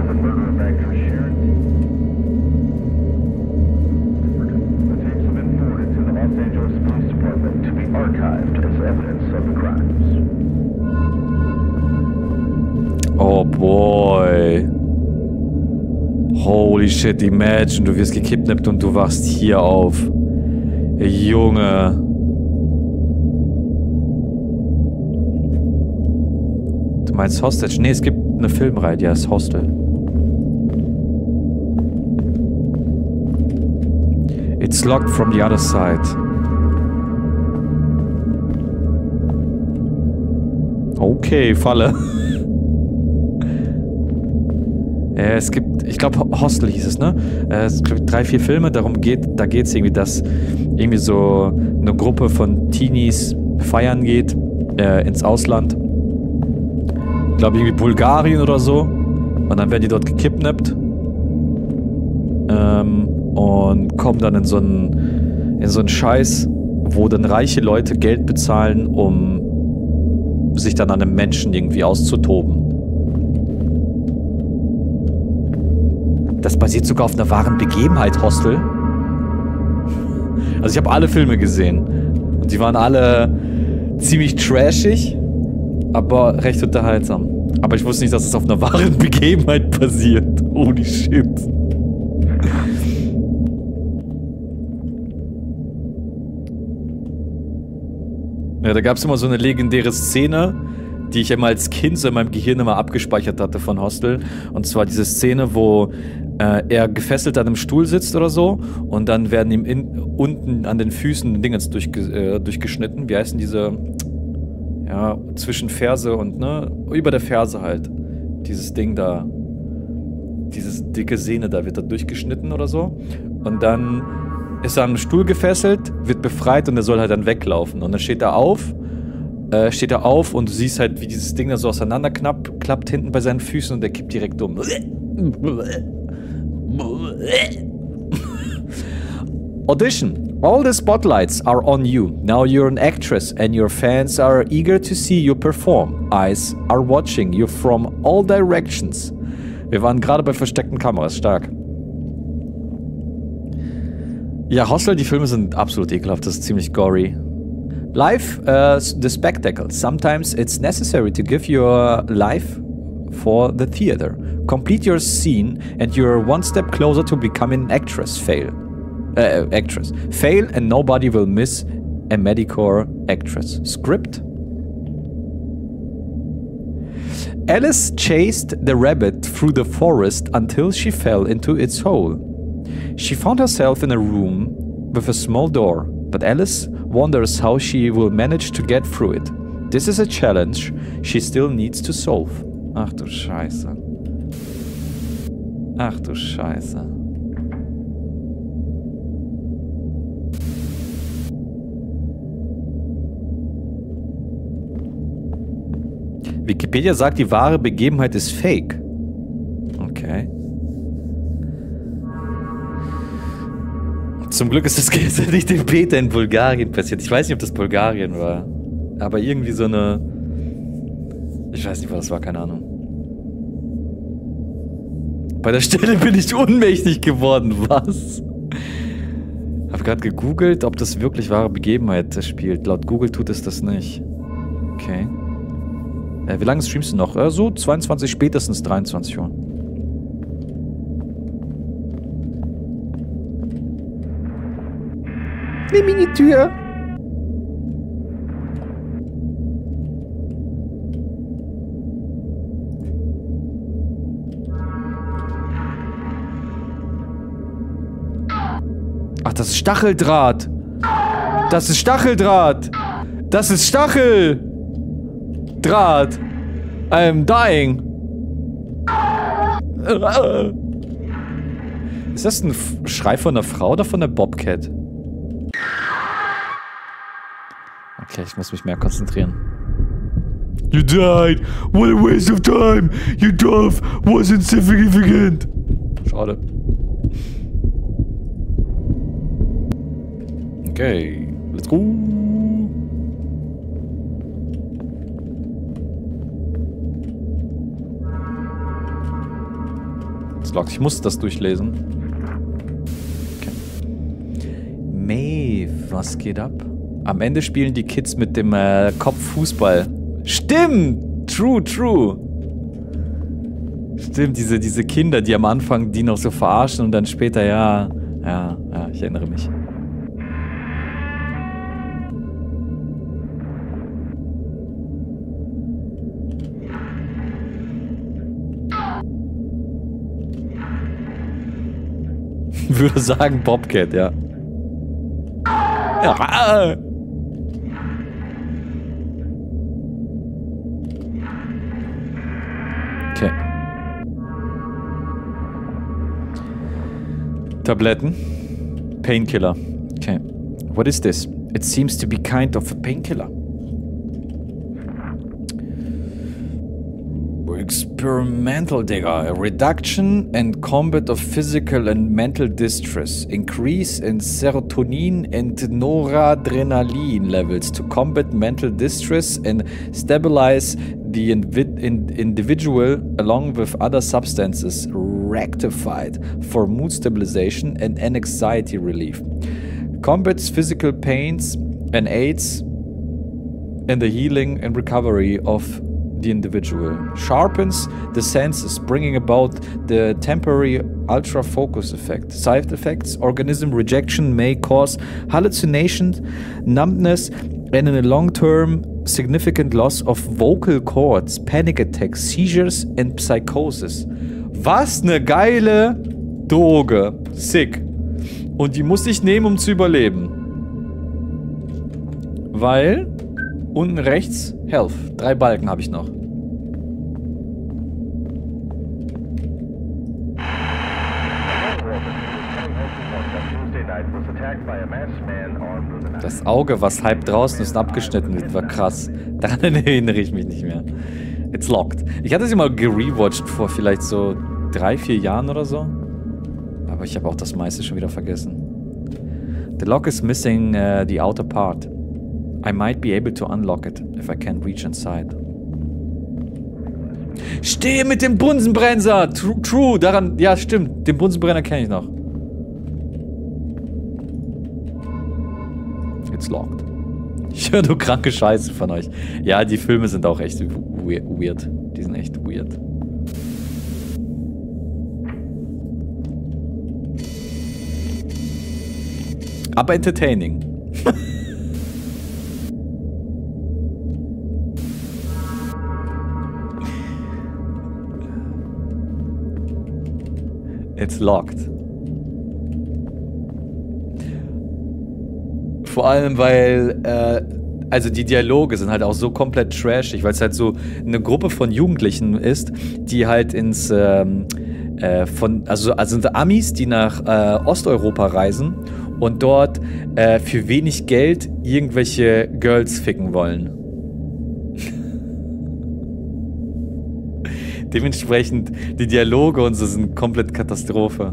Oh boy. Holy shit, imagine, du wirst gekidnappt und du wachst hier auf. Junge. Du meinst Hostage? Nee, es gibt eine Filmreihe, die heißt Hostel. It's locked from the other side. Okay, Falle. Es gibt, ich glaube, Hostel hieß es, ne? Es gibt 3, 4 Filme, da geht es irgendwie, dass irgendwie so eine Gruppe von Teenies feiern geht, ins Ausland. Ich glaube, irgendwie Bulgarien oder so. Und dann werden die dort gekidnappt. Und kommen dann in so einen Scheiß, wo dann reiche Leute Geld bezahlen, um sich dann an einem Menschen irgendwie auszutoben. Das basiert sogar auf einer wahren Begebenheit, Hostel. Also ich habe alle Filme gesehen. Und die waren alle ziemlich trashig, aber recht unterhaltsam. Aber ich wusste nicht, dass es auf einer wahren Begebenheit basiert. Holy shit. Ja, da gab es immer so eine legendäre Szene, die ich immer als Kind so in meinem Gehirn immer abgespeichert hatte von Hostel. Und zwar diese Szene, wo er gefesselt an einem Stuhl sitzt oder so und dann werden ihm unten an den Füßen Dingens durchgeschnitten. Wie heißen diese? Ja, zwischen Ferse und, ne? Über der Ferse halt. Dieses Ding da. Dieses dicke Sehne da wird da durchgeschnitten oder so. Und dann ist er an einem Stuhl gefesselt, wird befreit und er soll halt dann weglaufen. Und dann steht er auf und du siehst halt, wie dieses Ding da so auseinanderklappt hinten bei seinen Füßen und der kippt direkt um. Audition. All the spotlights are on you. Now you're an actress and your fans are eager to see you perform. Eyes are watching you from all directions. Wir waren gerade bei versteckten Kameras. Stark. Ja, Hostel, die Filme sind absolut ekelhaft. Das ist ziemlich gory. Life, the spectacle. Sometimes it's necessary to give your life for the theater. Complete your scene and you're one step closer to becoming an actress. Fail and nobody will miss a Medicore actress. Script. Alice chased the rabbit through the forest until she fell into its hole. She found herself in a room with a small door, but Alice wonders how she will manage to get through it. This is a challenge she still needs to solve. Ach du Scheiße. Ach du Scheiße. Wikipedia sagt, die wahre Begebenheit ist fake. Okay. Zum Glück ist das nicht dem Peter in Bulgarien passiert. Ich weiß nicht, ob das Bulgarien war. Aber irgendwie so eine... Ich weiß nicht, was das war, keine Ahnung. Bei der Stelle bin ich ohnmächtig geworden. Was? Hab gerade gegoogelt, ob das wirklich wahre Begebenheit spielt. Laut Google tut es das nicht. Okay. Wie lange streamst du noch? So 22, spätestens 23 Uhr. Eine Minitür. Ach, das ist Stacheldraht. Das ist Stacheldraht. Das ist Stacheldraht. I'm dying. Ist das ein Schrei von einer Frau oder von der Bobcat? Okay, ich muss mich mehr konzentrieren. You died. What a waste of time. Your death was insignificant. Schade. Okay, let's go. Ich muss das durchlesen. Okay. Maeve, was geht ab? Am Ende spielen die Kids mit dem Kopf Fußball. Stimmt! True. Stimmt, diese Kinder, die am Anfang die noch so verarschen und dann später, ja, ich erinnere mich. Würde sagen Bobcat, ja. Ja. Okay. Tabletten. Painkiller. Okay. What is this? It seems to be kind of a painkiller. Experimental Digger. A reduction and combat of physical and mental distress. Increase in serotonin and noradrenaline levels to combat mental distress and stabilize the individual along with other substances. Rectified for mood stabilization and anxiety relief. Combats physical pains and aids in the healing and recovery of the individual. Sharpens the senses, bringing about the temporary ultra-focus effect. Side effects: organism rejection may cause hallucinations, numbness, and in the long term, significant loss of vocal cords, panic attacks, seizures and psychosis. Was eine geile Droge. Sick. Und die muss ich nehmen, um zu überleben. Weil... Unten rechts, Health. 3 Balken habe ich noch. Das Auge, was halb draußen ist und abgeschnitten wird, war krass. Daran erinnere ich mich nicht mehr. It's locked. Ich hatte sie mal gerewatcht vor vielleicht so 3, 4 Jahren oder so. Aber ich habe auch das meiste schon wieder vergessen. The lock is missing the outer part. I might be able to unlock it if I can reach inside. Stehe mit dem Bunsenbrenner! True, daran, ja stimmt, den Bunsenbrenner kenne ich noch. It's locked. Ich höre nur kranke Scheiße von euch. Ja, die Filme sind auch echt weird. Die sind echt weird. Aber entertaining. It's locked. Vor allem, weil, also die Dialoge sind halt auch so komplett trashig, weil es halt so eine Gruppe von Jugendlichen ist, die halt ins, also sind Amis, die nach Osteuropa reisen und dort für wenig Geld irgendwelche Girls ficken wollen. Dementsprechend, die Dialoge und so sind komplett Katastrophe.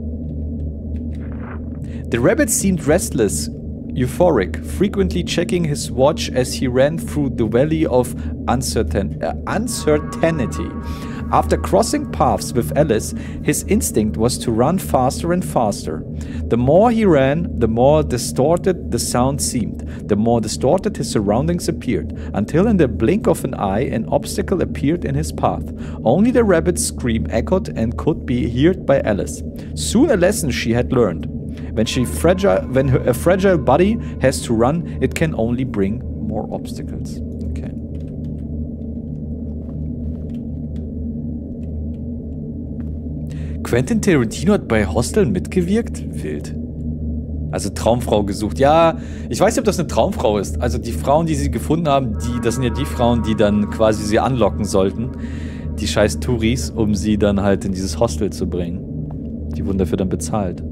The rabbit seemed restless, euphoric, frequently checking his watch as he ran through the valley of uncertainty. After crossing paths with Alice, his instinct was to run faster and faster. The more he ran, the more distorted the sound seemed, the more distorted his surroundings appeared, until in the blink of an eye an obstacle appeared in his path. Only the rabbit's scream echoed and could be heard by Alice. Soon a lesson she had learned. When a fragile body has to run, it can only bring more obstacles. Okay. Quentin Tarantino hat bei Hostel mitgewirkt? Wild. Also Traumfrau gesucht. Ja, ich weiß nicht, ob das eine Traumfrau ist. Also die Frauen, die sie gefunden haben, das sind ja die Frauen, die dann quasi sie anlocken sollten. Die scheiß Touris, um sie dann halt in dieses Hostel zu bringen. Die wurden dafür dann bezahlt.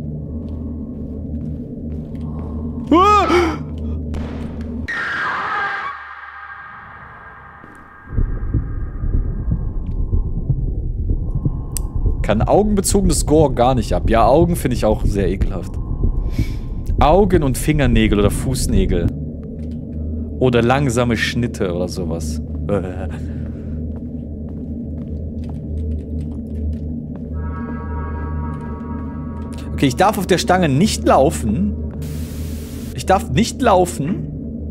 Kann augenbezogenes Gore gar nicht ab. Ja, Augen finde ich auch sehr ekelhaft. Augen und Fingernägel oder Fußnägel. Oder langsame Schnitte oder sowas. Okay, ich darf auf der Stange nicht laufen. Ich darf nicht laufen.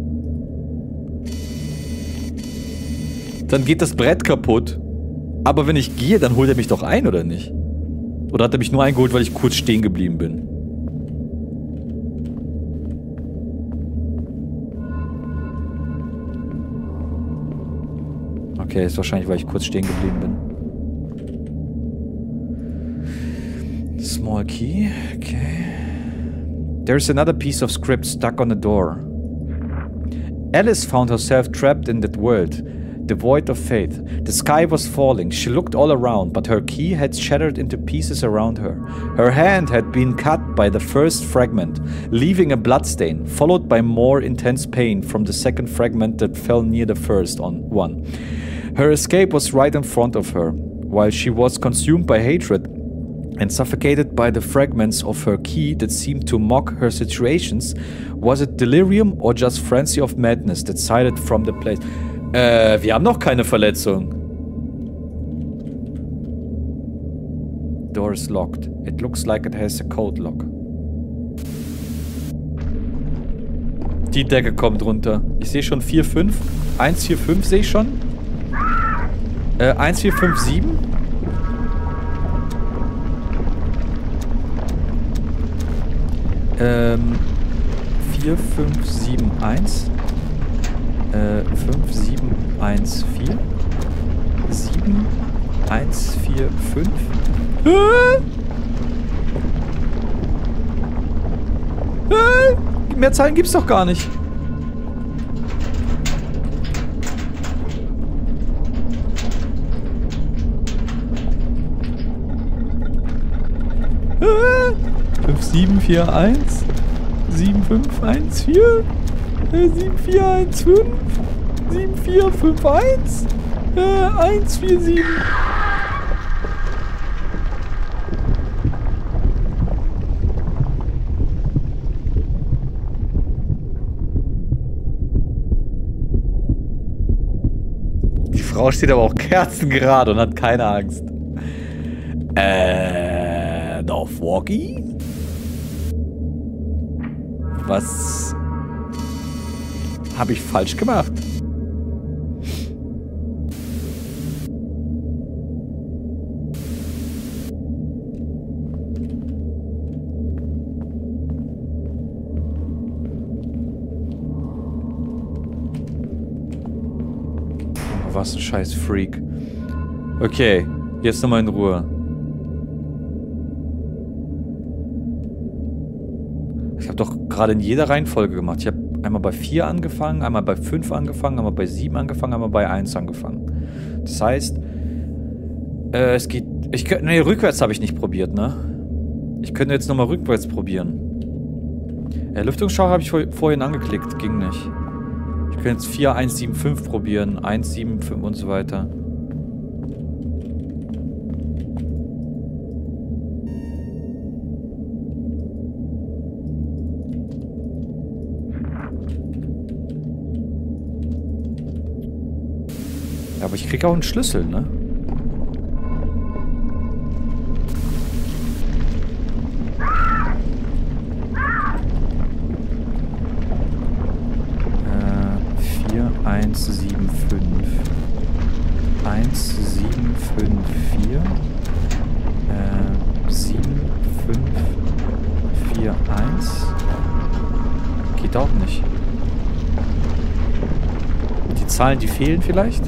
Dann geht das Brett kaputt. Aber wenn ich gehe, dann holt er mich doch ein, oder nicht? Oder hat er mich nur eingeholt, weil ich kurz stehen geblieben bin? Okay, ist wahrscheinlich, weil ich kurz stehen geblieben bin. Small key, okay. There's another piece of script stuck on the door. Alice found herself trapped in that world, devoid of faith. The sky was falling. She looked all around, but her key had shattered into pieces around her. Her hand had been cut by the first fragment, leaving a bloodstain, followed by more intense pain from the second fragment that fell near the first one. Her escape was right in front of her, while she was consumed by hatred and suffocated by the fragments of her key that seemed to mock her situations. Was it delirium or just frenzy of madness that sided from the place? Wir haben noch keine Verletzung. Door is locked. It looks like it has a code lock. Die Decke kommt runter. Ich sehe schon 4, 5. 1, 4, 5 sehe ich schon. 1, 4, 5, 7. 4, 5, 7, 1. 5, 7, 1, 4. 7, 1, 4, 5. Mehr Zahlen gibt's doch gar nicht. Ah, 5741 7514 7415 7451 147. Die Frau steht aber auch kerzengerade und hat keine Angst. Dorfwalkie? Was habe ich falsch gemacht? Was ein scheiß Freak. Okay, jetzt nochmal in Ruhe. Ich habe doch gerade in jeder Reihenfolge gemacht. Ich habe einmal bei 4 angefangen, einmal bei 5 angefangen, einmal bei 7 angefangen, einmal bei 1 angefangen. Das heißt, es geht... Nee, rückwärts habe ich nicht probiert, ne? Ich könnte jetzt nochmal rückwärts probieren. Lüftungsschauer habe ich vorhin angeklickt. Ging nicht. Ich könnte jetzt 4, 1, 7, 5 probieren. 1, 7, 5 und so weiter. Ja, aber ich krieg auch einen Schlüssel, ne? Eins, 7, 5. 1, 7, 5, 4. 7, 5, 4, 1. Geht auch nicht. Die Zahlen, die fehlen vielleicht?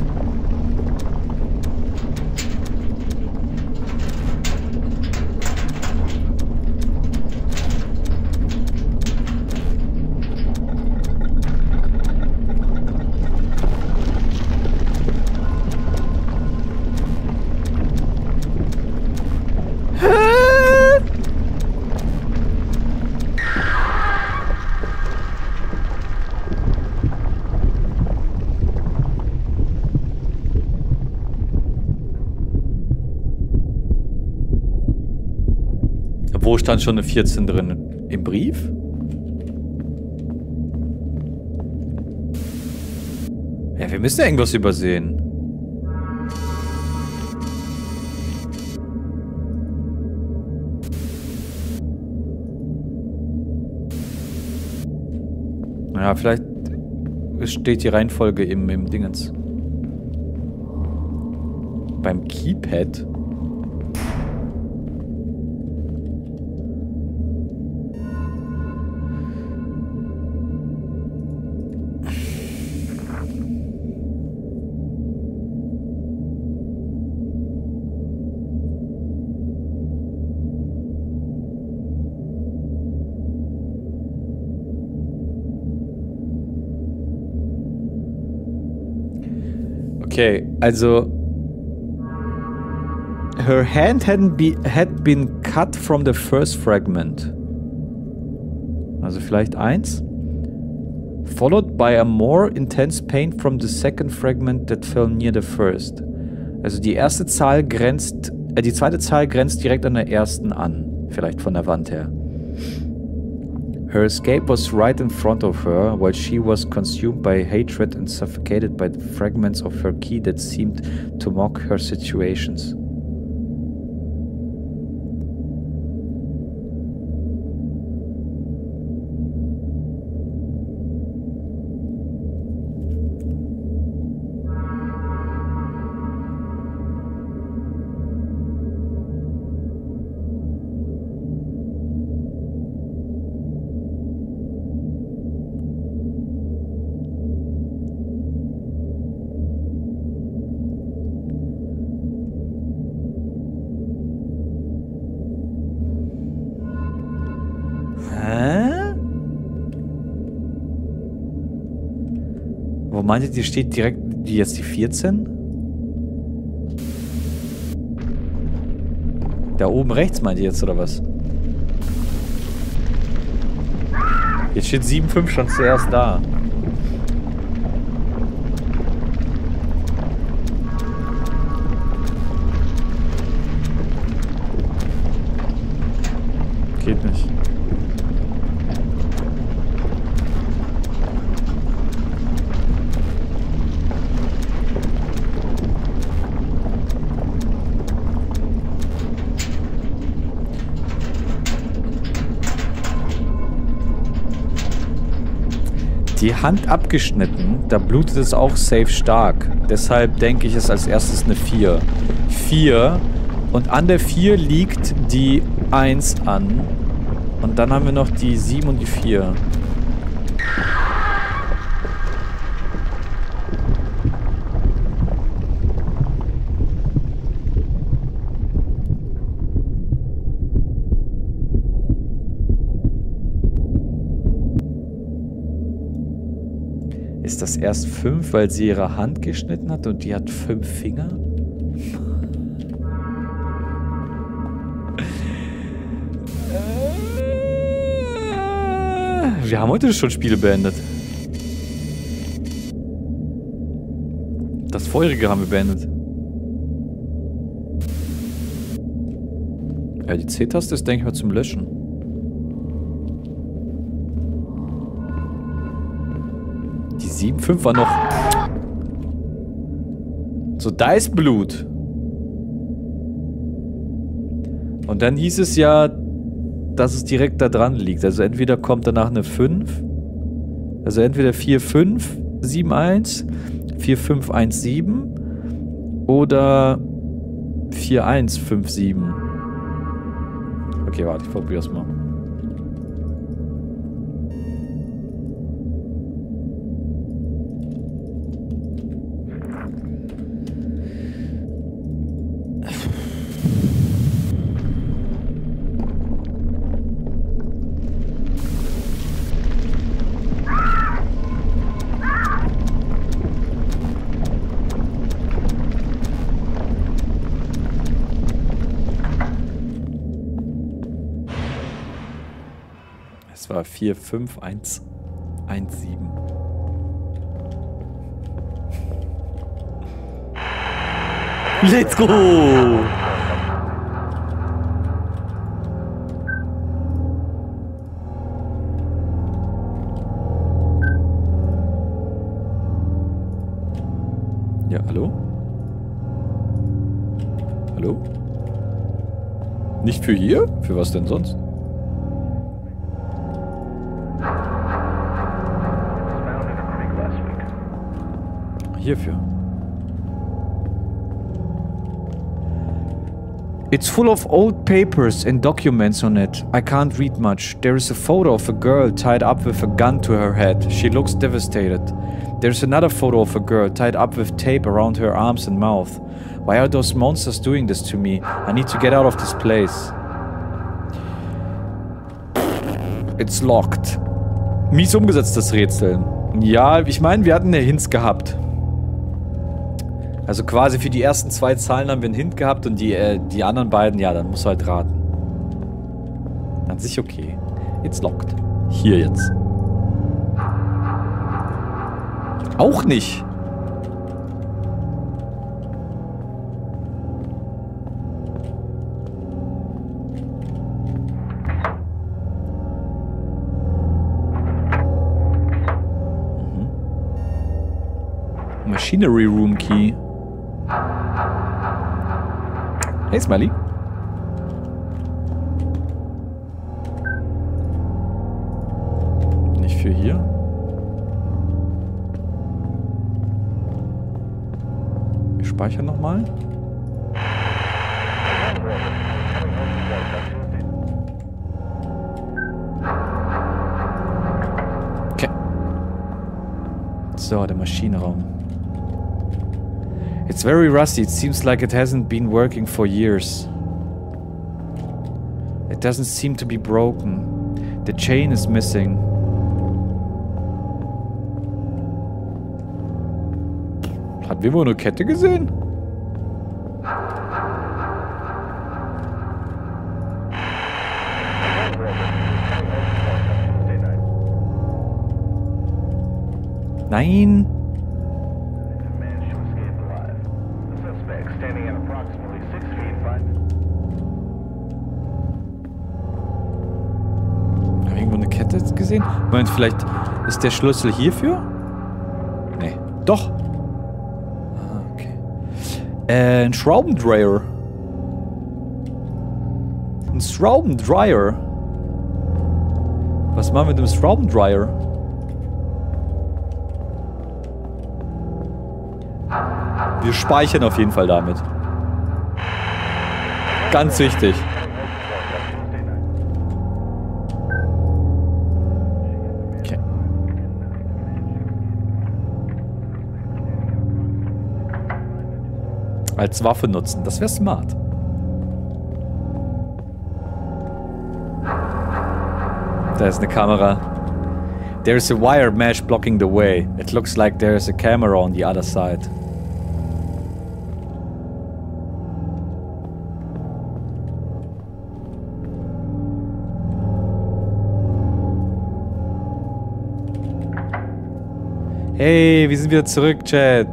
Wo stand schon eine 14 drin? Im Brief? Ja, wir müssen ja irgendwas übersehen. Ja, vielleicht steht die Reihenfolge im Dingens. Beim Keypad. Okay, also her hand had been cut from the first fragment. Also vielleicht 1. Followed by a more intense pain from the second fragment that fell near the first. Also die erste Zahl grenzt, die zweite Zahl grenzt direkt an der ersten an. Vielleicht von der Wand her. Her escape was right in front of her, while she was consumed by hatred and suffocated by the fragments of her key that seemed to mock her situations. meint ihr, steht direkt jetzt die 14? Da oben rechts meint ihr jetzt, oder was? Jetzt steht 7,5 schon zuerst da. Geht nicht. Die Hand abgeschnitten, da blutet es auch safe stark. Deshalb denke ich, ist als erstes eine 4. 4. Und an der 4 liegt die 1 an. Und dann haben wir noch die 7 und die 4. Ist das erst 5, weil sie ihre Hand geschnitten hat und die hat 5 Finger? Wir haben heute schon Spiele beendet. Das vorherige haben wir beendet. Ja, die C-Taste ist, denke ich mal, zum Löschen. Die 7,5 war noch... So, da ist Blut. Und dann hieß es ja, dass es direkt da dran liegt. Also entweder kommt danach eine 5. Also entweder 4,5,7,1, 4,5,1,7 oder 4,1,5,7. Okay, warte, ich probier's mal. Es war 4,5,1,1,7. Let's go! Ja, hallo? Hallo? Nicht für hier? Für was denn sonst? Hierfür. It's full of old papers and documents on it. I can't read much. There is a photo of a girl tied up with a gun to her head. She looks devastated. There's another photo of a girl tied up with tape around her arms and mouth. Why are those monsters doing this to me? I need to get out of this place. It's locked. Mies umgesetzt, das Rätsel. Ja, ich meine, wir hatten eine Hints gehabt. Also quasi für die ersten 2 Zahlen haben wir einen Hint gehabt und die anderen beiden, ja, dann musst du halt raten. An sich okay. It's locked. Hier jetzt. Auch nicht. Machinery Room Key. Hey, Smiley. Nicht für hier. Wir speichern nochmal. Okay. So, der Maschinenraum. It's very rusty. It seems like it hasn't been working for years. It doesn't seem to be broken. The chain is missing. Hat wir wohl eine Kette gesehen? Nein. Haben wir irgendwo eine Kette gesehen? Moment, vielleicht ist der Schlüssel hierfür? Nee. Doch. Ah, okay. Ein Schraubendreher. Ein Schraubendreher. Was machen wir mit dem Schraubendreher? Wir speichern auf jeden Fall damit. Ganz wichtig. Okay. Als Waffe nutzen, das wäre smart. Da ist eine Kamera. There is a wire mesh blocking the way. It looks like there is a camera on the other side. Hey, wir sind wieder zurück, Chat.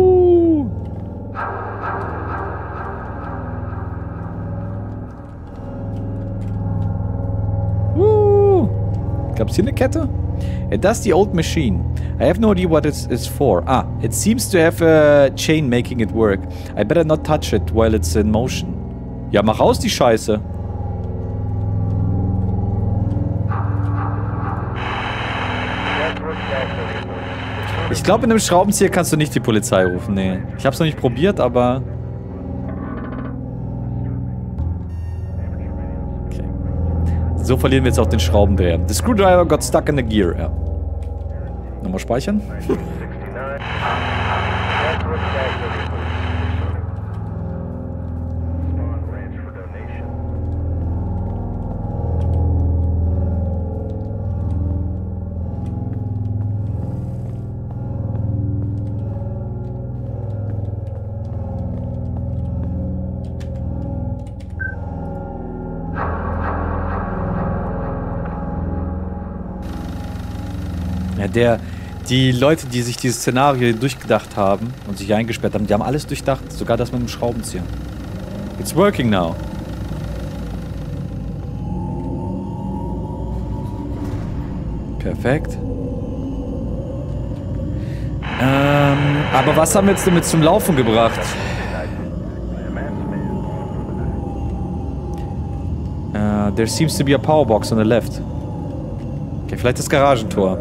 Gab's hier eine Kette? That's the old machine. I have no idea what it is for. Ah, it seems to have a chain making it work. I better not touch it while it's in motion. Ja, mach raus die Scheiße. Ich glaube, in einem Schraubenzieher kannst du nicht die Polizei rufen. Nee. Ich hab's noch nicht probiert, aber... Okay. So verlieren wir jetzt auch den Schraubendreher. The screwdriver got stuck in the gear. Ja. Nochmal speichern. Die Leute, die sich dieses Szenario durchgedacht haben und sich eingesperrt haben, die haben alles durchdacht. Sogar das mit dem Schraubenzieher. It's working now. Perfekt. Aber was haben wir jetzt damit zum Laufen gebracht? There seems to be a power box on the left. Okay, vielleicht das Garagentor.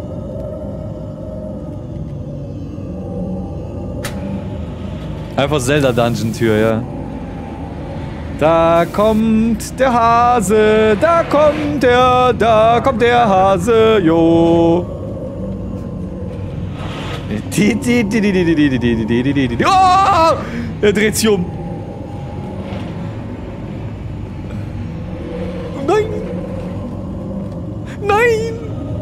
Einfach Zelda-Dungeon-Tür, ja. Da kommt der Hase, da kommt der Hase, jo. Oh! Er dreht sich um. Nein! Nein!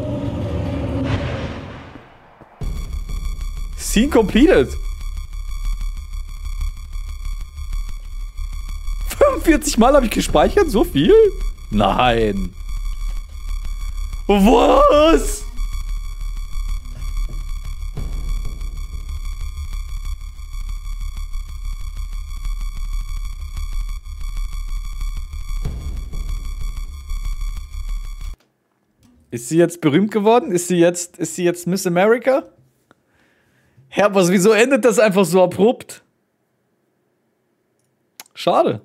Scene completed. 45 Mal habe ich gespeichert? So viel? Nein. Was? Ist sie jetzt berühmt geworden? Ist sie jetzt Miss America? Herr, was, wieso endet das einfach so abrupt? Schade.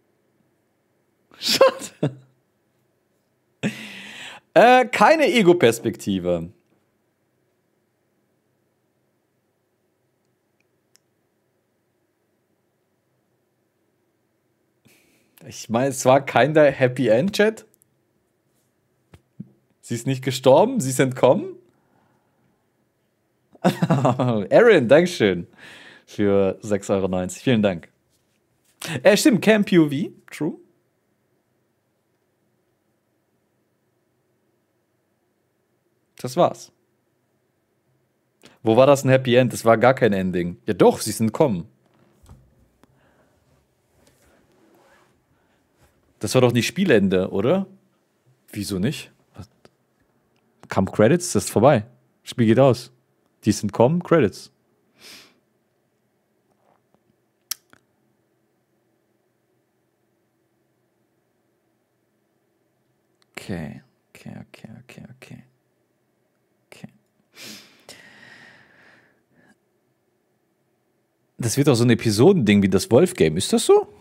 Schade. Keine Ego-Perspektive. Ich meine, es war kein Happy End, Chat. Sie ist nicht gestorben, sie ist entkommen. Aaron, Dankeschön für 6,90 €. Vielen Dank. Stimmt, Camp POV, true. Das war's. Wo war das ein Happy End? Das war gar kein Ending. Ja doch, sie sind kommen. Das war doch nicht Spielende, oder? Wieso nicht? Was? Kam Credits, das ist vorbei. Spiel geht aus. Die sind kommen, Credits. Okay. Das wird auch so ein Episodending wie das Wolf-Game. Ist das so?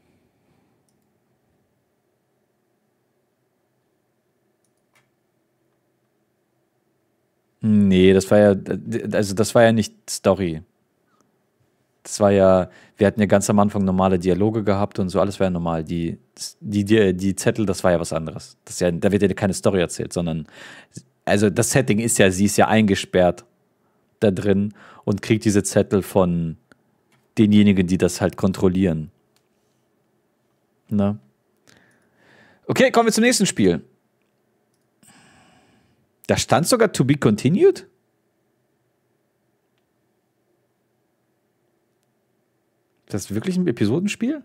Nee, das war ja, also das war ja nicht Story. Das war ja, wir hatten ja ganz am Anfang normale Dialoge gehabt und so, alles war ja normal. Die Zettel, das war ja was anderes. Das ist ja, da wird ja keine Story erzählt, sondern, also das Setting ist ja, sie ist ja eingesperrt da drin und kriegt diese Zettel von denjenigen, die das halt kontrollieren. Na? Okay, kommen wir zum nächsten Spiel. Da stand sogar to be continued? Das ist wirklich ein Episodenspiel?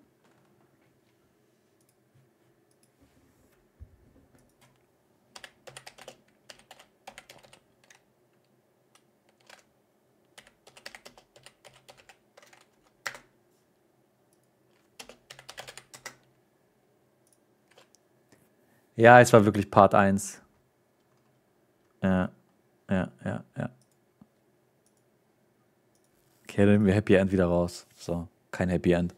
Ja, es war wirklich Part 1. Ja. Okay, dann nehmen wir Happy End wieder raus. So, kein Happy End.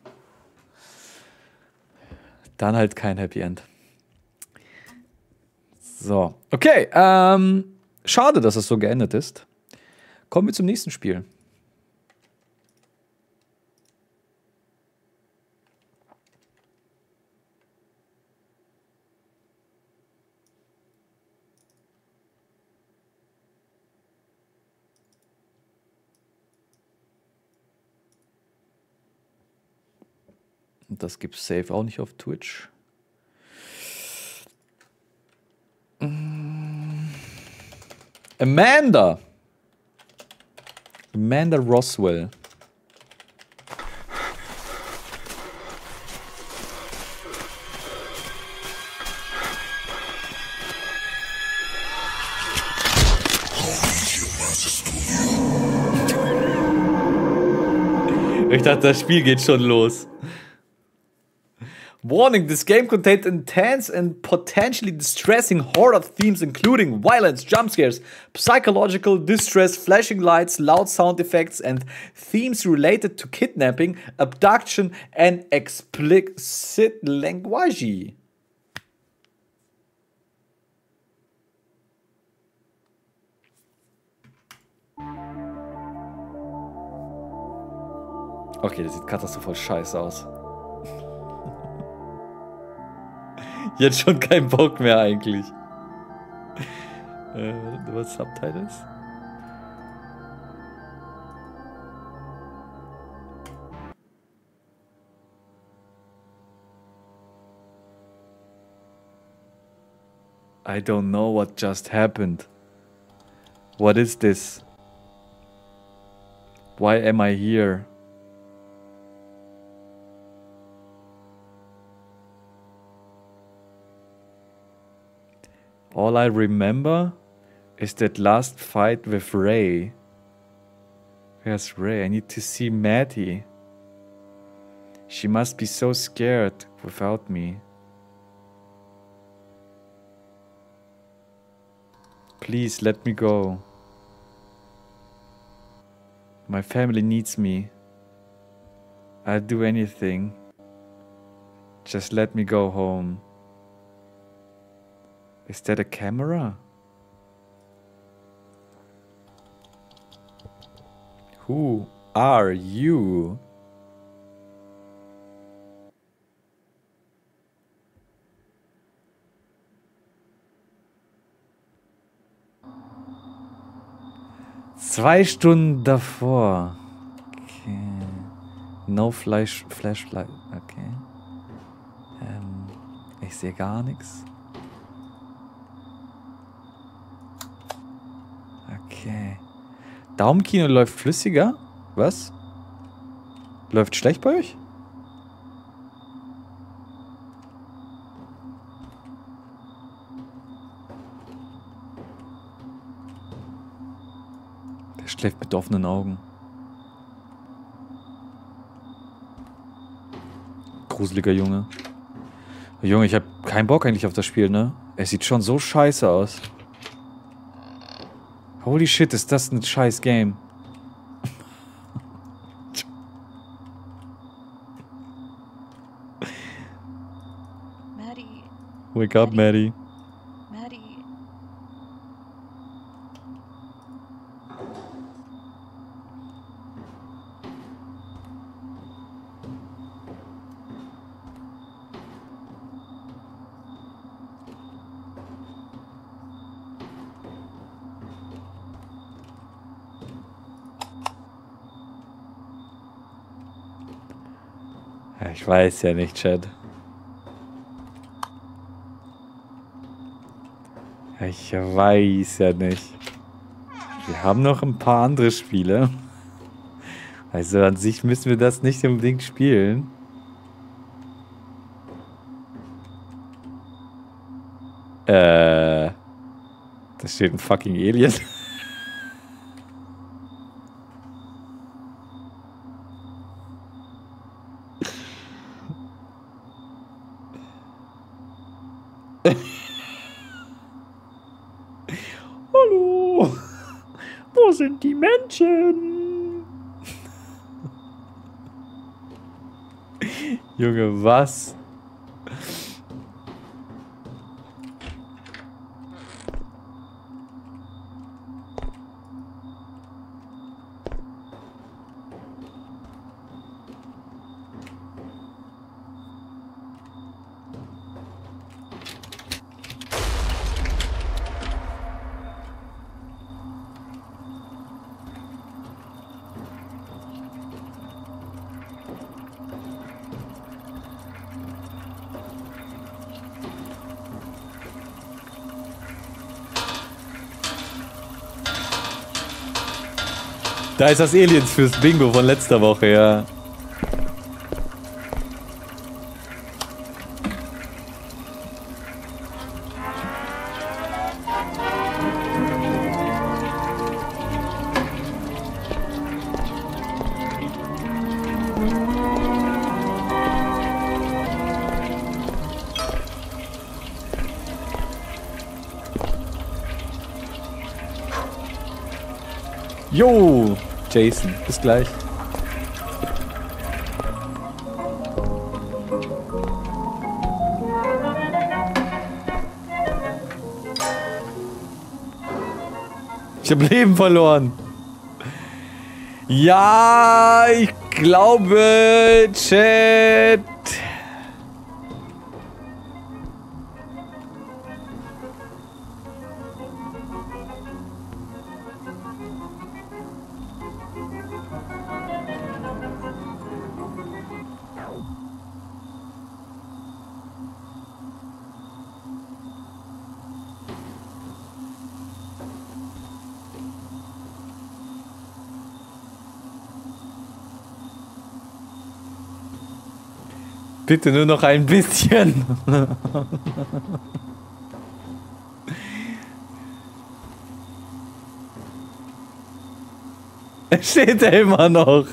Dann halt kein Happy End. So, okay. Schade, dass es so geendet ist. Kommen wir zum nächsten Spiel. Und das gibt's safe auch nicht auf Twitch. Amanda Roswell. Ich dachte, das Spiel geht schon los. Warning, this game contains intense and potentially distressing horror themes including violence, jump scares, psychological distress, flashing lights, loud sound effects and themes related to kidnapping, abduction and explicit language. Okay, das sieht katastrophal scheiße aus. Jetzt schon kein Bock mehr eigentlich. Was Subtitles? I don't know what just happened. What is this? Why am I here? All I remember is that last fight with Ray. Where's Ray? I need to see Maddie. She must be so scared without me. Please let me go. My family needs me. I'll do anything. Just let me go home. Is that a camera? Who are you? Zwei Stunden davor. Okay. No Flashlight. Okay. Ich sehe gar nichts. Okay. Daumenkino läuft flüssiger? Was? Läuft schlecht bei euch? Der schläft mit offenen Augen. Gruseliger Junge. Junge, ich hab keinen Bock eigentlich auf das Spiel, ne? Es sieht schon so scheiße aus. Holy shit, ist das ein scheiß Game. Maddie. Wake up, Maddie. Maddie. Ja, ich weiß ja nicht, Chat. Ja, ich weiß ja nicht. Wir haben noch ein paar andere Spiele. Also an sich müssen wir das nicht unbedingt spielen. Da steht ein fucking Alien. Hallo, wo sind die Menschen? Junge, was? Da ist das Aliens fürs Bingo von letzter Woche, ja. Jo, Jason, bis gleich. Ich habe Leben verloren. Ja, ich glaube, Chat. Bitte nur noch ein bisschen. Es steht er immer noch.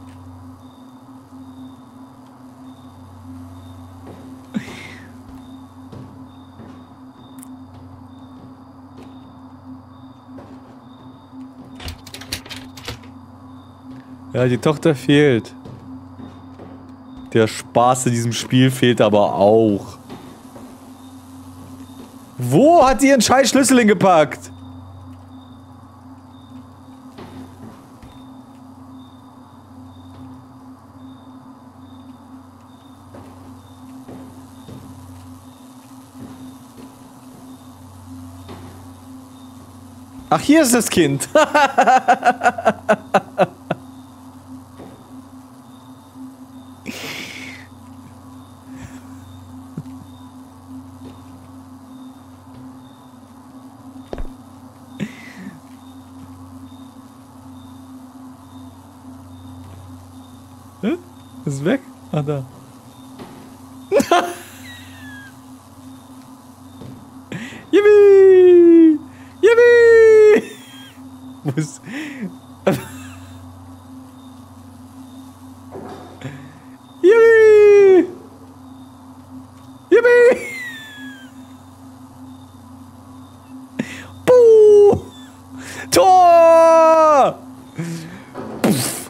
Ja, die Tochter fehlt. Der Spaß in diesem Spiel fehlt aber auch. Wo hat die ihren scheiß Schlüssel hingepackt? Ach, hier ist das Kind. Hä? Ist weg? Ah, da. Yippie! Yippie! Wo ist... Yippie! Yippie! Buh! Tor! Puff.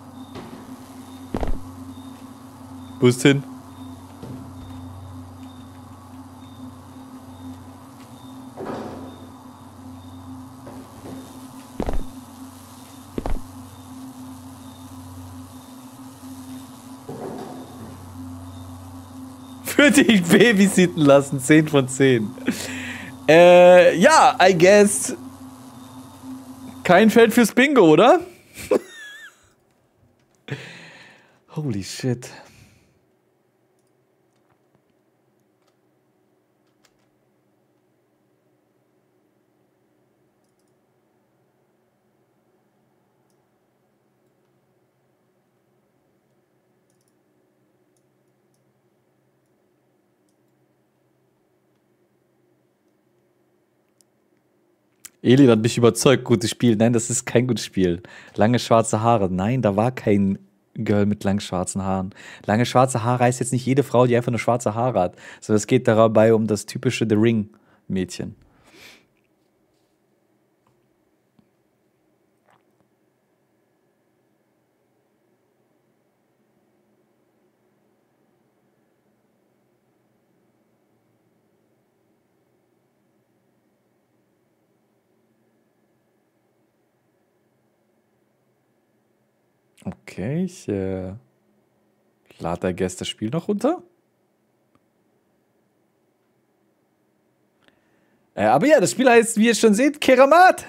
Wo ist hin? Würde ich babysitten lassen, 10 von 10. Ja, I guess. Kein Feld fürs Bingo, oder? Holy shit. Elin hat mich überzeugt, gutes Spiel. Nein, das ist kein gutes Spiel. Lange schwarze Haare. Nein, da war kein Girl mit langen schwarzen Haaren. Lange schwarze Haare heißt jetzt nicht jede Frau, die einfach nur schwarze Haare hat. Sondern es geht dabei um das typische The Ring-Mädchen. Okay, ich lade I guess das Spiel noch runter. Aber ja, das Spiel heißt, wie ihr schon seht, Keramat.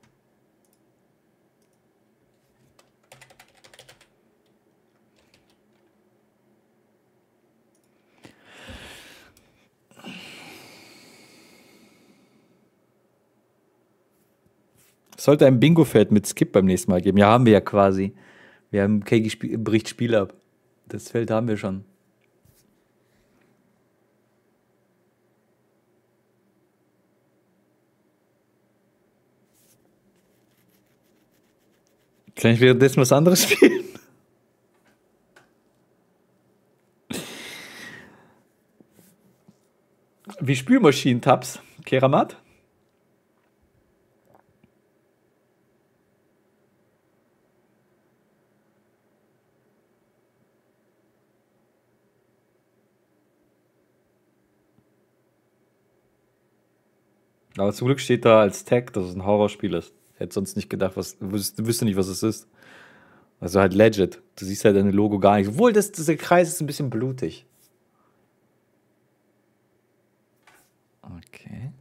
Es sollte ein Bingo-Feld mit Skip beim nächsten Mal geben. Ja, haben wir ja quasi. Wir haben Kegi bricht Spiel ab. Das Feld haben wir schon. Kann ich währenddessen was anderes spielen? Wie Spülmaschinen-Tabs. Keramat? Aber zum Glück steht da als Tag, dass es ein Horrorspiel ist. Ich hätte sonst nicht gedacht, wüsste nicht, was es ist. Also halt legit. Du siehst halt dein Logo gar nicht. Obwohl, dieser Kreis ist ein bisschen blutig. Okay.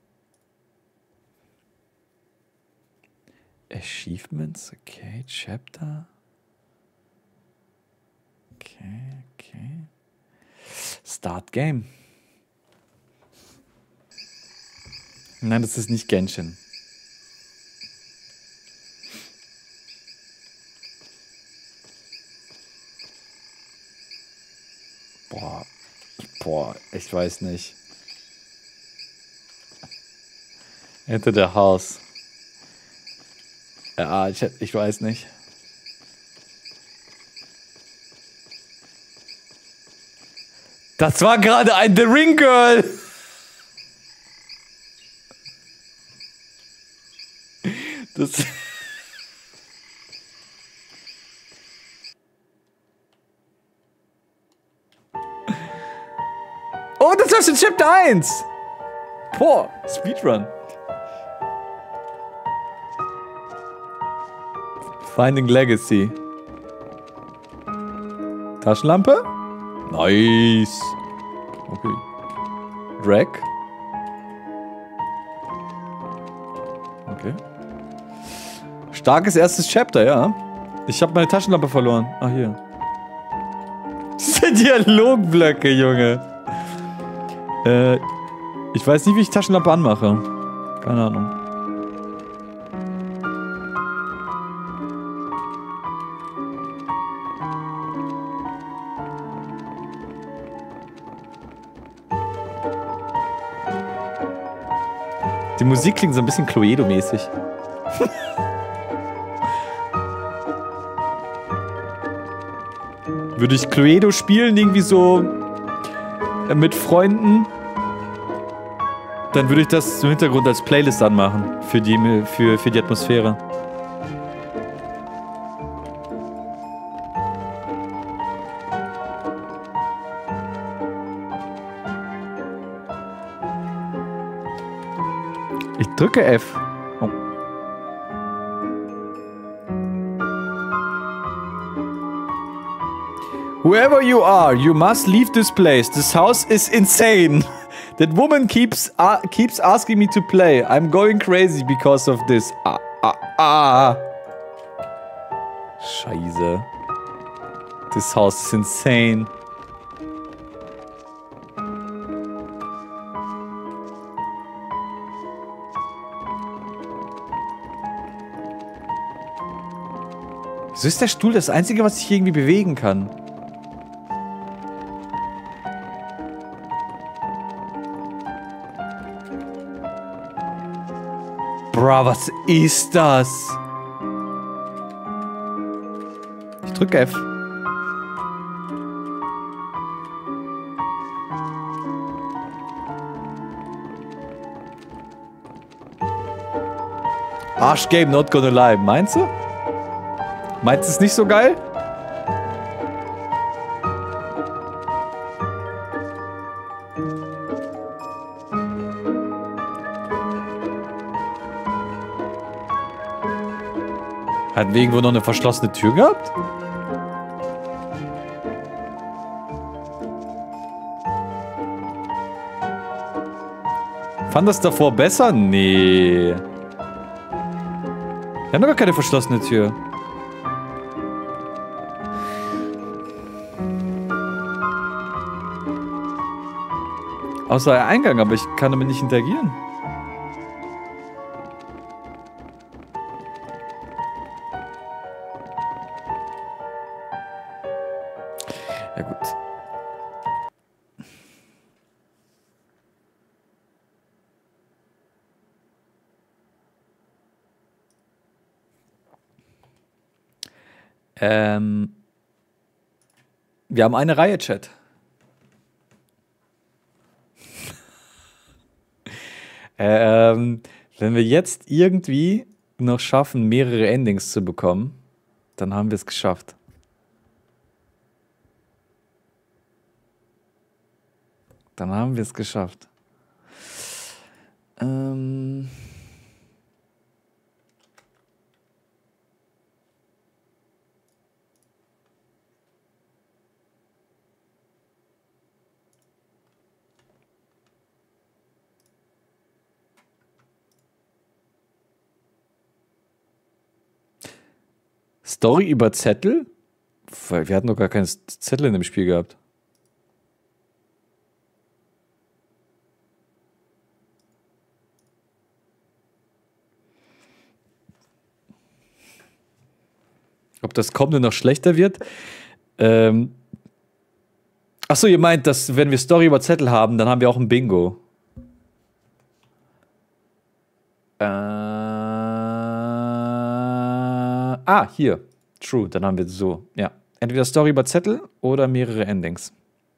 Achievements, okay. Chapter. Okay. Start Game. Nein, das ist nicht Genshin. Boah, ich weiß nicht. Enter the House. Ja, ich weiß nicht. Das war gerade ein The Ring Girl. Das oh, das war schon Chapter 1. Boah, Speedrun. Finding Legacy. Taschenlampe? Nice. Okay. Drag. Okay. Starkes erstes Chapter, ja. Ich habe meine Taschenlampe verloren. Ah, hier. Das sind Dialogblöcke, Junge. Ich weiß nicht, wie ich Taschenlampe anmache. Keine Ahnung. Die Musik klingt so ein bisschen Cluedo-mäßig. Würde ich Cluedo spielen, irgendwie so mit Freunden, dann würde ich das im Hintergrund als Playlist anmachen für die Atmosphäre. Ich drücke F. Oh. Whoever you are, you must leave this place. This house is insane. That woman keeps asking me to play. I'm going crazy because of this. Scheiße. This house is insane. Wieso ist der Stuhl das Einzige, was ich irgendwie bewegen kann? Bro, was ist das? Ich drücke F. Arschgame, not gonna lie. Meinst du? Meinst du es nicht so geil? Hatten wir irgendwo noch eine verschlossene Tür gehabt? Fand das davor besser? Nee. Wir haben doch gar keine verschlossene Tür. Außer der Eingang, aber ich kann damit nicht interagieren. Ja gut. Wir haben eine Reihe, Chat. Wenn wir jetzt irgendwie noch schaffen, mehrere Endings zu bekommen, dann haben wir es geschafft. Dann haben wir es geschafft. Story über Zettel? Weil wir hatten doch gar keine Zettel in dem Spiel gehabt. Ob das Kommende noch schlechter wird? Achso, ihr meint, dass wenn wir Story über Zettel haben, dann haben wir auch ein Bingo. Hier. True, dann haben wir so. Ja. Entweder Story über Zettel oder mehrere Endings.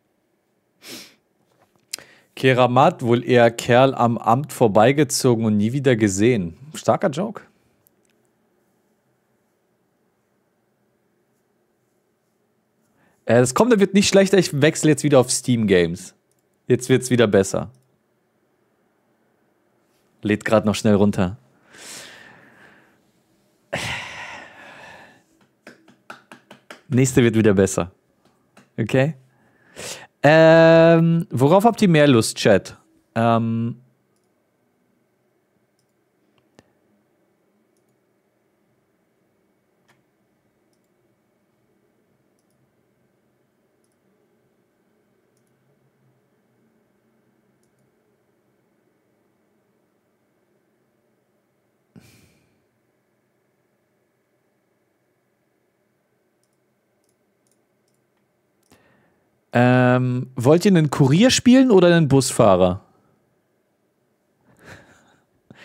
Keramat, wohl eher Kerl am Amt vorbeigezogen und nie wieder gesehen. Starker Joke. Das Kommende wird nicht schlechter. Ich wechsle jetzt wieder auf Steam Games. Jetzt wird es wieder besser. Lädt gerade noch schnell runter. Nächste wird wieder besser. Okay? Worauf habt ihr mehr Lust, Chat? Wollt ihr einen Kurier spielen oder einen Busfahrer?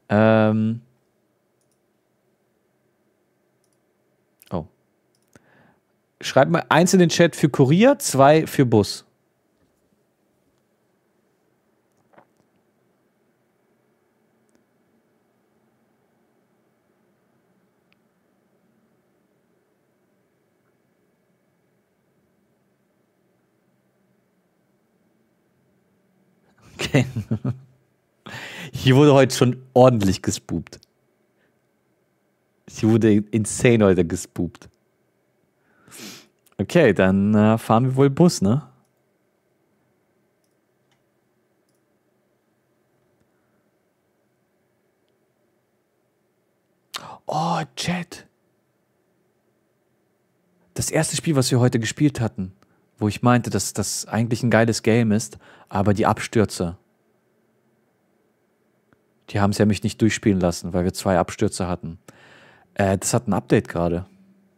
Oh. Schreibt mal 1 in den Chat für Kurier, 2 für Bus. Okay. Hier wurde heute schon ordentlich gespoopt. Hier wurde insane heute gespoopt. Okay, dann fahren wir wohl Bus, ne? Oh, Chat. Das erste Spiel, was wir heute gespielt hatten, wo ich meinte, dass das eigentlich ein geiles Game ist, aber die Abstürze, die haben es ja mich nicht durchspielen lassen, weil wir 2 Abstürze hatten. Das hat ein Update gerade.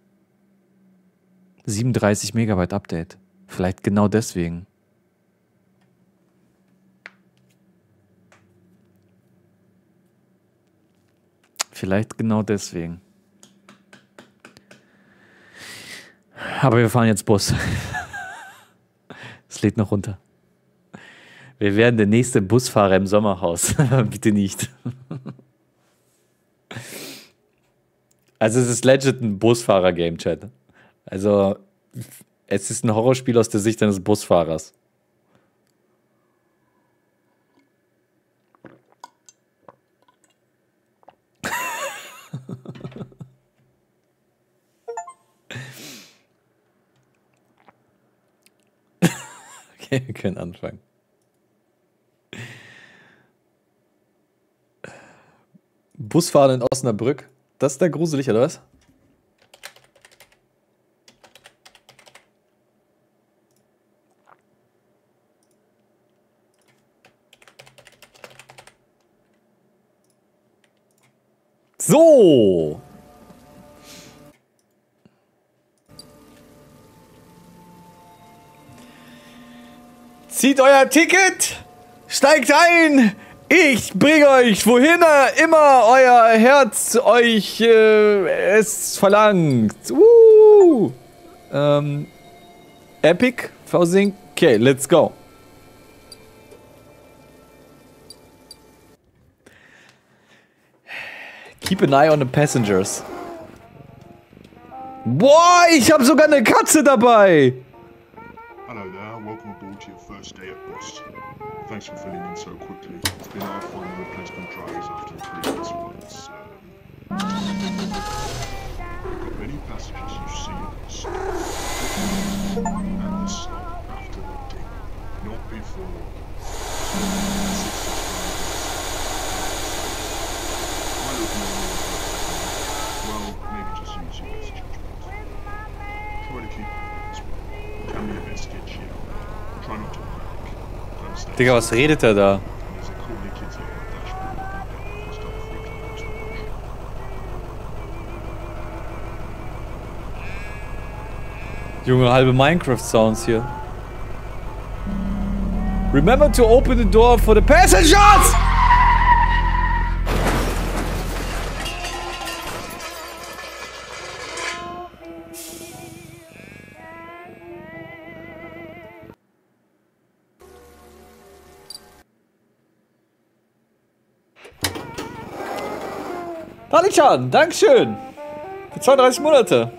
37 Megabyte Update. Vielleicht genau deswegen. Vielleicht genau deswegen. Aber wir fahren jetzt Bus. Es lädt noch runter. Wir werden der nächste Busfahrer im Sommerhaus. Bitte nicht. Also es ist legit ein Busfahrer-Game, Chat. Also es ist ein Horrorspiel aus der Sicht eines Busfahrers. Okay, wir können anfangen. Busfahren in Osnabrück. Das ist da gruselig, oder was? So! Zieht euer Ticket! Steigt ein! Ich bringe euch, wohin immer euer Herz euch es verlangt. Epic, Fausing. Okay, let's go. Keep an eye on the passengers. Boah, ich habe sogar eine Katze dabei. Hello there, welcome aboard to your first day at Bus. Thanks for filling in so quickly. It's been hard finding replacement drivers after the previous ones. We've got many passengers you've seen at the stop. And the stop after the ding. Not before. Well, maybe just use your best judgment. Try to keep it as well. Can be a bit sketchy. Try not to panic. Don't stay. Digga, was redet er da? There's a cool kitty on the dashboard. If you start freaking out too much. Junge, halbe Minecraft-Sounds hier. Remember to open the door for the passengers! Dalichan, Dankeschön. Für 32 Monate.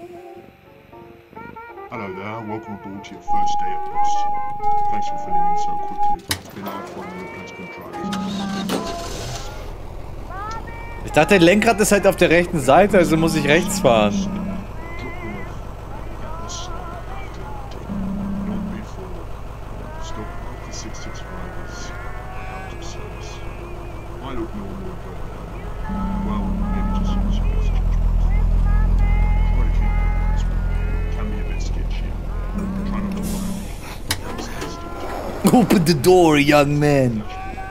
Hello there, welcome aboard to your first day at Bus. Thanks for filling in so quickly. It's been hard finding replacement drivers. Ich dachte, der Lenkrad ist halt auf der rechten Seite, also muss ich rechts fahren. Drop them off at the stop after the ding. Not before. Stop after 665 is out of service. I look normal, but well, maybe just use your best judgment. Try to keep it as well. Can be a bit sketchy. Try not to panic. Stay still. Open the door, young man.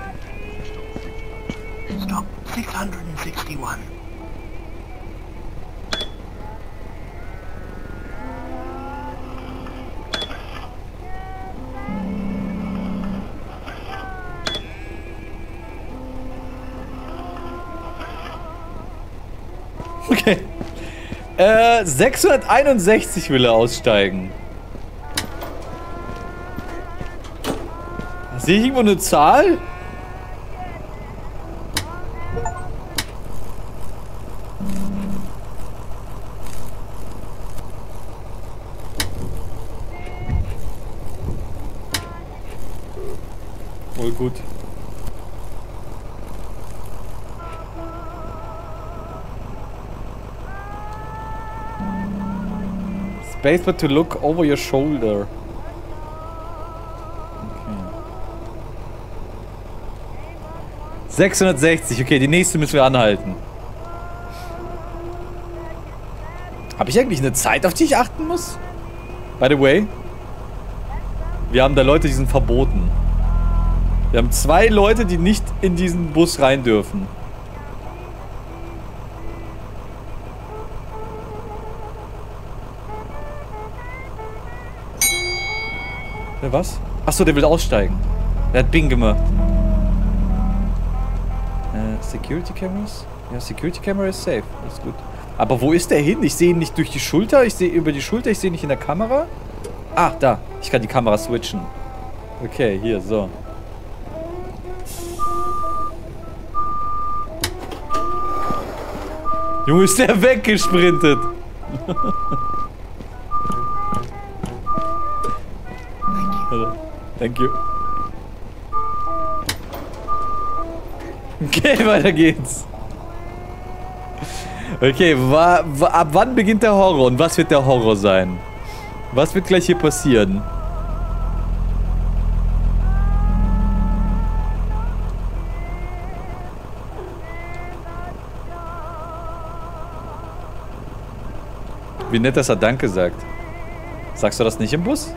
Stop 661. 661 will er aussteigen. Sehe ich irgendwo eine Zahl? Wohl gut. Spacebar to look over your shoulder. Okay. 660, okay, die nächste müssen wir anhalten. Habe ich eigentlich eine Zeit, auf die ich achten muss? By the way, wir haben da Leute, die sind verboten. Wir haben 2 Leute, die nicht in diesen Bus rein dürfen. Was? Achso, der will aussteigen. Der hat Bing gemacht. Security Cameras? Ja, Security Camera ist safe. Alles gut. Aber wo ist der hin? Ich sehe ihn nicht durch die Schulter. Ich sehe über die Schulter. Ich sehe ihn nicht in der Kamera. Ah, da. Ich kann die Kamera switchen. Okay, hier, so. Junge, ist der weggesprintet. Thank you. Okay, weiter geht's. Okay, ab wann beginnt der Horror und was wird der Horror sein? Was wird gleich hier passieren? Wie nett, dass er Danke sagt. Sagst du das nicht im Bus?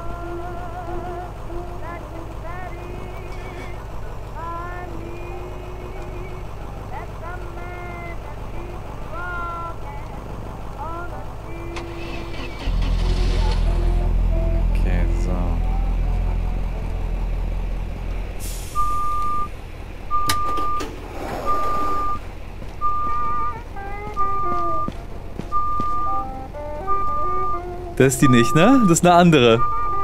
Das ist die nicht, ne? Das ist eine andere.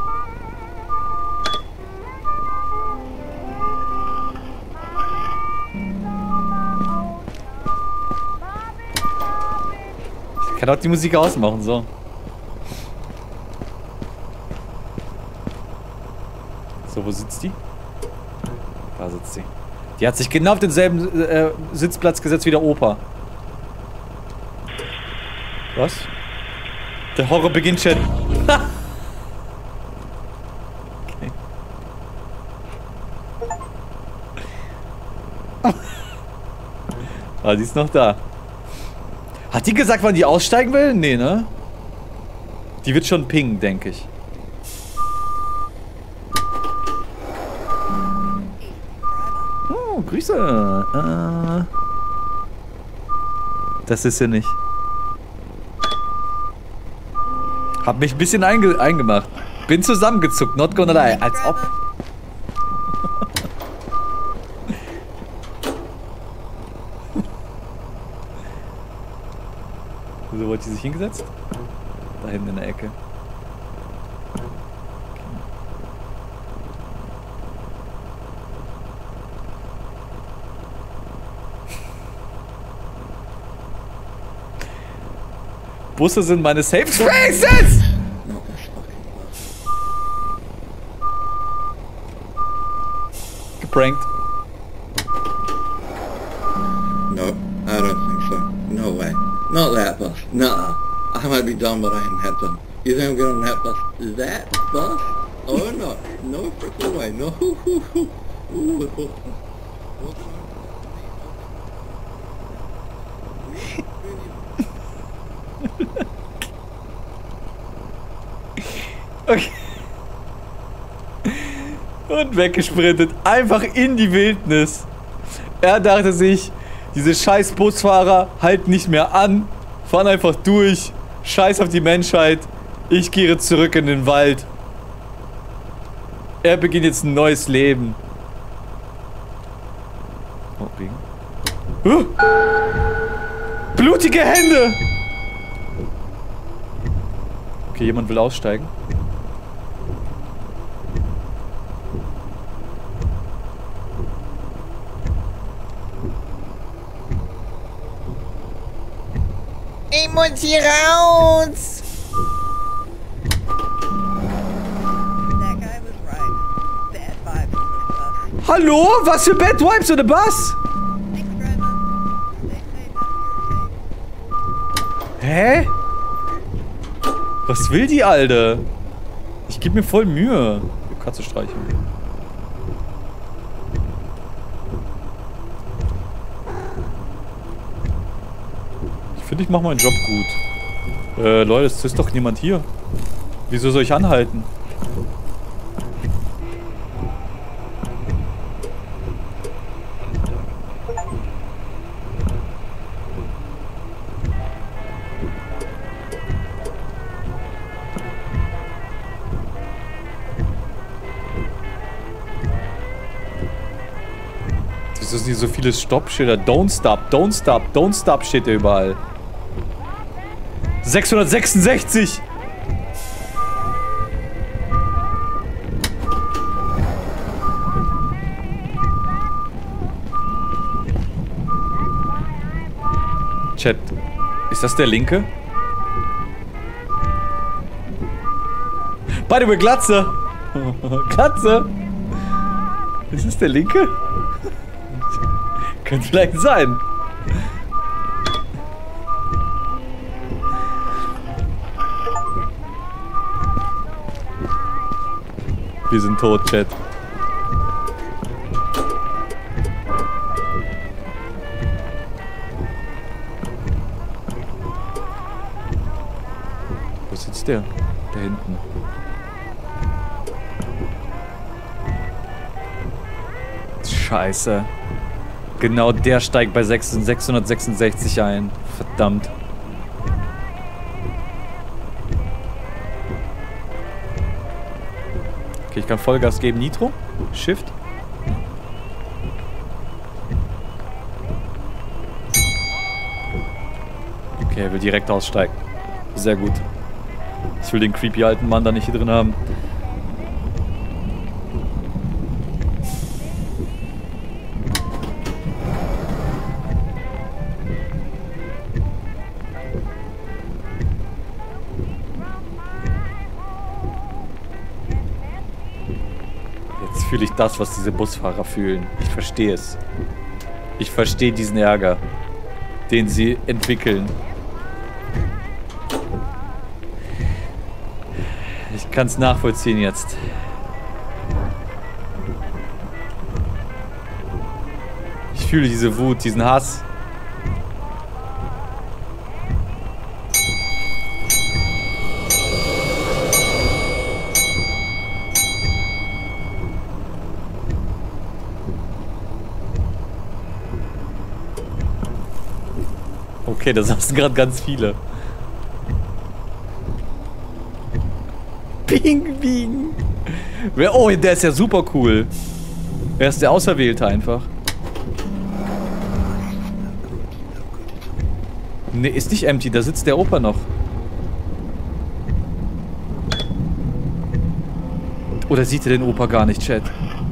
Ich kann auch die Musik ausmachen, so. So, wo sitzt die? Da sitzt sie. Die hat sich genau auf denselben Sitzplatz gesetzt wie der Opa. Was? Der Horror beginnt schon. Okay. Ah, die ist noch da. Hat die gesagt, wann die aussteigen will? Nee, ne? Die wird schon pingen, denke ich. Oh, Grüße. Das ist sie nicht. Hab mich ein bisschen eingemacht. Bin zusammengezuckt, not gonna lie. Als ob. So, wo hat die sich hingesetzt? Da hinten in der Ecke. Busse sind meine Safe Spaces! Geprankt. No, I don't think so. No way. Not that bus. Nuh-uh. I might be dumb, but I am that dumb. You think I'm getting on that bus? That bus? Oh no. No freaking way. No. Okay. Und weggesprintet. Einfach in die Wildnis. Er dachte sich, diese scheiß Busfahrer halten nicht mehr an. Fahren einfach durch. Scheiß auf die Menschheit. Ich kehre zurück in den Wald. Er beginnt jetzt ein neues Leben. Oh, Regen. Blutige Hände! Okay, jemand will aussteigen. Ich muss hier raus! That guy was right. Bad vibes on the bus. Hallo? Was für Bad Vibes on the Bus? Thanks, Grandma. Stay safe out here, okay? Hä? Was will die Alte? Ich gebe mir voll Mühe. Die Katze streicheln. Ich finde, ich mache meinen Job gut. Leute, es ist doch niemand hier. Wieso soll ich anhalten? Wieso sind hier so viele Stoppschilder? Don't stop, don't stop, don't stop steht hier überall. 666! Chat, ist das der linke? By the way, Glatze! Glatze! Ist das der linke? Könnte vielleicht sein. Wir sind tot, Chat. Wo sitzt der? Da hinten. Scheiße. Genau der steigt bei 666 ein. Verdammt. Okay, ich kann Vollgas geben. Nitro. Shift. Okay, er will direkt aussteigen. Sehr gut. Ich will den creepy alten Mann da nicht hier drin haben. Fühle ich das, was diese Busfahrer fühlen. Ich verstehe es. Ich verstehe diesen Ärger, den sie entwickeln. Ich kann es nachvollziehen jetzt. Ich fühle diese Wut, diesen Hass. Okay, da saßen gerade ganz viele. Bing, bing. Oh, der ist ja super cool. Wer ist der Auserwählte einfach? Ne, ist nicht empty, da sitzt der Opa noch. Oder sieht er den Opa gar nicht, Chat?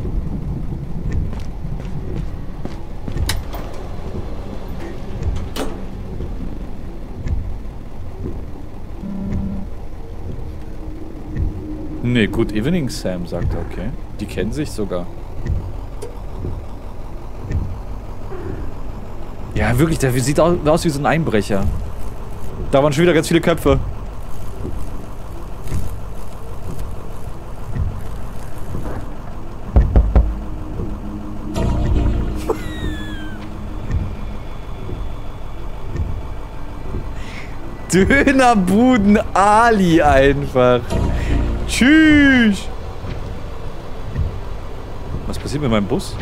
Ne, good evening, Sam, sagt er, okay. Die kennen sich sogar. Ja, wirklich, der sieht aus wie so ein Einbrecher. Da waren schon wieder ganz viele Köpfe. Dönerbuden Ali einfach. Tschüss. Was passiert mit meinem Bus?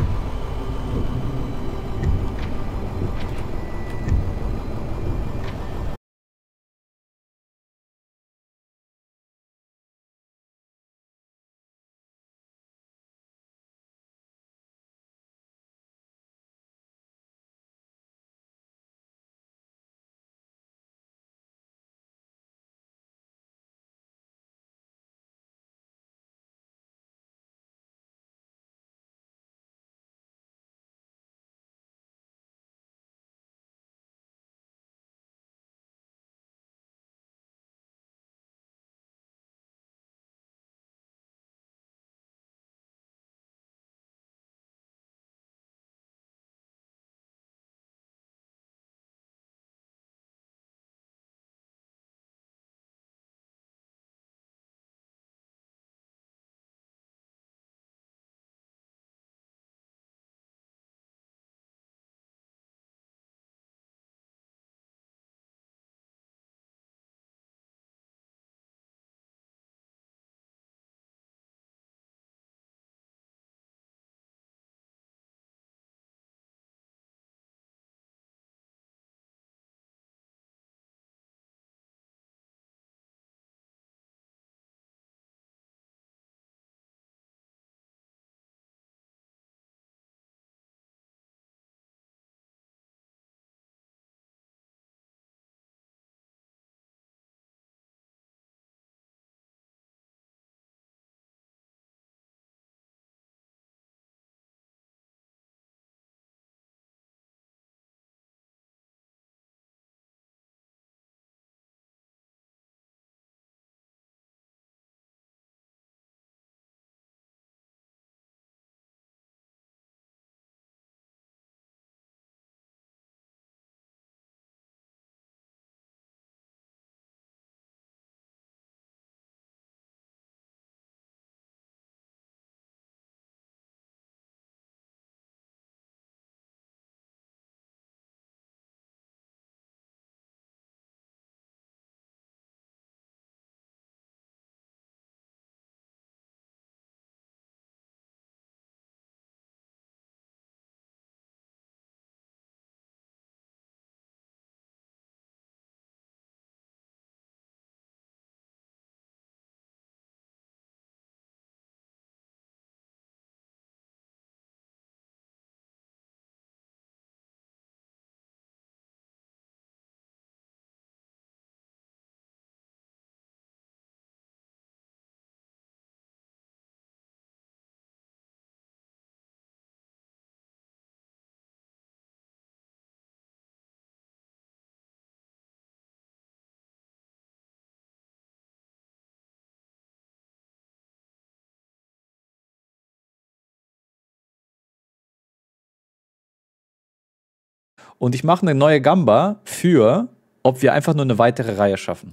Und ich mache eine neue Gamba für, ob wir einfach nur eine weitere Reihe schaffen.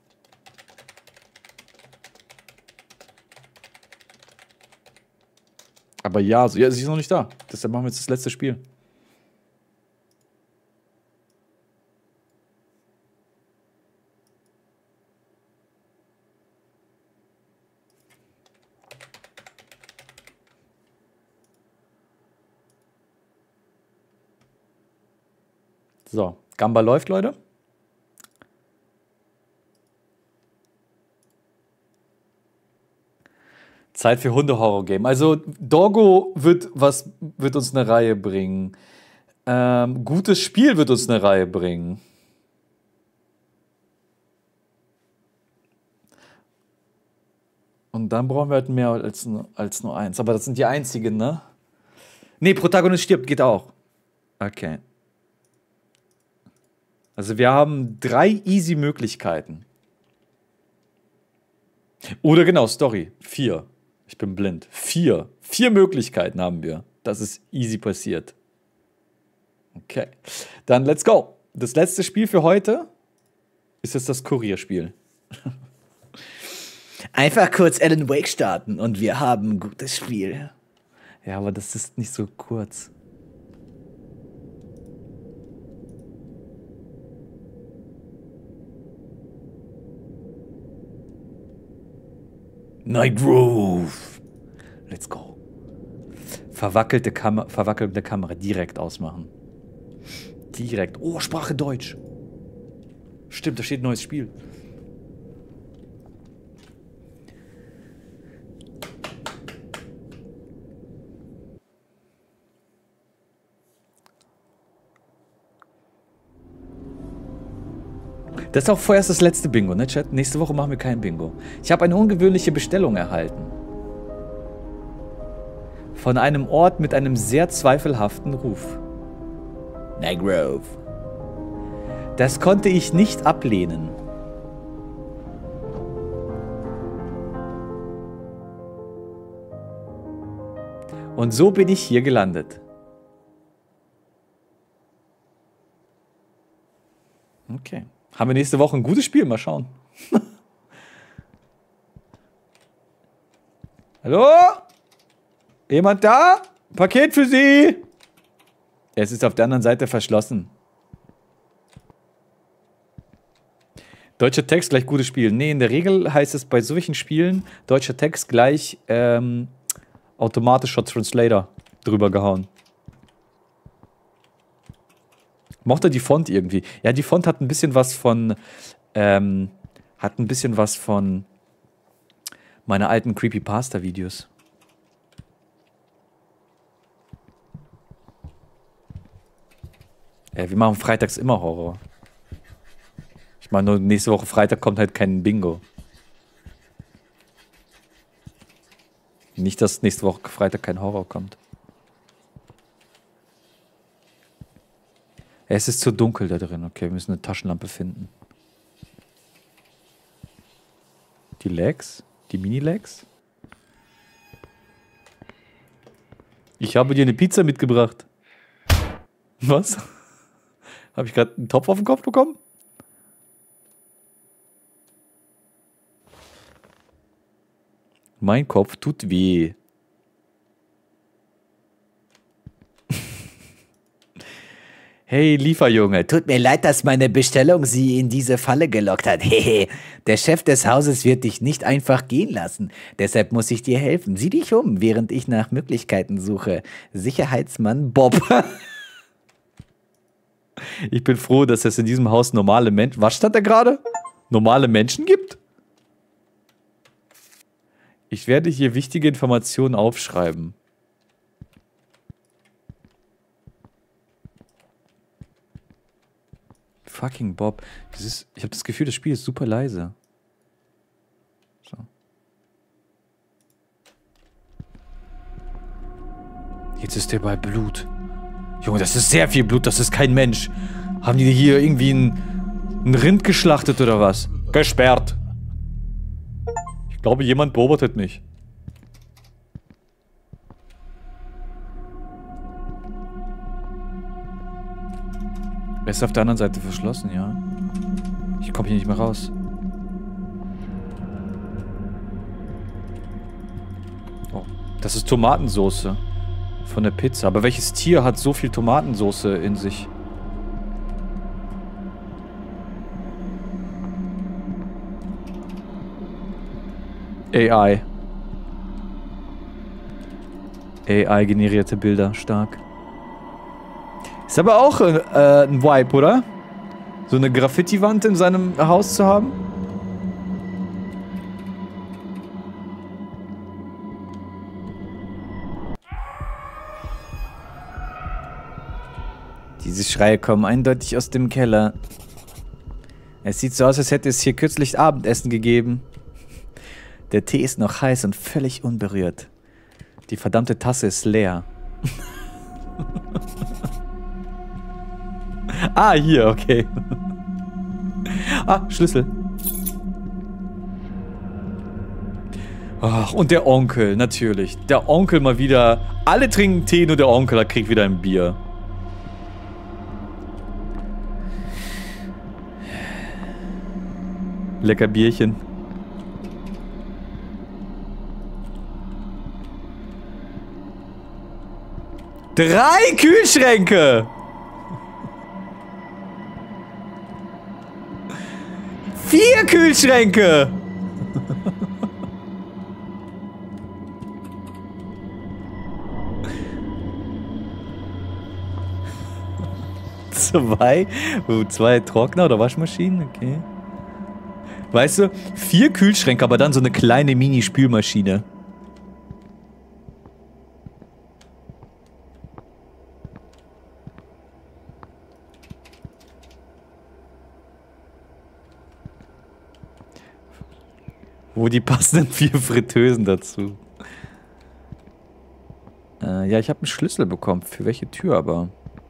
Aber ja, sie ist noch nicht da. Deshalb machen wir jetzt das letzte Spiel. So, Gamba läuft, Leute. Zeit für Hunde-Horror-Game. Also, Doggo wird uns eine Reihe bringen. Gutes Spiel wird uns eine Reihe bringen. Und dann brauchen wir halt mehr als nur eins. Aber das sind die einzigen, ne? Nee, Protagonist stirbt, geht auch. Okay. Also wir haben 3 easy Möglichkeiten. Oder genau, Story. 4. Ich bin blind. 4. 4 Möglichkeiten haben wir. Das ist easy passiert. Okay. Dann let's go. Das letzte Spiel für heute ist jetzt das Kurierspiel. Einfach kurz Alan Wake starten und wir haben ein gutes Spiel. Ja, aber das ist nicht so kurz. Night Groove. Let's go. Verwackelte Kamera direkt ausmachen. Direkt. Oh, Sprache Deutsch. Stimmt, da steht neues Spiel. Das ist auch vorerst das letzte Bingo, ne, Chat? Nächste Woche machen wir kein Bingo. Ich habe eine ungewöhnliche Bestellung erhalten. Von einem Ort mit einem sehr zweifelhaften Ruf. Night Grove. Das konnte ich nicht ablehnen. Und so bin ich hier gelandet. Okay. Haben wir nächste Woche ein gutes Spiel? Mal schauen. Hallo? Jemand da? Paket für Sie! Es ist auf der anderen Seite verschlossen. Deutscher Text gleich gutes Spiel. Nee, in der Regel heißt es bei solchen Spielen deutscher Text gleich automatischer Translator drüber gehauen. Mochte die Font irgendwie. Ja, die Font hat ein bisschen was von meine alten Creepypasta-Videos. Ja, wir machen freitags immer Horror. Ich meine, nur nächste Woche Freitag kommt halt kein Bingo. Nicht, dass nächste Woche Freitag kein Horror kommt. Es ist zu dunkel da drin. Okay, wir müssen eine Taschenlampe finden. Die Legs? Die Mini-Legs? Ich habe dir eine Pizza mitgebracht. Was? Habe ich gerade einen Topf auf den Kopf bekommen? Mein Kopf tut weh. Hey, Lieferjunge, tut mir leid, dass meine Bestellung Sie in diese Falle gelockt hat. Hehe, der Chef des Hauses wird dich nicht einfach gehen lassen. Deshalb muss ich dir helfen. Sieh dich um, während ich nach Möglichkeiten suche. Sicherheitsmann Bob. Ich bin froh, dass es in diesem Haus normale Menschen... Was stand da gerade? Normale Menschen gibt? Ich werde hier wichtige Informationen aufschreiben. Fucking Bob. Ich habe das Gefühl, das Spiel ist super leise. So. Jetzt ist der bei Blut. Junge, das ist sehr viel Blut, das ist kein Mensch. Haben die hier irgendwie ein Rind geschlachtet oder was? Gesperrt. Ich glaube, jemand beobachtet mich. ist auf der anderen Seite verschlossen, ja. Ich komme hier nicht mehr raus. Oh, das ist Tomatensoße von der Pizza. Aber welches Tier hat so viel Tomatensoße in sich? AI. AI-generierte Bilder, stark. Ist aber auch ein Vibe, oder? So eine Graffiti-Wand in seinem Haus zu haben? Diese Schreie kommen eindeutig aus dem Keller. Es sieht so aus, als hätte es hier kürzlich Abendessen gegeben. Der Tee ist noch heiß und völlig unberührt. Die verdammte Tasse ist leer. Ah, hier, okay. Ah, Schlüssel. Ach, und der Onkel, natürlich. Der Onkel mal wieder. Alle trinken Tee, nur der Onkel kriegt wieder ein Bier. Lecker Bierchen. Drei Kühlschränke! 4 Kühlschränke! Zwei Trockner oder Waschmaschinen, okay. Weißt du, 4 Kühlschränke, aber dann so eine kleine Mini-Spülmaschine. Wo die passenden 4 Fritteusen dazu. Ja, ich habe einen Schlüssel bekommen. Für welche Tür aber?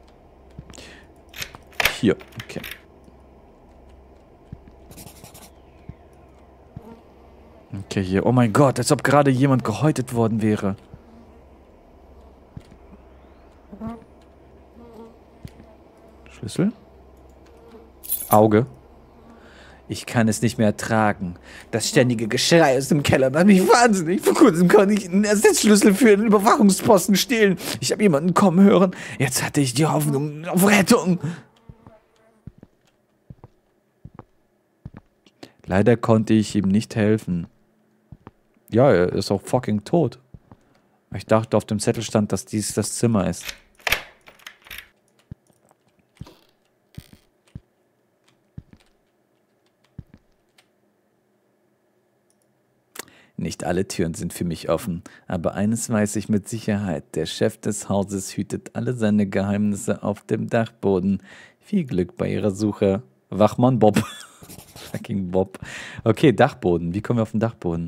Hier, okay. Okay, hier. Oh mein Gott, als ob gerade jemand gehäutet worden wäre. Schlüssel? Auge. Ich kann es nicht mehr ertragen. Das ständige Geschrei aus dem Keller macht mich wahnsinnig. Vor kurzem konnte ich einen Ersatzschlüssel für einen Überwachungsposten stehlen. Ich habe jemanden kommen hören. Jetzt hatte ich die Hoffnung auf Rettung. Leider konnte ich ihm nicht helfen. Ja, er ist auch fucking tot. Ich dachte, auf dem Zettel stand, dass dies das Zimmer ist. Nicht alle Türen sind für mich offen, aber eines weiß ich mit Sicherheit. Der Chef des Hauses hütet alle seine Geheimnisse auf dem Dachboden. Viel Glück bei Ihrer Suche. Wachmann Bob. Fucking Bob. Okay, Dachboden. Wie kommen wir auf den Dachboden?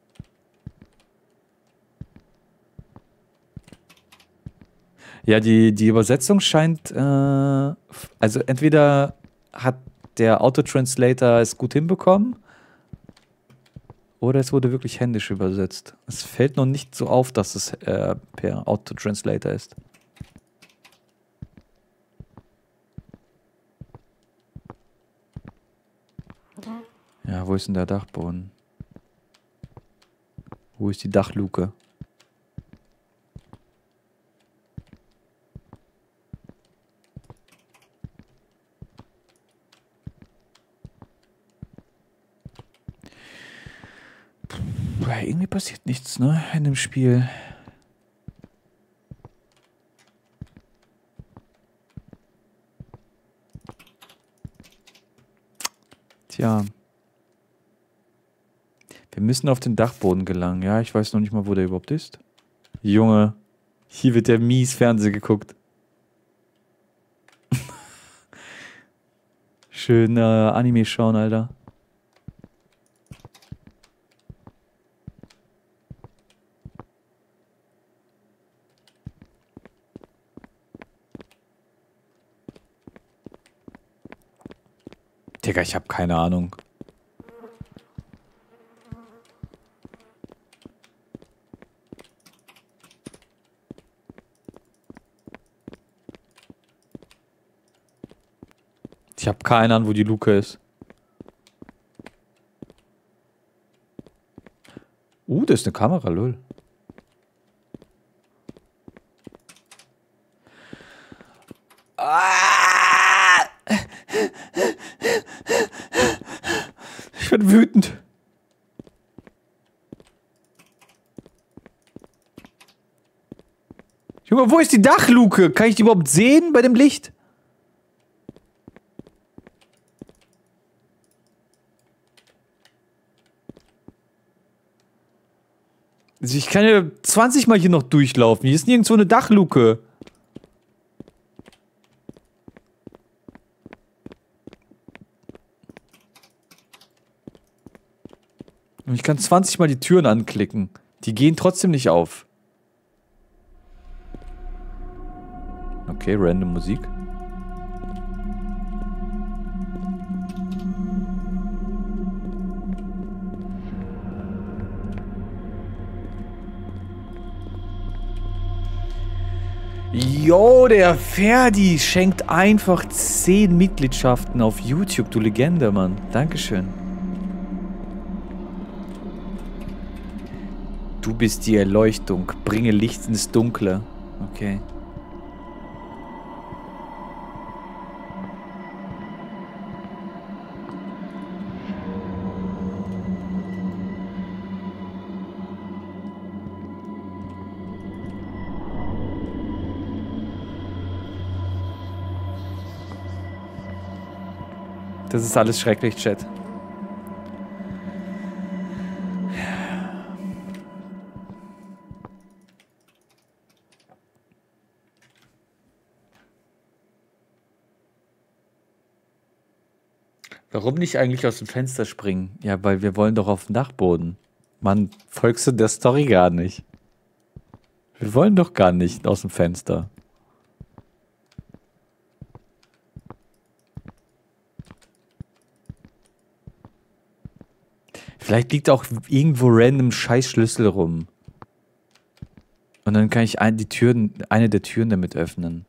Ja, die Übersetzung scheint, also entweder hat der Autotranslator es gut hinbekommen, oder es wurde wirklich händisch übersetzt. Es fällt noch nicht so auf, dass es per Autotranslator ist. Ja, wo ist denn der Dachboden? Wo ist die Dachluke? Irgendwie passiert nichts, ne, in dem Spiel. Tja. Wir müssen auf den Dachboden gelangen. Ja, ich weiß noch nicht mal, wo der überhaupt ist. Junge, hier wird ja mies Fernsehen geguckt. Schön Anime schauen, Alter. Digga, ich habe keine Ahnung. Ich habe keine Ahnung, wo die Luke ist. Da ist eine Kamera, lol. Ich bin wütend. Junge, wo ist die Dachluke? Kann ich die überhaupt sehen bei dem Licht? Also ich kann ja 20 Mal hier noch durchlaufen. Hier ist nirgendwo eine Dachluke. Und ich kann 20 Mal die Türen anklicken. Die gehen trotzdem nicht auf. Okay, random Musik. Jo, der Ferdi schenkt einfach 10 Mitgliedschaften auf YouTube, du Legende, Mann. Dankeschön. Du bist die Erleuchtung. Bringe Licht ins Dunkle. Okay. Das ist alles schrecklich, Chat. Warum nicht eigentlich aus dem Fenster springen? Ja, weil wir wollen doch auf den Dachboden. Mann, folgst du der Story gar nicht? Wir wollen doch gar nicht aus dem Fenster. Vielleicht liegt auch irgendwo random Scheißschlüssel rum. Und dann kann ich eine der Türen damit öffnen.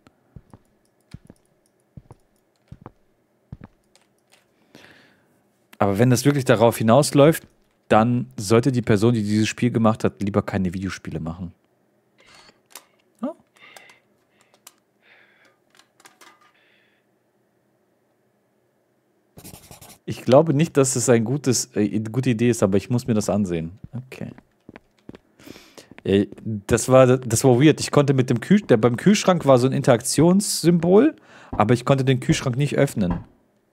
Aber wenn das wirklich darauf hinausläuft, dann sollte die Person, die dieses Spiel gemacht hat, lieber keine Videospiele machen. Ja. Ich glaube nicht, dass es eine gute Idee ist, aber ich muss mir das ansehen. Okay. Das war weird. Ich konnte mit dem beim Kühlschrank war so ein Interaktionssymbol, aber ich konnte den Kühlschrank nicht öffnen.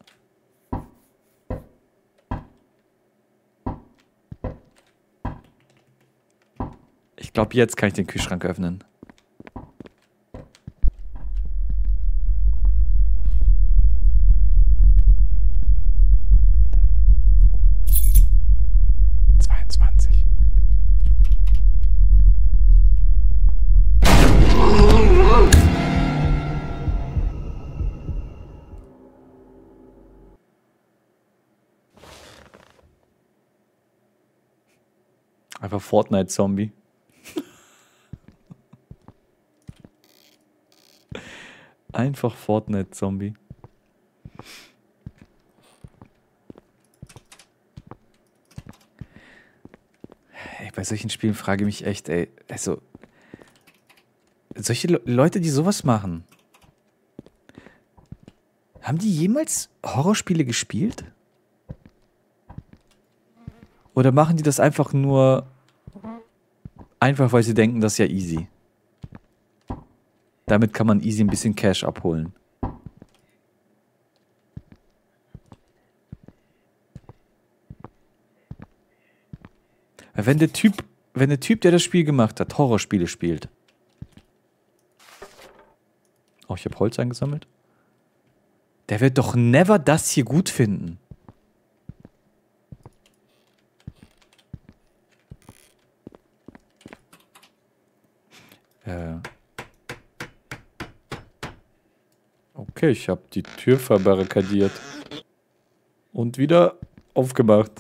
Ich glaube, jetzt kann ich den Kühlschrank öffnen. Einfach Fortnite-Zombie. Einfach Fortnite-Zombie. Ey, bei solchen Spielen frage ich mich echt, ey, also solche Leute, die sowas machen, haben die jemals Horrorspiele gespielt? Oder machen die das einfach nur weil sie denken, das ist ja easy. Damit kann man easy ein bisschen Cash abholen. Wenn der Typ, der das Spiel gemacht hat, Horrorspiele spielt. Oh, ich habe Holz eingesammelt. Der wird doch never das hier gut finden. Okay, ich habe die Tür verbarrikadiert. Und wieder aufgemacht.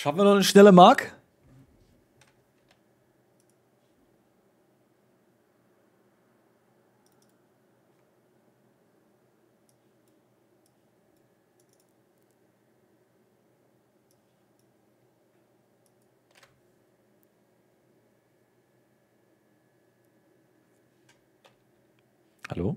Schaffen wir noch eine schnelle Mark? Hallo?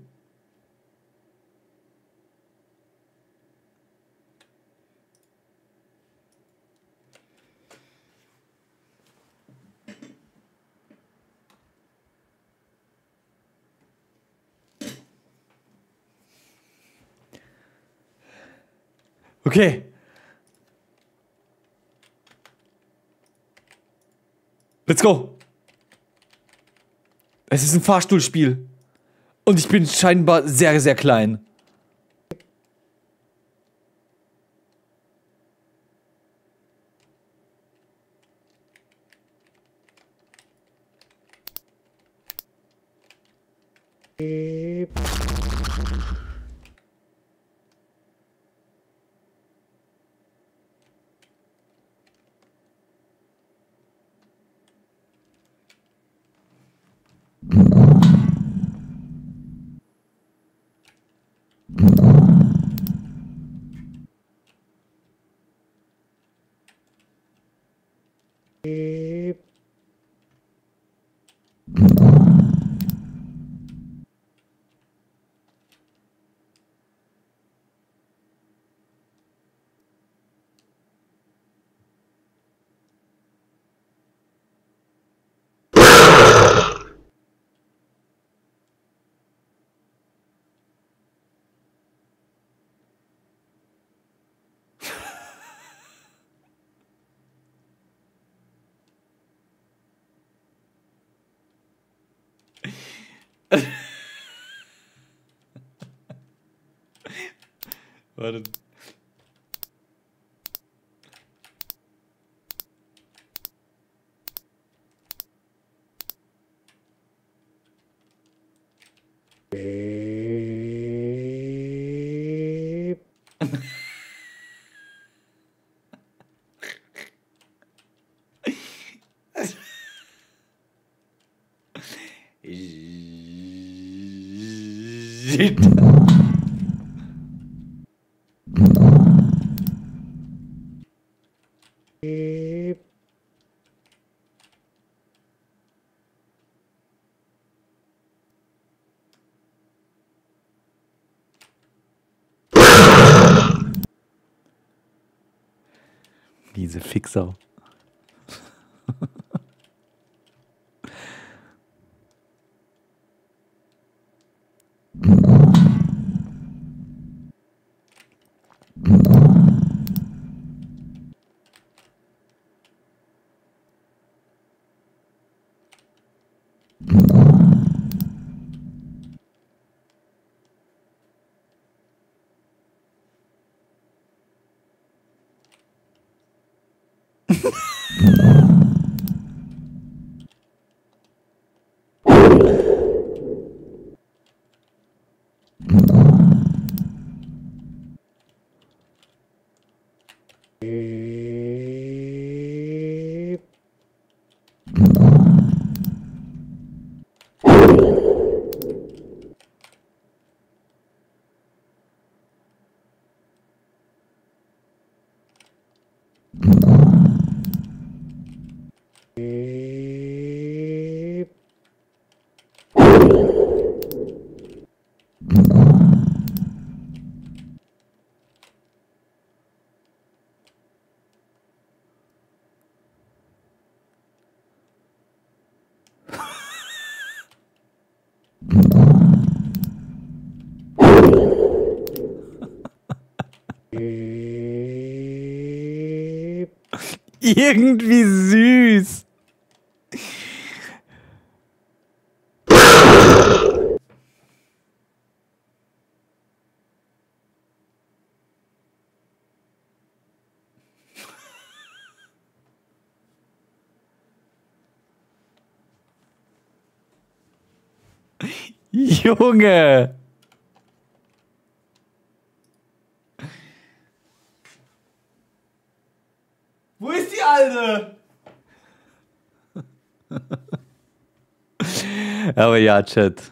Okay. Let's go. Es ist ein Fahrstuhlspiel. Und ich bin scheinbar sehr, sehr klein. Warte. Diese Fixer. Irgendwie süß. Junge. Wo ist die Alte? Aber ja, Chat.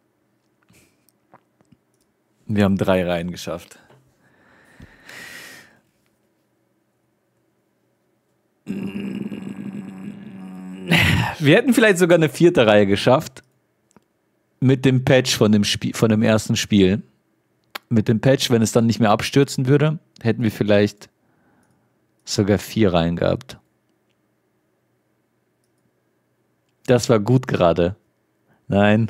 Wir haben 3 Reihen geschafft. Wir hätten vielleicht sogar eine 4. Reihe geschafft. Mit dem Patch von dem ersten Spiel. Mit dem Patch, wenn es dann nicht mehr abstürzen würde, hätten wir vielleicht sogar 4 Reihen gehabt. Das war gut gerade. Nein.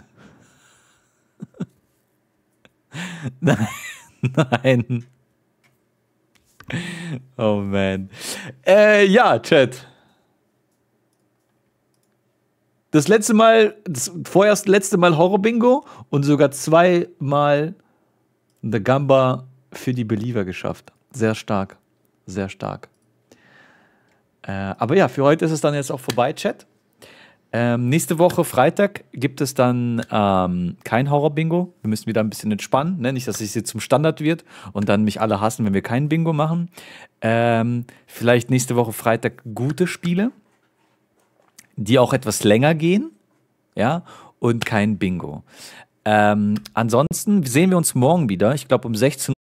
Nein. Nein. Oh man. Ja, Chat. Das letzte Mal, vorerst letzte Mal Horror-Bingo und sogar 2-mal The Gamba für die Believer geschafft. Sehr stark. Sehr stark. Aber ja, für heute ist es dann jetzt auch vorbei, Chat. Nächste Woche, Freitag, gibt es dann kein Horror-Bingo. Wir müssen wieder ein bisschen entspannen, ne? Nicht, dass es jetzt zum Standard wird und dann mich alle hassen, wenn wir kein Bingo machen. Vielleicht nächste Woche Freitag gute Spiele, die auch etwas länger gehen, ja, und kein Bingo. Ansonsten sehen wir uns morgen wieder, ich glaube um 16 Uhr.